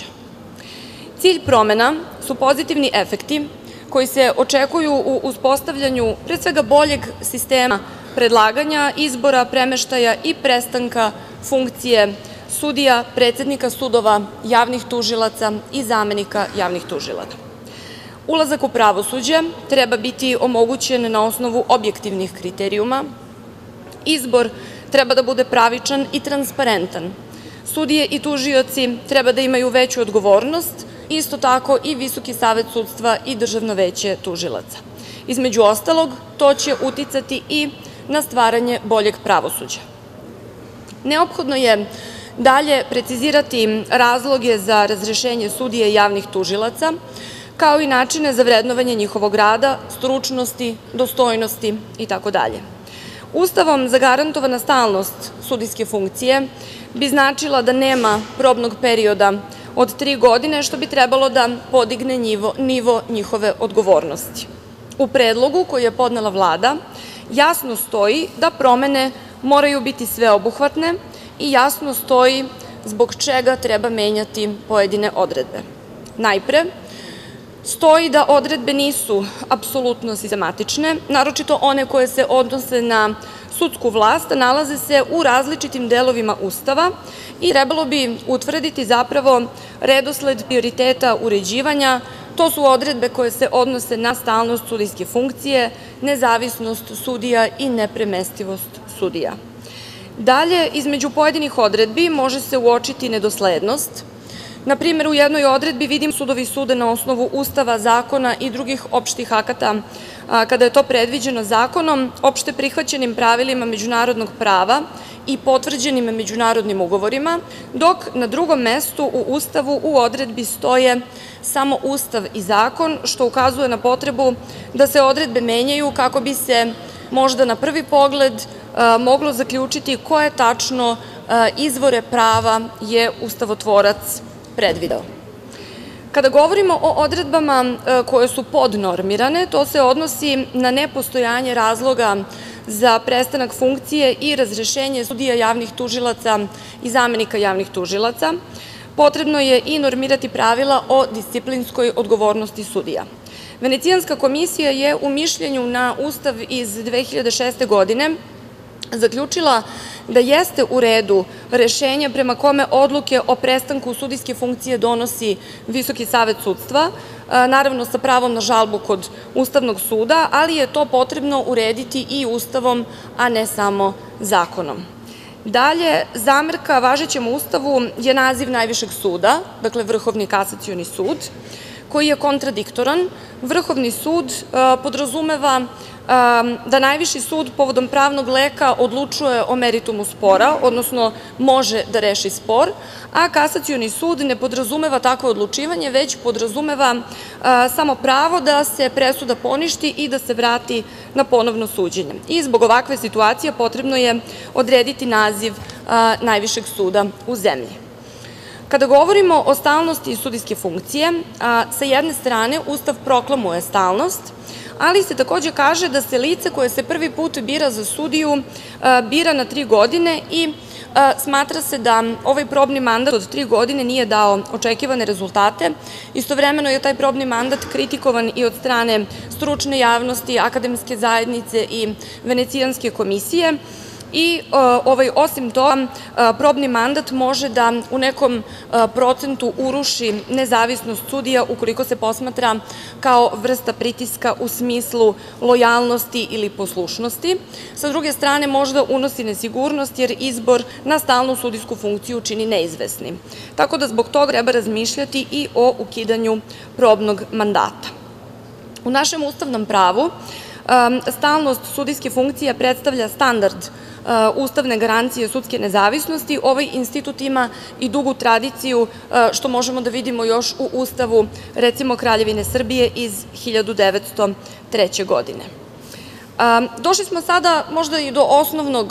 Cilj promena su pozitivni efekti koji se očekuju u uspostavljanju pre svega boljeg sistema predlaganja, izbora, premeštaja i prestanka funkcije sudija, predsednika sudova, javnih tužilaca i zamenika javnih tužilaca. Ulazak u pravosuđe treba biti omogućen na osnovu objektivnih kriterijuma. Izbor treba da bude pravičan i transparentan. Sudije i tužioci treba da imaju veću odgovornost, isto tako i Visoki savet sudstva i Državno veće tužilaca. Između ostalog, to će uticati i na stvaranje boljeg pravosuđa. Neophodno je dalje precizirati razloge za razrešenje sudija i javnih tužilaca, kao i načine za vrednovanje njihovog rada, stručnosti, dostojnosti itd. Ustavom zagarantovana stalnost sudijske funkcije bi značila da nema probnog perioda od tri godine, što bi trebalo da podigne nivo njihove odgovornosti. U predlogu koji je podnela Vlada jasno stoji da promene moraju biti sveobuhvatne i jasno stoji zbog čega treba menjati pojedine odredbe. Najpre, stoji da odredbe nisu apsolutno sistematične, naročito one koje se odnose na sudsku vlast, nalaze se u različitim delovima Ustava i trebalo bi utvrditi zapravo redosled prioriteta uređivanja. To su odredbe koje se odnose na stalnost sudijske funkcije, nezavisnost sudija i nepremestivost sudija. Dalje, između pojedinih odredbi može se uočiti nedoslednost. Na primer, u jednoj odredbi vidim sudovi sude na osnovu Ustava, zakona i drugih opštih akata kada je to predviđeno zakonom, opšte prihvaćenim pravilima međunarodnog prava i potvrđenim međunarodnim ugovorima, dok na drugom mestu u Ustavu u odredbi stoje samo Ustav i zakon, što ukazuje na potrebu da se odredbe menjaju kako bi se možda na prvi pogled moglo zaključiti koje tačno izvore prava je ustavotvorac predvideo. Kada govorimo o odredbama koje su podnormirane, to se odnosi na nepostojanje razloga za prestanak funkcije i razrešenje sudija, javnih tužilaca i zamenika javnih tužilaca. Potrebno je i normirati pravila o disciplinskoj odgovornosti sudija. Venecijanska komisija je u mišljenju na Ustav iz dve hiljade šeste godine zaključila da jeste u redu rešenje prema kome odluke o prestanku sudijske funkcije donosi Visoki savet sudstva, naravno sa pravom na žalbu kod Ustavnog suda, ali je to potrebno urediti i Ustavom, a ne samo zakonom. Dalje, zamerka važećem Ustavu je naziv najvišeg suda, dakle Vrhovni kasacioni sud, koji je kontradiktoran. Vrhovni sud podrazumeva da najviši sud povodom pravnog leka odlučuje o meritumu spora, odnosno može da reši spor, a kasacioni sud ne podrazumeva takvo odlučivanje, već podrazumeva samo pravo da se presuda poništi i da se vrati na ponovno suđenje. I zbog ovakve situacije potrebno je odrediti naziv najvišeg suda u zemlji. Kada govorimo o stalnosti sudijske funkcije, sa jedne strane Ustav proklamuje stalnost, ali se takođe kaže da se lice koje se prvi put bira za sudiju bira na tri godine i smatra se da ovaj probni mandat od tri godine nije dao očekivane rezultate. Istovremeno je taj probni mandat kritikovan i od strane stručne javnosti, akademske zajednice i Venecijanske komisije. I osim toga, probni mandat može da u nekom procentu uruši nezavisnost sudija ukoliko se posmatra kao vrsta pritiska u smislu lojalnosti ili poslušnosti. Sa druge strane, možda unosi nesigurnost jer izbor na stalnu sudijsku funkciju čini neizvesnim. Tako da zbog toga treba razmišljati i o ukidanju probnog mandata. U našem ustavnom pravu stalnost sudijske funkcije predstavlja standard ustavne garancije sudske nezavisnosti. Ovaj institut ima i dugu tradiciju, što možemo da vidimo još u Ustavu, recimo, Kraljevine Srbije iz hiljadu devetsto treće. godine. Došli smo sada možda i do osnovnog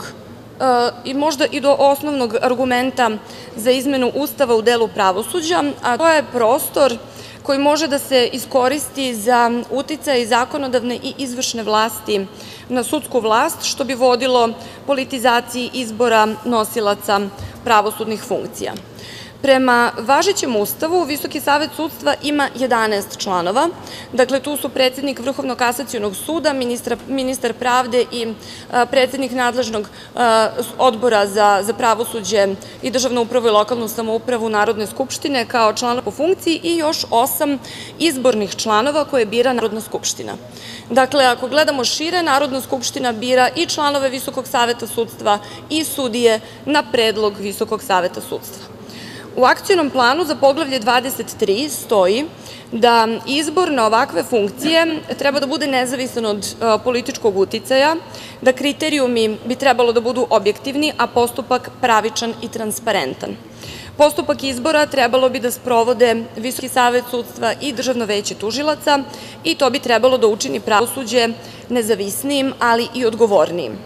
i možda i do osnovnog argumenta za izmenu Ustava u delu pravosuđa, a to je prostor koji može da se iskoristi za uticaj zakonodavne i izvršne vlasti na sudsku vlast, što bi vodilo politizaciji izbora nosilaca pravosudnih funkcija. Prema važećem Ustavu, Visoki savet sudstva ima jedanaest članova. Dakle, tu su predsednik Vrhovnog kasacionog suda, ministar pravde i predsednik nadležnog odbora za pravosuđe i državnu upravu i lokalnu samoupravu Narodne skupštine kao članova po funkciji i još osam izbornih članova koje bira Narodna skupština. Dakle, ako gledamo šire, Narodna skupština bira i članove Visokog saveta sudstva i sudije na predlog Visokog saveta sudstva. U akcionom planu za poglavlje dvadeset tri stoji da izbor na ovakve funkcije treba da bude nezavisan od političkog uticaja, da kriterijumi bi trebalo da budu objektivni, a postupak pravičan i transparentan. Postupak izbora trebalo bi da sprovode Visoki savet sudstva i Državno veće tužilaca i to bi trebalo da učini pravosuđe nezavisnijim, ali i odgovornijim.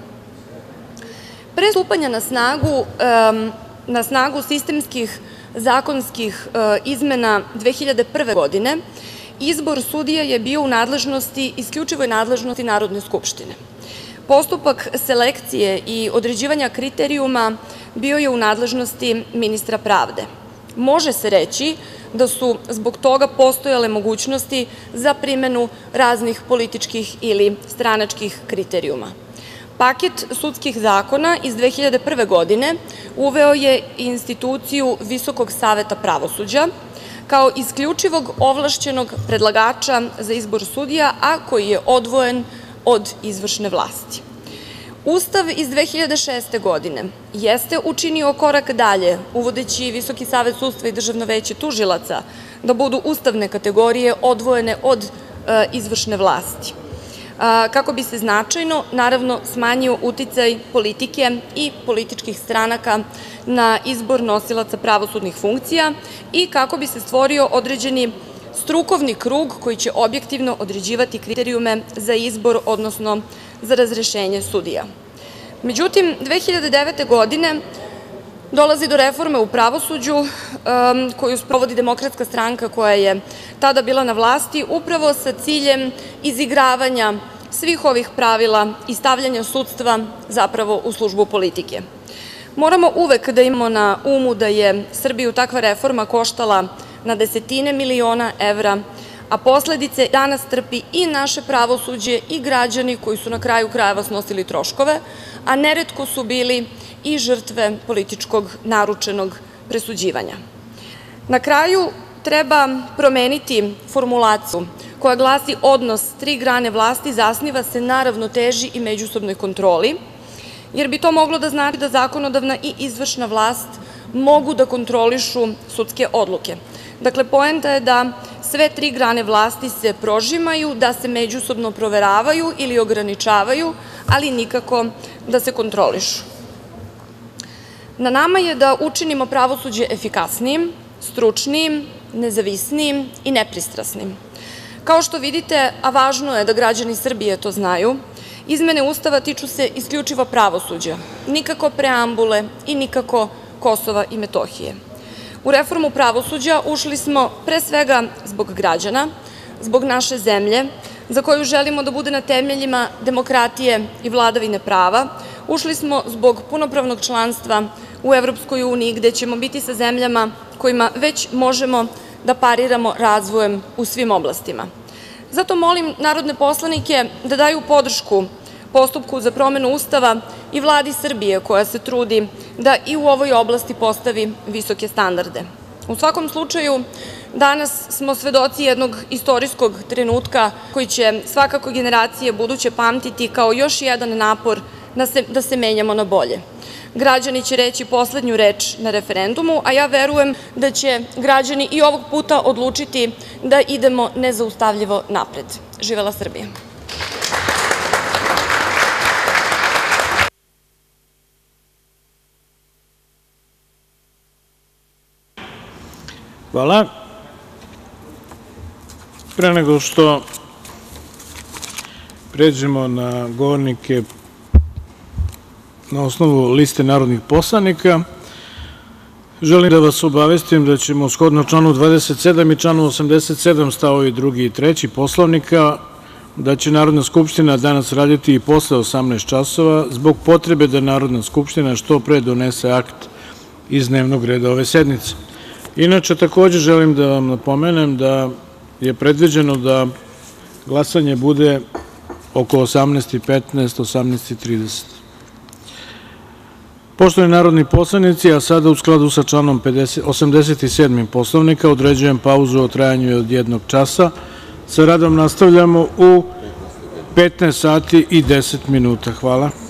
Pre stupanja na snagu na snagu sistemskih zakonskih izmena dve hiljade prve. godine, izbor sudija je bio u nadležnosti, isključivoj nadležnosti Narodne skupštine. Postupak selekcije i određivanja kriterijuma bio je u nadležnosti ministra pravde. može se reći da su zbog toga postojale mogućnosti za primenu raznih političkih ili stranačkih kriterijuma. Paket sudskih zakona iz dve hiljade prve. godine uveo je instituciju Visokog saveta pravosuđa kao isključivog ovlašćenog predlagača za izbor sudija, a koji je odvojen od izvršne vlasti. Ustav iz dve hiljade šeste. godine jeste učinio korak dalje uvodeći Visoki savet sudstva i Državno veće tužilaca da budu ustavne kategorije odvojene od e, izvršne vlasti, a, kako bi se značajno, naravno, smanjio uticaj politike i političkih stranaka na izbor nosilaca pravosudnih funkcija i kako bi se stvorio određeni strukovni krug koji će objektivno određivati kriterijume za izbor, odnosno za razrešenje sudija. Međutim, dve hiljade devete. godine dolazi do reforme u pravosuđu um, koju sprovodi Demokratska stranka koja je tada bila na vlasti, upravo sa ciljem izigravanja svih ovih pravila i stavljanja sudstva zapravo u službu politike. Moramo uvek da imamo na umu da je Srbiju takva reforma koštala na desetine miliona evra, a posledice danas trpi i naše pravosuđe i građani koji su na kraju krajeva snosili troškove, a neretko su bili i žrtve političkog naručenog presuđivanja. Na kraju treba promeniti formulaciju koja glasi odnos tri grane vlasti zasniva se na ravnoteži i međusobnoj kontroli, jer bi to moglo da znači da zakonodavna i izvršna vlast mogu da kontrolišu sudske odluke. Dakle, poenta je da sve tri grane vlasti se prožimaju, da se međusobno proveravaju ili ograničavaju, ali nikako da se kontrolišu. Na nama je da učinimo pravosuđe efikasnijim, stručnijim, nezavisnijim i nepristrasnim. Kao što vidite, a važno je da građani Srbije to znaju, izmene Ustava tiču se isključivo pravosuđa, nikako preambule i nikako Kosova i Metohije. U reformu pravosuđa ušli smo pre svega zbog građana, zbog naše zemlje, za koju želimo da bude na temeljima demokratije i vladavine prava. Ušli smo zbog punopravnog članstva u Evropskoj uniji, gde ćemo biti sa zemljama kojima već možemo da pariramo razvojem u svim oblastima. Zato molim narodne poslanike da daju podršku postupku za promenu Ustava i Vladi Srbije koja se trudi da i u ovoj oblasti postavi visoke standarde. U svakom slučaju, danas smo svedoci jednog istorijskog trenutka koji će svakako generacije buduće pamtiti kao još jedan napor da se, da se menjamo na bolje. Građani će reći poslednju reč na referendumu, a ja verujem da će građani i ovog puta odlučiti da idemo nezaustavljivo napred. Živela Srbija! Hvala. Pre nego što pređemo na govornike na osnovu liste narodnih poslanika, želim da vas obavestim da ćemo shodno članu dvadeset sedam i članu osamdeset sedam stavovi drugi i treći Poslovnika, da će Narodna skupština danas raditi i posle osamnaest časova zbog potrebe da Narodna skupština što pre donese akt iz dnevnog reda ove sednice. Inače, takođe želim da vam napomenem da je predviđeno da glasanje bude oko osamnaest i petnaest, osamnaest i trideset. Poštovani narodni poslanici, a sada u skladu sa članom osamdeset sedam Poslovnika određujem pauzu u trajanju od jednog časa. Sa radom nastavljamo u petnaest sati i deset minuta. Hvala.